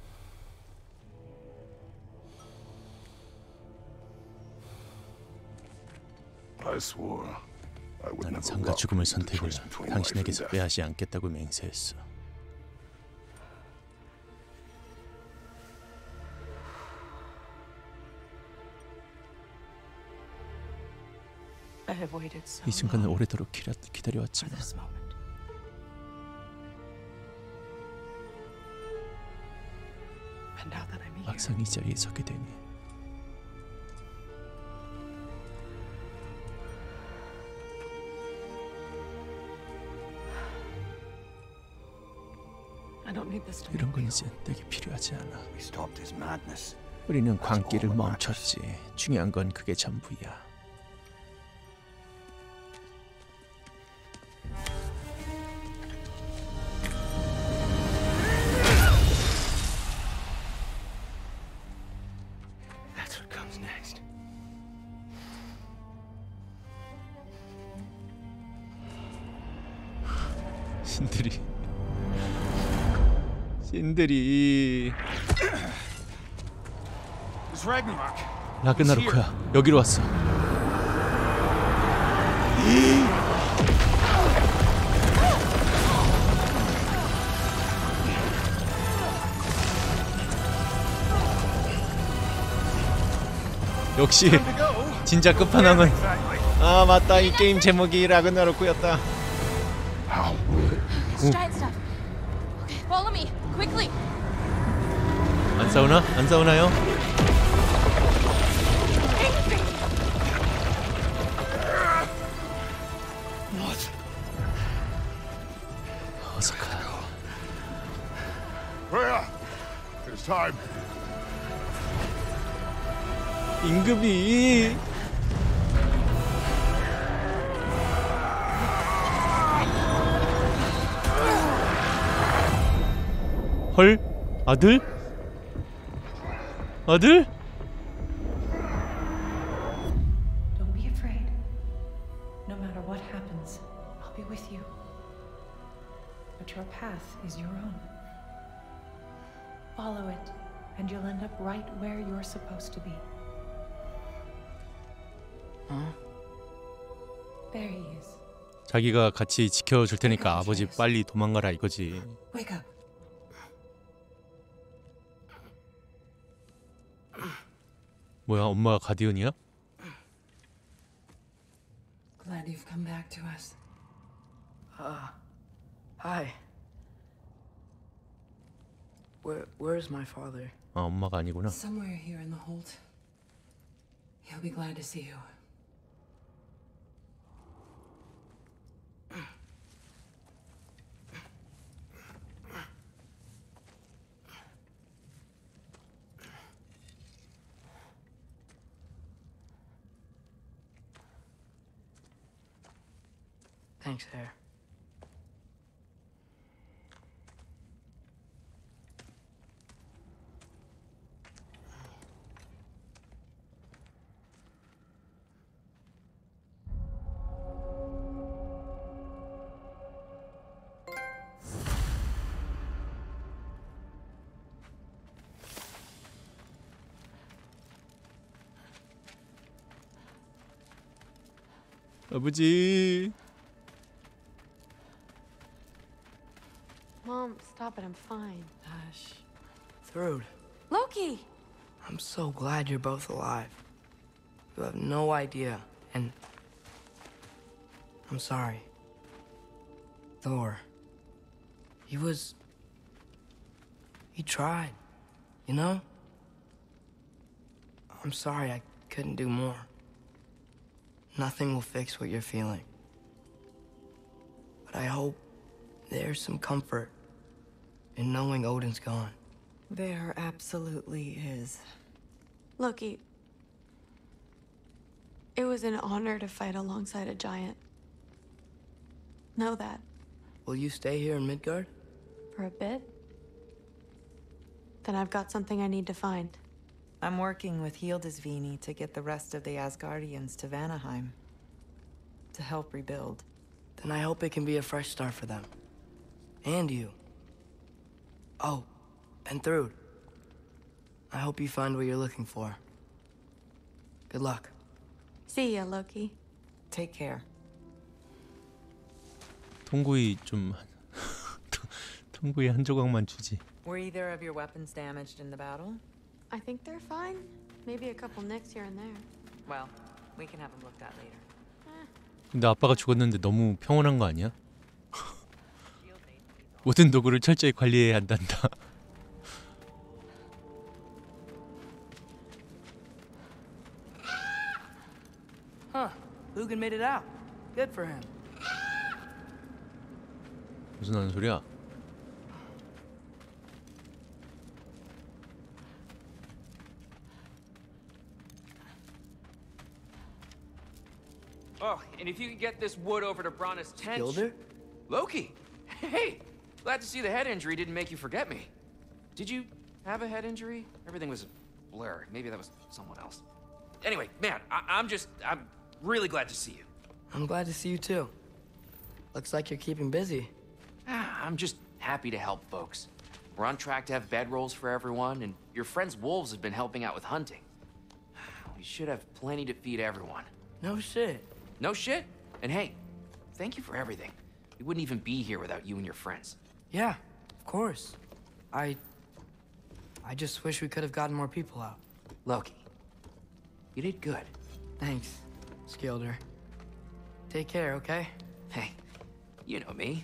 나는 삶과 죽음을 선택을 당신에게서 빼앗지 않겠다고 맹세했어. 이 순간을 오래도록 기다, 기다려왔지만 막상 이 자리에 서게 되니 이런 건 이제 내게 필요하지 않아. 우리는 광기를 멈췄지. 중요한 건 그게 전부야. 신들이 신들이 라그나로크야. 여기로 왔어. 역시 진짜 끝판왕은 아 맞다, 이 게임 제목이 라그나로크였다. Giant stuff. Okay, follow me quickly. 안 싸우나? 안 싸우나요? 어서 가. It's time. 임금이 헐? 아들? 아들? Don't be afraid. No matter what happens, I'll be with you. But your path is your own. Follow it, and you'll end up right where you're supposed to be. Huh? There he is. 자기가 같이 지켜줄 테니까 아버지 빨리 도망가라 이거지. Wake up. 뭐야, 엄마가 가디언이야? Glad you've come back to us. Uh, hi. Where, where's my father? 아, 엄마가 아니구나. Somewhere here in the hold. He'll be glad to see you. Thanks, Hare. 아버지. Mom, stop it. I'm fine. Hush. Thrud, Loki! I'm so glad you're both alive. You have no idea, and I'm sorry. Thor, he was... he tried, you know? I'm sorry I couldn't do more. Nothing will fix what you're feeling. But I hope there's some comfort in knowing Odin's gone. There absolutely is. Loki, it was an honor to fight alongside a giant. Know that. Will you stay here in Midgard? For a bit? Then I've got something I need to find. I'm working with Hildisvini to get the rest of the Asgardians to Vanaheim. To help rebuild. Then I hope it can be a fresh start for them. And you. Oh, and Thrud. I hope you find what you're looking for. Good luck. See ya, Loki. Take care. 통구이 좀 통구이 한 조각만 주지. Were either of your weapons damaged in the battle? I think they're fine. Maybe a couple nicks here and there. Well, we can have them looked at later. 근데 아빠가 죽었는데 너무 평온한 거 아니야? 모든 도구를 철저히 관리해야 한단다. Huh. Lugan made it out. Good for him. 무슨 하는 소리야? Oh, and if you could get this wood over to Brana's tent... Skilder? Loki! Hey! Glad to see the head injury didn't make you forget me. Did you have a head injury? Everything was a blur. Maybe that was someone else. Anyway, man, I I'm just... I'm really glad to see you. I'm glad to see you too. Looks like you're keeping busy. Ah, I'm just happy to help folks. We're on track to have bedrolls for everyone, and your friend's wolves have been helping out with hunting. We should have plenty to feed everyone. No shit. No shit? And hey, thank you for everything. We wouldn't even be here without you and your friends. Yeah, of course. I... I just wish we could have gotten more people out. Loki, you did good. Thanks, Skilder. Take care, okay? Hey, you know me.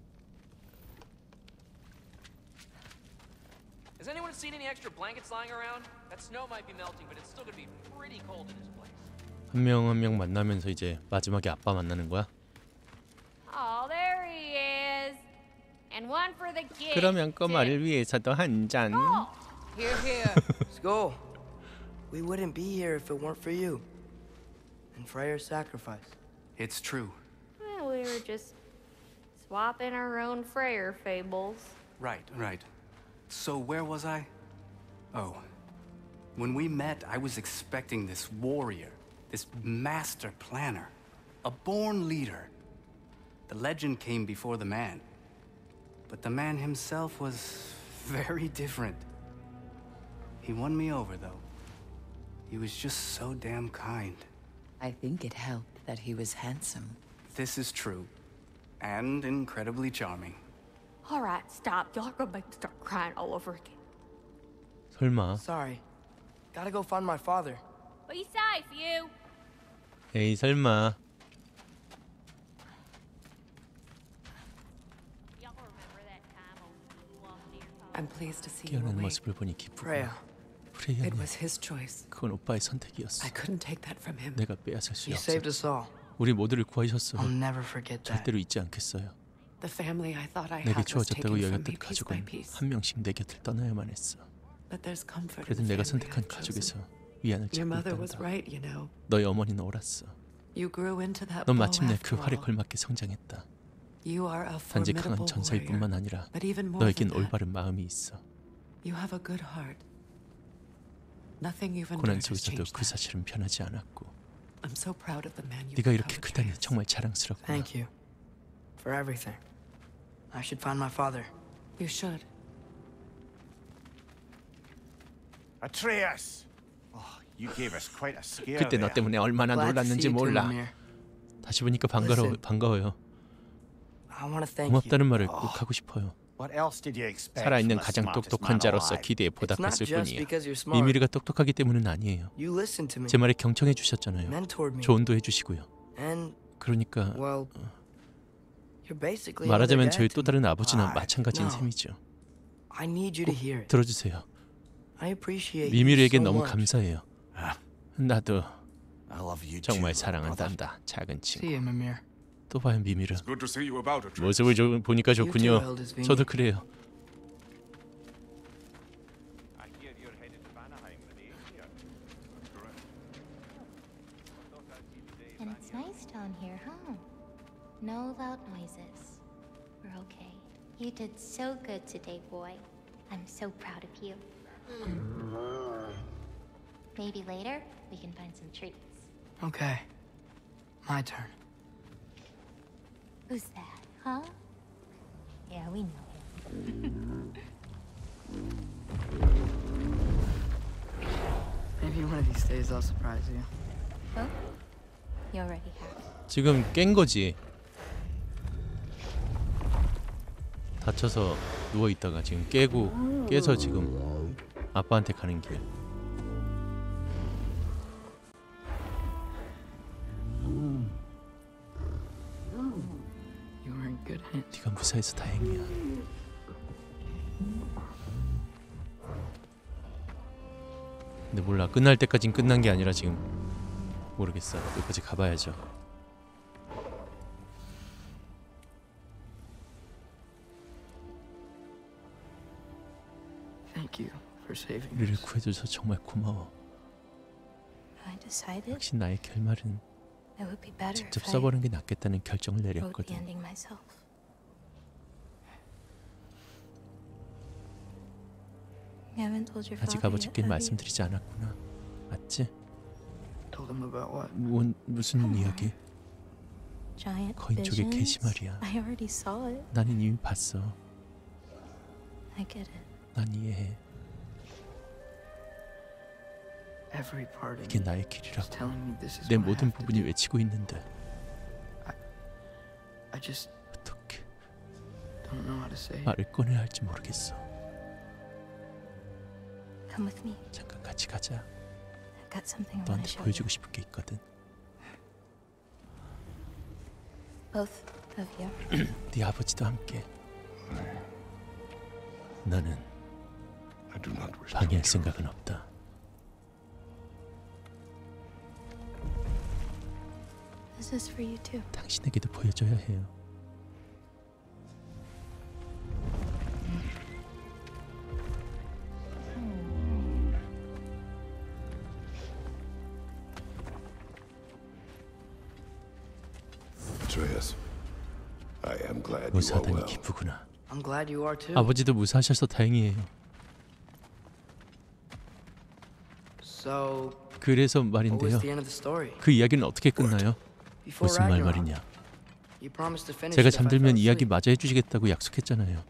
Has anyone seen any extra blankets lying around? That snow might be melting, but it's still gonna be pretty cold in this place. 한 명 한 명 만나면서 이제 마지막에 아빠 만나는 거야? Oh, there he is. And one for the kids. 그러면 꼬마를 위해서도 한 잔. Oh. Here, here. Skull. We wouldn't be here if it weren't for you. And Freyr's sacrifice. It's true. Well, we were just swapping our own Freyr fables. Right, right. So where was I? Oh. When we met, I was expecting this warrior, this master planner, a born leader. The legend came before the man. But the man himself was very different. He won me over, though. He was just so damn kind. I think it helped that he was handsome. This is true. And incredibly charming. All right, stop. Y'all are gonna make me start crying all over again. 설마. Sorry. Gotta go find my father. Be safe, you. 에이 설마. I'm pleased to see you 깨어난 awake. 모습을 보니 기쁘고. Freya. 프레야네. It was his choice. 그건 오빠의 선택이었어. I couldn't take that from him. 내가 빼앗을 수 You 없어. saved us all. 우리 모두를 구하셨어요. I'll never forget that. 절대로 잊지 않겠어요. The family I thought I 내게 had was taken 주어졌다고 from me 여겼던 piece by 가족은 piece. 한 명씩 내 곁을 떠나야만 했어. But there's comfort 그래도 in the 내가 family 선택한 I've 가족에서 chosen. 위안을 Your 찾고 mother was 있단다. right, you know. 너희 어머니는 옳았어. You grew into that 넌 bow 마침내 after 그 활에 all. 걸맞게 성장했다. You are a 단지 강한 formidable 전사일 warrior, 뿐만 아니라 but even more 너에겐 than that, 올바른 마음이 있어. you have a good heart. Nothing you've 고난 endured has 속에서도 changed 그 that. 사실은 변하지 않았고. I'm so proud of the man you've 네가 become 이렇게 with 크다니 Atreus. 정말 자랑스럽구나. Thank you. For everything. I should find my father. You should. Atreus! Oh, you gave us quite a scare 그때 너 there. 때문에 얼마나 Glad to see 놀랐는지 you too, 몰라. Mimir. 다시 보니까 반가워 반가워요. 고맙다는 말을 꼭 하고 싶어요. 살아있는 가장 똑똑한 자로서 기대에 보답했을 뿐이에요. 미미르가 똑똑하기 때문은 아니에요. 제 말에 경청해 주셨잖아요. 조언도 해주시고요. 그러니까 어, 말하자면 저희 또 다른 아버지나 마찬가지인 셈이죠. 꼭 들어주세요. 미미르에게 너무 감사해요. 나도 정말 사랑한단다, 작은 친구. 또 봐요, 미미르. 모습을 조, 보니까 좋군요. 저도 그래요. And it's nice down here, huh? No loud noises. We're okay. You did so good today, boy. I'm so proud of you. Maybe later we can find some treats. Okay. My turn. Who's that, huh? Yeah, we know him. Maybe one of these days I'll surprise you. Oh? You already have. 지금 깬 거지. 다쳐서 누워 있다가 지금 깨고 깨서 지금 아빠한테 가는 길. 네가 무사해서 다행이야. 근데 몰라, 끝날 때까진 끝난 게 아니라 지금 모르겠어. 여기까지 가봐야죠. 우리를 구해줘서 정말 고마워. 역시 나의 결말은 직접 써버리는 게 낫겠다는 결정을 내렸거든. 아직 아버지께 말씀드리지 않았구나. 맞지? 무, 무슨 이야기? 거인 쪽의 개시 말이야. 나는 이미 봤어. 난 이해해. 이게 나의 길이라고. 내 모든 부분이 외치고 있는데 어떻게 말을 꺼내야 할지 모르겠어. 잠깐 같이 가자. 너한테 보여주고 싶은 게 있거든. 네 아버지도 함께. 나는 방해할 생각은 없다. 당신에게도 보여줘야 해요. Atreus, I am glad you are 무사하다니 well. 기쁘구나. I'm glad you are too. 아버지도 무사하셔서 다행이에요. So, 그래서 what was 말인데요. the end of the story? 그 이야기는 어떻게 끝나요? Before 무슨 말 Ragnarok, 말이냐? you promised to finish 제가 it if I 잠들면 fell 이야기 asleep. 마저 해주시겠다고 약속했잖아요.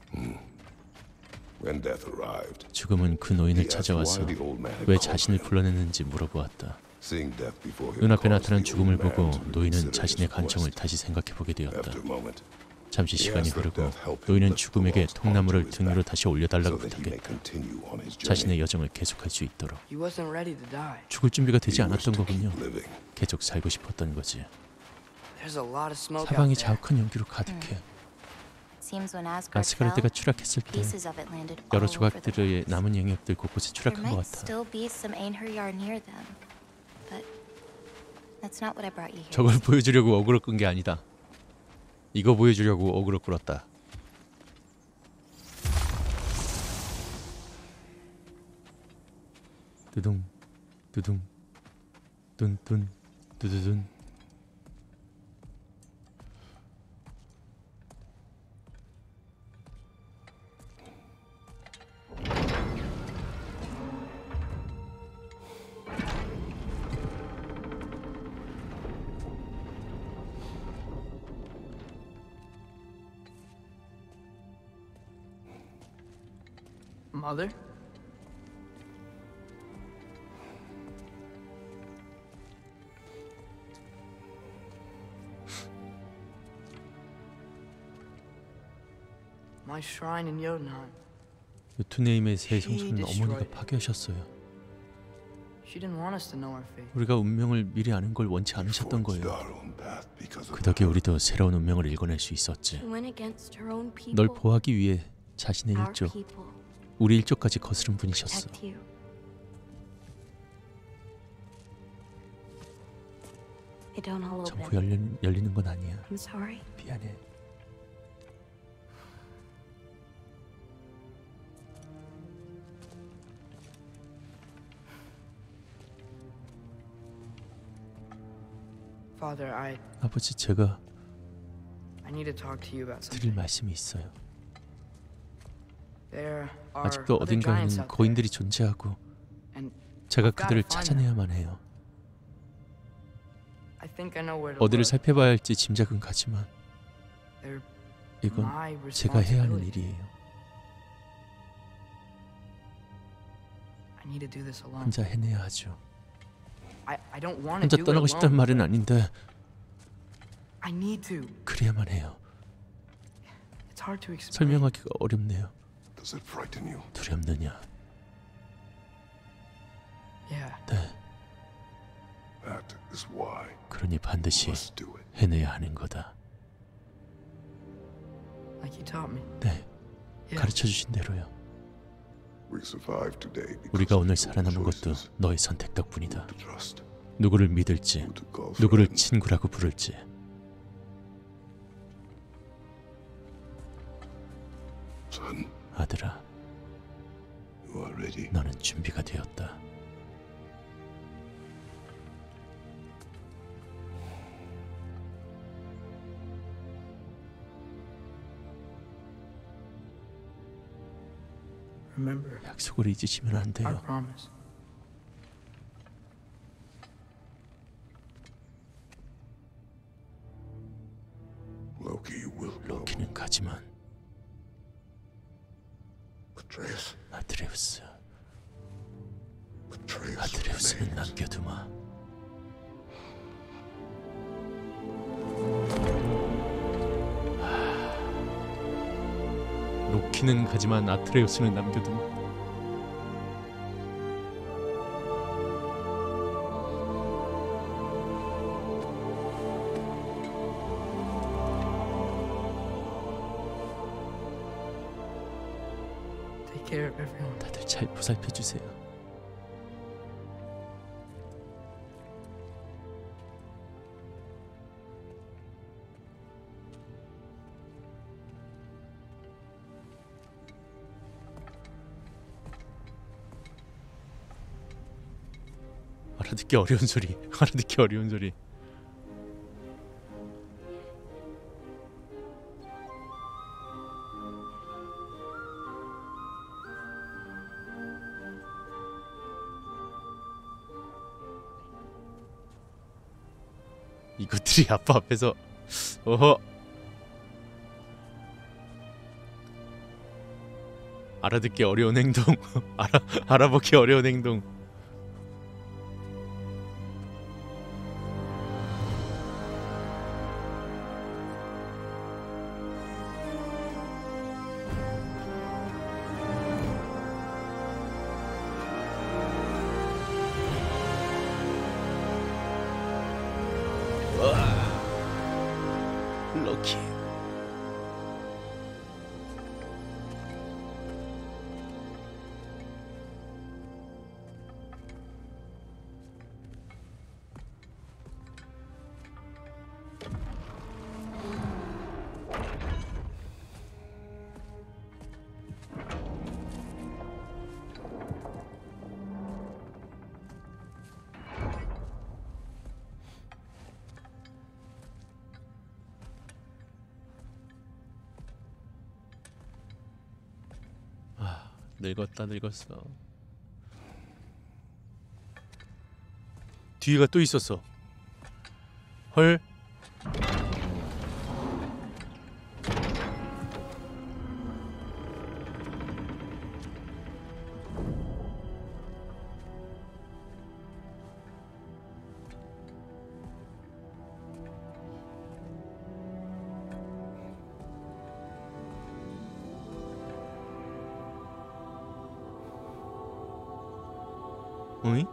When death arrived, 죽음은 그 노인을 찾아와서 왜 자신을 불러냈는지 물어보았다. seeing death before him 눈앞에 caused 나타난 the 죽음을 old man 보고 to 노인은 reconsider 자신의 his 간청을 quest. 다시 생각해보게 되었다. After a moment, 잠시 he 시간이 asked that 흐르고 death help him 노인은 lift the 죽음에게 lost 통나무를 onto his 등 위로 back 다시 올려달라고 so that he may 부탁해 continue on his journey. 자신의 여정을 계속할 수 있도록. He wasn't ready to die. 죽을 준비가 되지 He wished 않았던 to 거군요. keep living. 계속 살고 싶었던 거지. There's a lot of smoke out 사방이 there. 자욱한 연기로 가득해. Seems when Asgard 아스가르드가 fell, 추락했을 때 pieces of it landed 여러 all over the 조각들의 남은 영역들 곳곳에 There 추락한 것 might 같아. still be some Einherjar near them, but that's not what I brought you here. 저걸 보여주려고 어그로 끈 게 아니다. 이거 보여주려고 어그로 끌었다. 두둥 두둥 뚠뚠 두두둔. Mother? My shrine in Jotunheim. 요tunheim의 새 성소는 어머니가 파괴하셨어요. She didn't want us to know our fate. 우리가 운명을 미리 아는 걸 원치 않으셨던 거예요. 그 덕에 우리도 새로운 운명을 읽어낼 수 있었지. 널 보호하기 위해 자신의 일족, 우리 일족까지 거스른 분이셨어. 전부 열리는, 열리는 건 아니야. 미안해. Father, I 아버지, 제가 I need to talk to you about 드릴 something. 말씀이 있어요. There are 아직도 other giants 어딘가에는 out there, 거인들이 존재하고 and 제가 I've gotta 그들을 find 찾아내야만 해요. I think I know where to 어디를 look. 살펴봐야 할지 짐작은 가지만 They're 이건 my 제가 해야 하는 responsibility. 일이에요. I need to do this alone. 혼자 해내야 하죠. I I don't want 혼자 to do 떠나고 it 싶단 alone. 말은 아닌데 I need to. 그래야만 해요. It's hard to explain. 설명하기가 어렵네요. Does it frighten you? 두렵느냐? Yeah. 네. That is why 그러니 반드시 you must do it. 해내야 하는 거다. Like you taught me. 네. 가르쳐 주신 대로요. We survived today because 우리가 오늘 of your 살아남은 것도 choices. 너의 선택 덕분이다. Who to trust, 누구를 믿을지, who to call 누구를 friend. 친구라고 부를지. Son, 아들아, you are ready. 너는 준비가 되었다. Remember. 약속을 잊으시면 안 I 돼요. promise. Loki will go. 로키는 가지만 Atreus, 아트레우스, Atreus 아트레우스는 remains. 남겨두마. 로키는 가지만 아트레우스는 남겨두마. Take care of everyone. 다들 잘 보살펴 주세요. 알아듣기 어려운 소리. 알아듣기 어려운 소리. 이것들이 아빠 앞에서 어허 알아듣기 어려운 행동. 알아 알아보기 어려운 행동. 럭키. 늙었다 늙었어. 뒤에가 또 있었어. 헐. 응?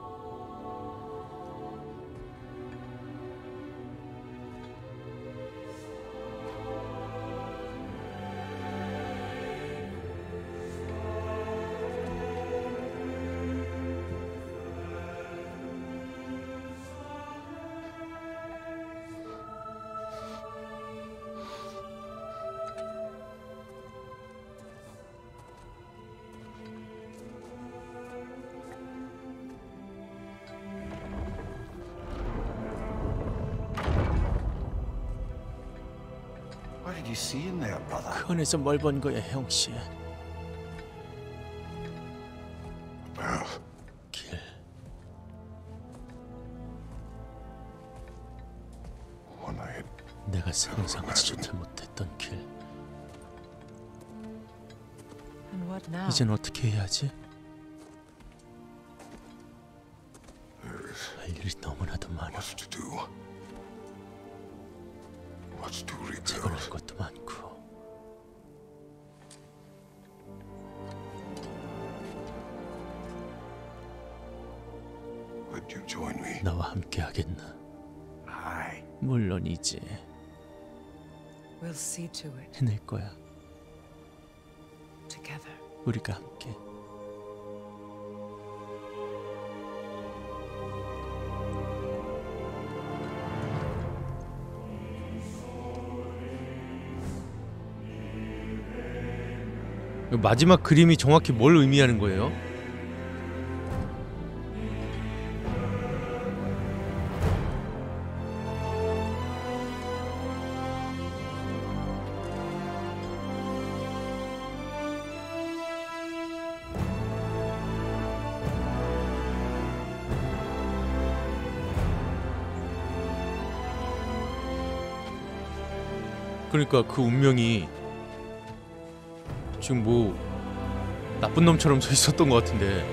그 안에서 뭘 본 거야, 형씨? 길. 내가 상상하지도 못했던 길. 이젠 어떻게 해야지? 할 일이 너무나도 많아. 재건할 것도 많고. 나와 함께 하겠나? 물론이지. 해낼 거야. 우리가 함께. 마지막 그림이 정확히 뭘 의미하는 거예요? 그러니까 그 운명이 지금 뭐 나쁜 놈처럼 서 있었던 것 같은데.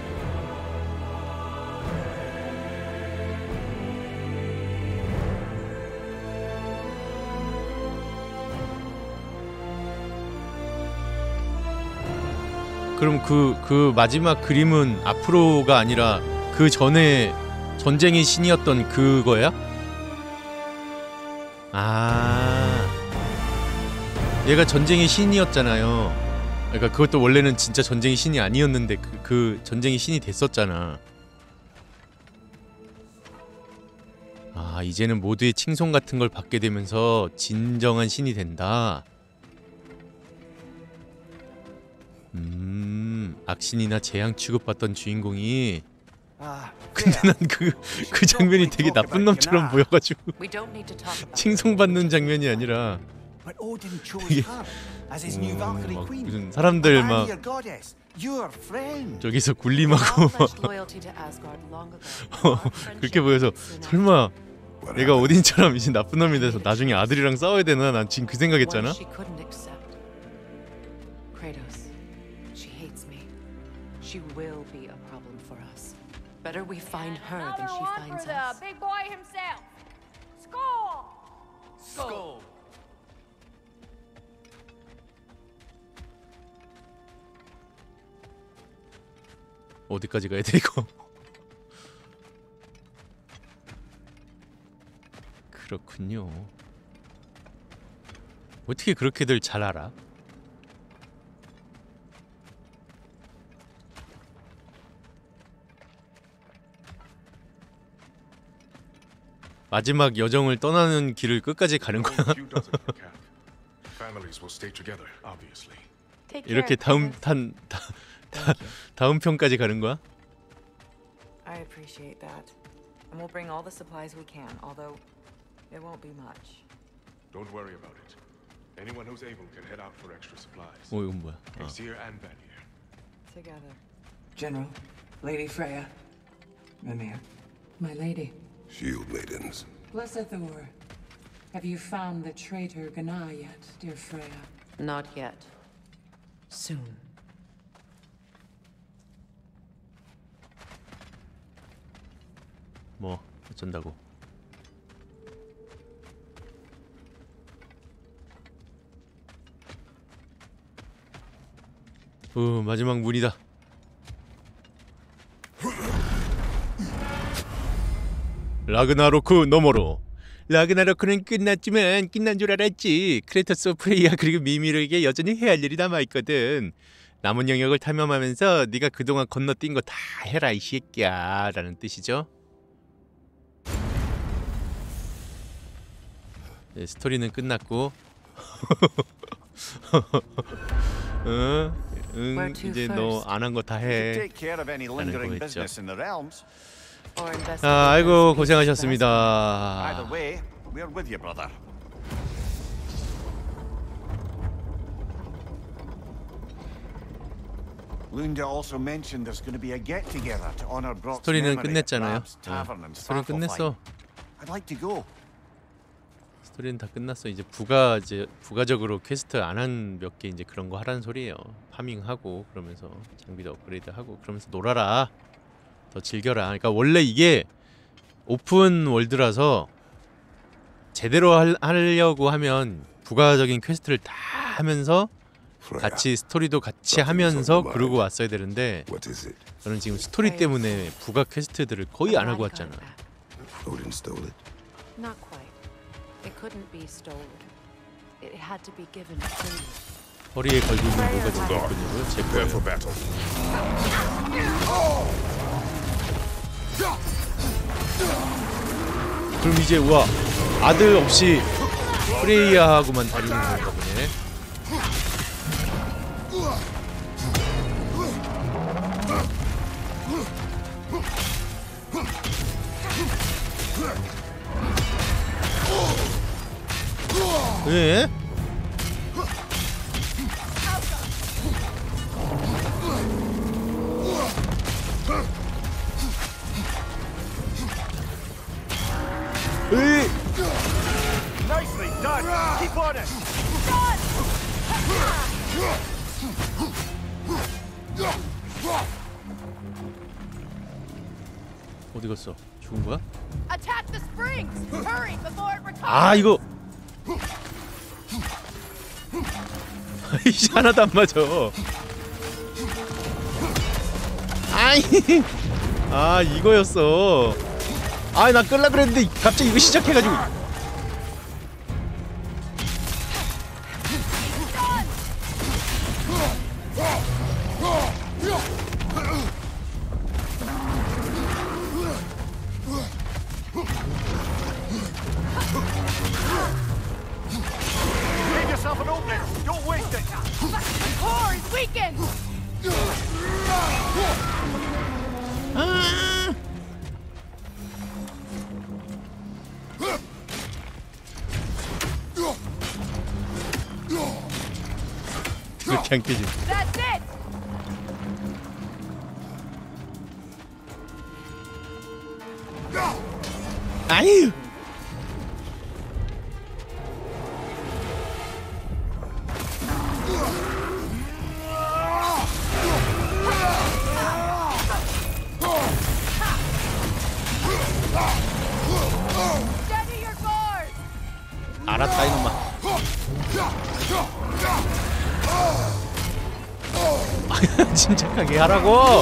그럼 그, 그 마지막 그림은 앞으로가 아니라 그 전에 전쟁의 신이었던 그거야? 아, 얘가 전쟁의 신이었잖아요. 그러니까 그것도 원래는 진짜 전쟁의 신이 아니었는데 그, 그 전쟁의 신이 됐었잖아. 아, 이제는 모두의 칭송 같은 걸 받게 되면서 진정한 신이 된다. 음, 악신이나 재앙 취급받던 주인공이. 근데 난 그 그 장면이 되게 나쁜 놈처럼 보여가지고 칭송받는 장면이 아니라 되게 음, 막 무슨 사람들 막 저기서 군림하고 막 그렇게 보여서 설마 내가 오딘처럼 이제 나쁜 놈이 돼서 나중에 아들이랑 싸워야 되나? 난 지금 그 생각했잖아. Better we find her than she finds us. Big boy himself. Skull. Skull. 어디까지 가야 돼 이거? 그렇군요. 어떻게 그렇게들 잘 알아? 마지막 여정을 떠나는 길을 끝까지 가는 거야. 이렇게 다음 탄 다, 다, 다음 편까지 가는 거야? I appreciate that. And we'll bring all the supplies we can, although it won't be much. Don't worry about it. Anyone who's able can head out for extra supplies. 어, 이건 뭐야? Aesir and Vanir. Together. General, Lady Freya, Mimir, my lady. Shield maidens. Blessed Thor, have you found the traitor Gná yet, dear Freya? Not yet. Soon. 뭐 어쩐다고? 어, 마지막 문이다. 라그나로크 너머로. 라그나로크는 끝났지만 끝난 줄 알았지. 크레토스, 프레이야 그리고 미미르에게 여전히 해야 할 일이 남아있거든. 남은 영역을 탐험하면서 네가 그동안 건너뛴 거 다 해라 이 새끼야 라는 뜻이죠. 네, 스토리는 끝났고 응, 응 이제 너 안 한 거 다 해 라는 거였죠. 아, 아이고 고생하셨습니다. 스토리는 끝냈잖아요. 네, 스토리는 끝냈어. 스토리는 다 끝났어. 이제 부가 이제 부가적으로 퀘스트 안 한 몇 개 이제 그런 거 하라는 소리예요. 파밍하고 그러면서 장비도 업그레이드하고 그러면서 놀아라. 더 즐겨라. 그러니까 원래 이게 오픈 월드라서 제대로 할, 하려고 하면 부가적인 퀘스트를 다 하면서 같이 스토리도 같이 하면서 그러고 왔어야 되는데 저는 지금 스토리 때문에 부가 퀘스트들을 거의 안 하고 왔잖아. 허리에 걸고 있는 뭐가 생겼군요. 제 거예요. 그럼 이제 우와 아들 없이 프레이야하고만 다니는 건가 보네. 예? Nicely done. Keep on it. 어디 갔어? 죽은 거야? Attack the springs. Hurry before it recovers. 아 이거 이씨 하나도 안 맞아. 아이 아 이거였어. 아 나 끌라 그랬는데 갑자기 이거 시작해가지고. Give yourself an opening. Don't waste it. The core is weakened. 이렇게 안 깨지. That's it. 아유. Steady your guard. 알았다 이놈아. 침착하게 하라고.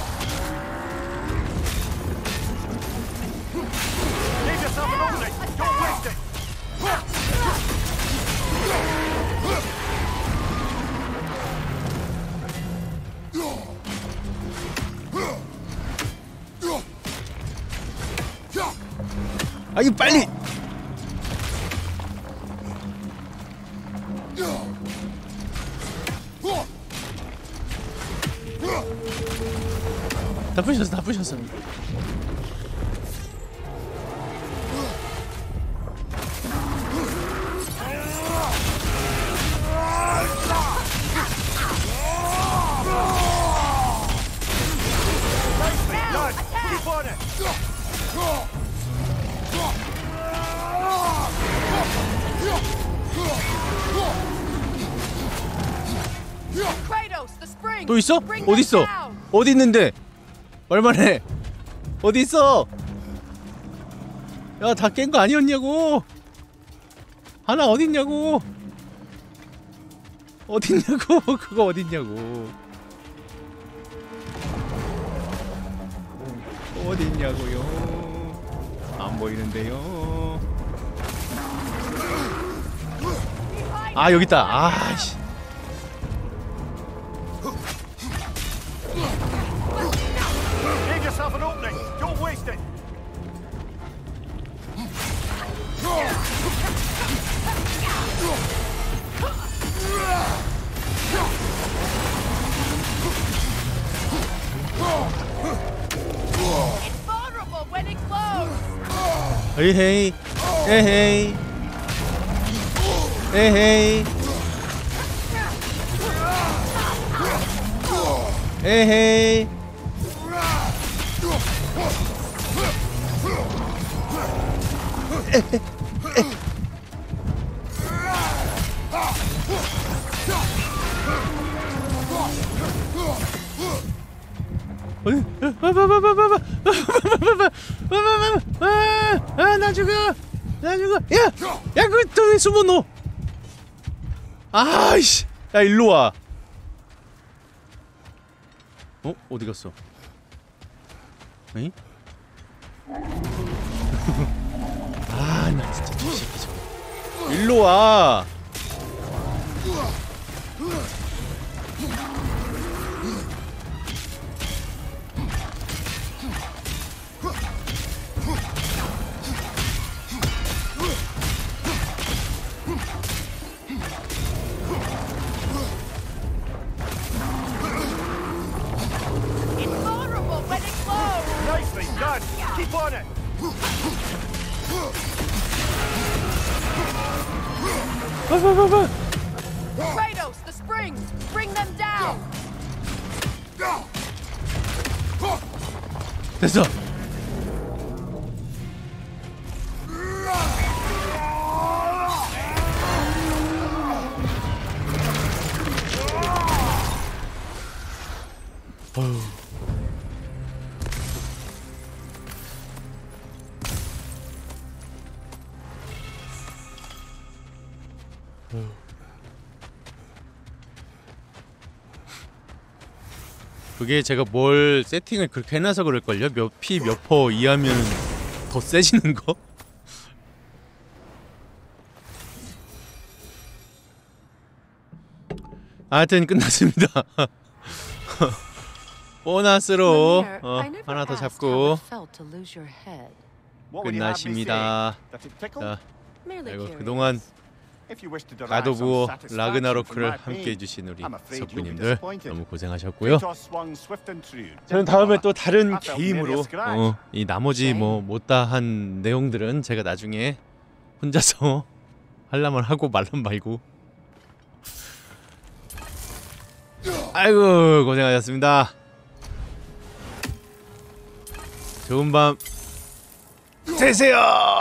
Give yourself an opening. Don't waste it. 아이 빨리. 다 부셨어, 다 부셨어. Keep on it. Kratos, the spring. 또 있어? Bring 어디 them 있어? down. 어디 있는데? 얼마네? 어디 있어? 야, 다 깬 거 아니었냐고? 하나 어디 있냐고? 어디 있냐고? 그거 어디 있냐고? 어디 있냐고요? 안 안 보이는데요. 아 여기 있다. 아씨. Give yourself an opening. Don't waste it. It's vulnerable when it glows. 에헤이, 에헤이, 에헤이, 에헤이. 아, 나 죽어, 나 죽어. 야, 야, 그 또 왜 숨어 너? 아이씨, 야 일로 와. 어, 어디 갔어? 응? 아, 나 진짜 저 새끼 저. 일로 와. Keep on it! Kratos, the springs! Bring them down! 됐어! 어휴. 그게 제가 뭘 세팅을 그렇게 해놔서 그럴걸요? 몇 피 몇 퍼 이하면 더 세지는 거? 하여튼 끝났습니다. 보너스로 어, 하나 더 잡고 끝나십니다. 자, 아이고 그동안 갓 오브 라그나로크를 함께 해주신 우리 석구님들 너무 고생하셨고요. 저는 다음에 또 다른 게임으로 어, 이 나머지 뭐 못다한 내용들은 제가 나중에 혼자서 하려면 하고 말란 말고. 아이고 고생하셨습니다. 좋은 밤 되세요.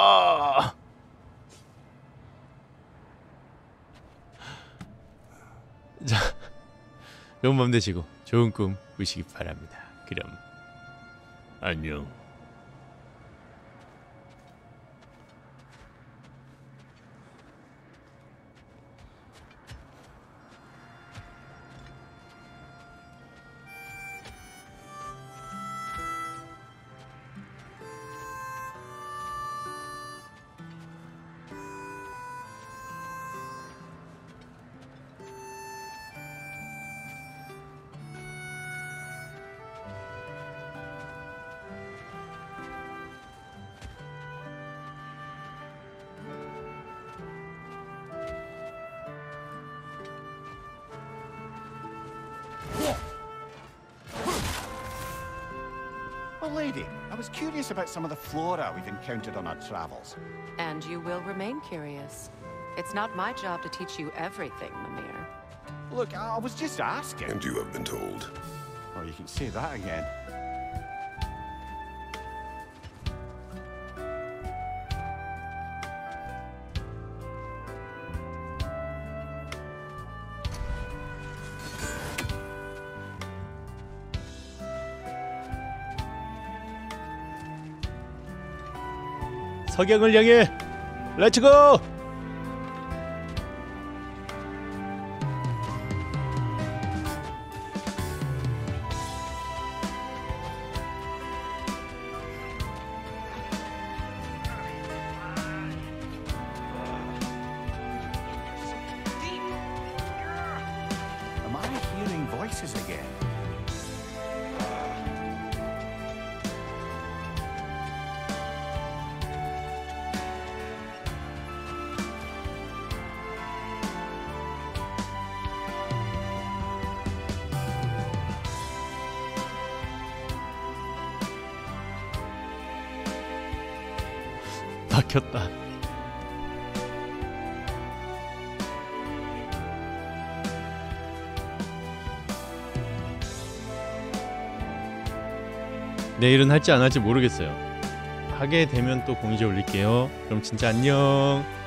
자, 좋은 밤 되시고 좋은 꿈 꾸시기 바랍니다. 그럼 안녕. Lady, I was curious about some of the flora we've encountered on our travels. And you will remain curious. It's not my job to teach you everything, Mimir. Look, I was just asking. And you have been told. Oh, you can say that again. 석양을 향해 렛츠고! pieces again. 박혔다. 내일은 할지 안 할지 모르겠어요. 하게 되면 또 공지에 올릴게요. 그럼 진짜 안녕.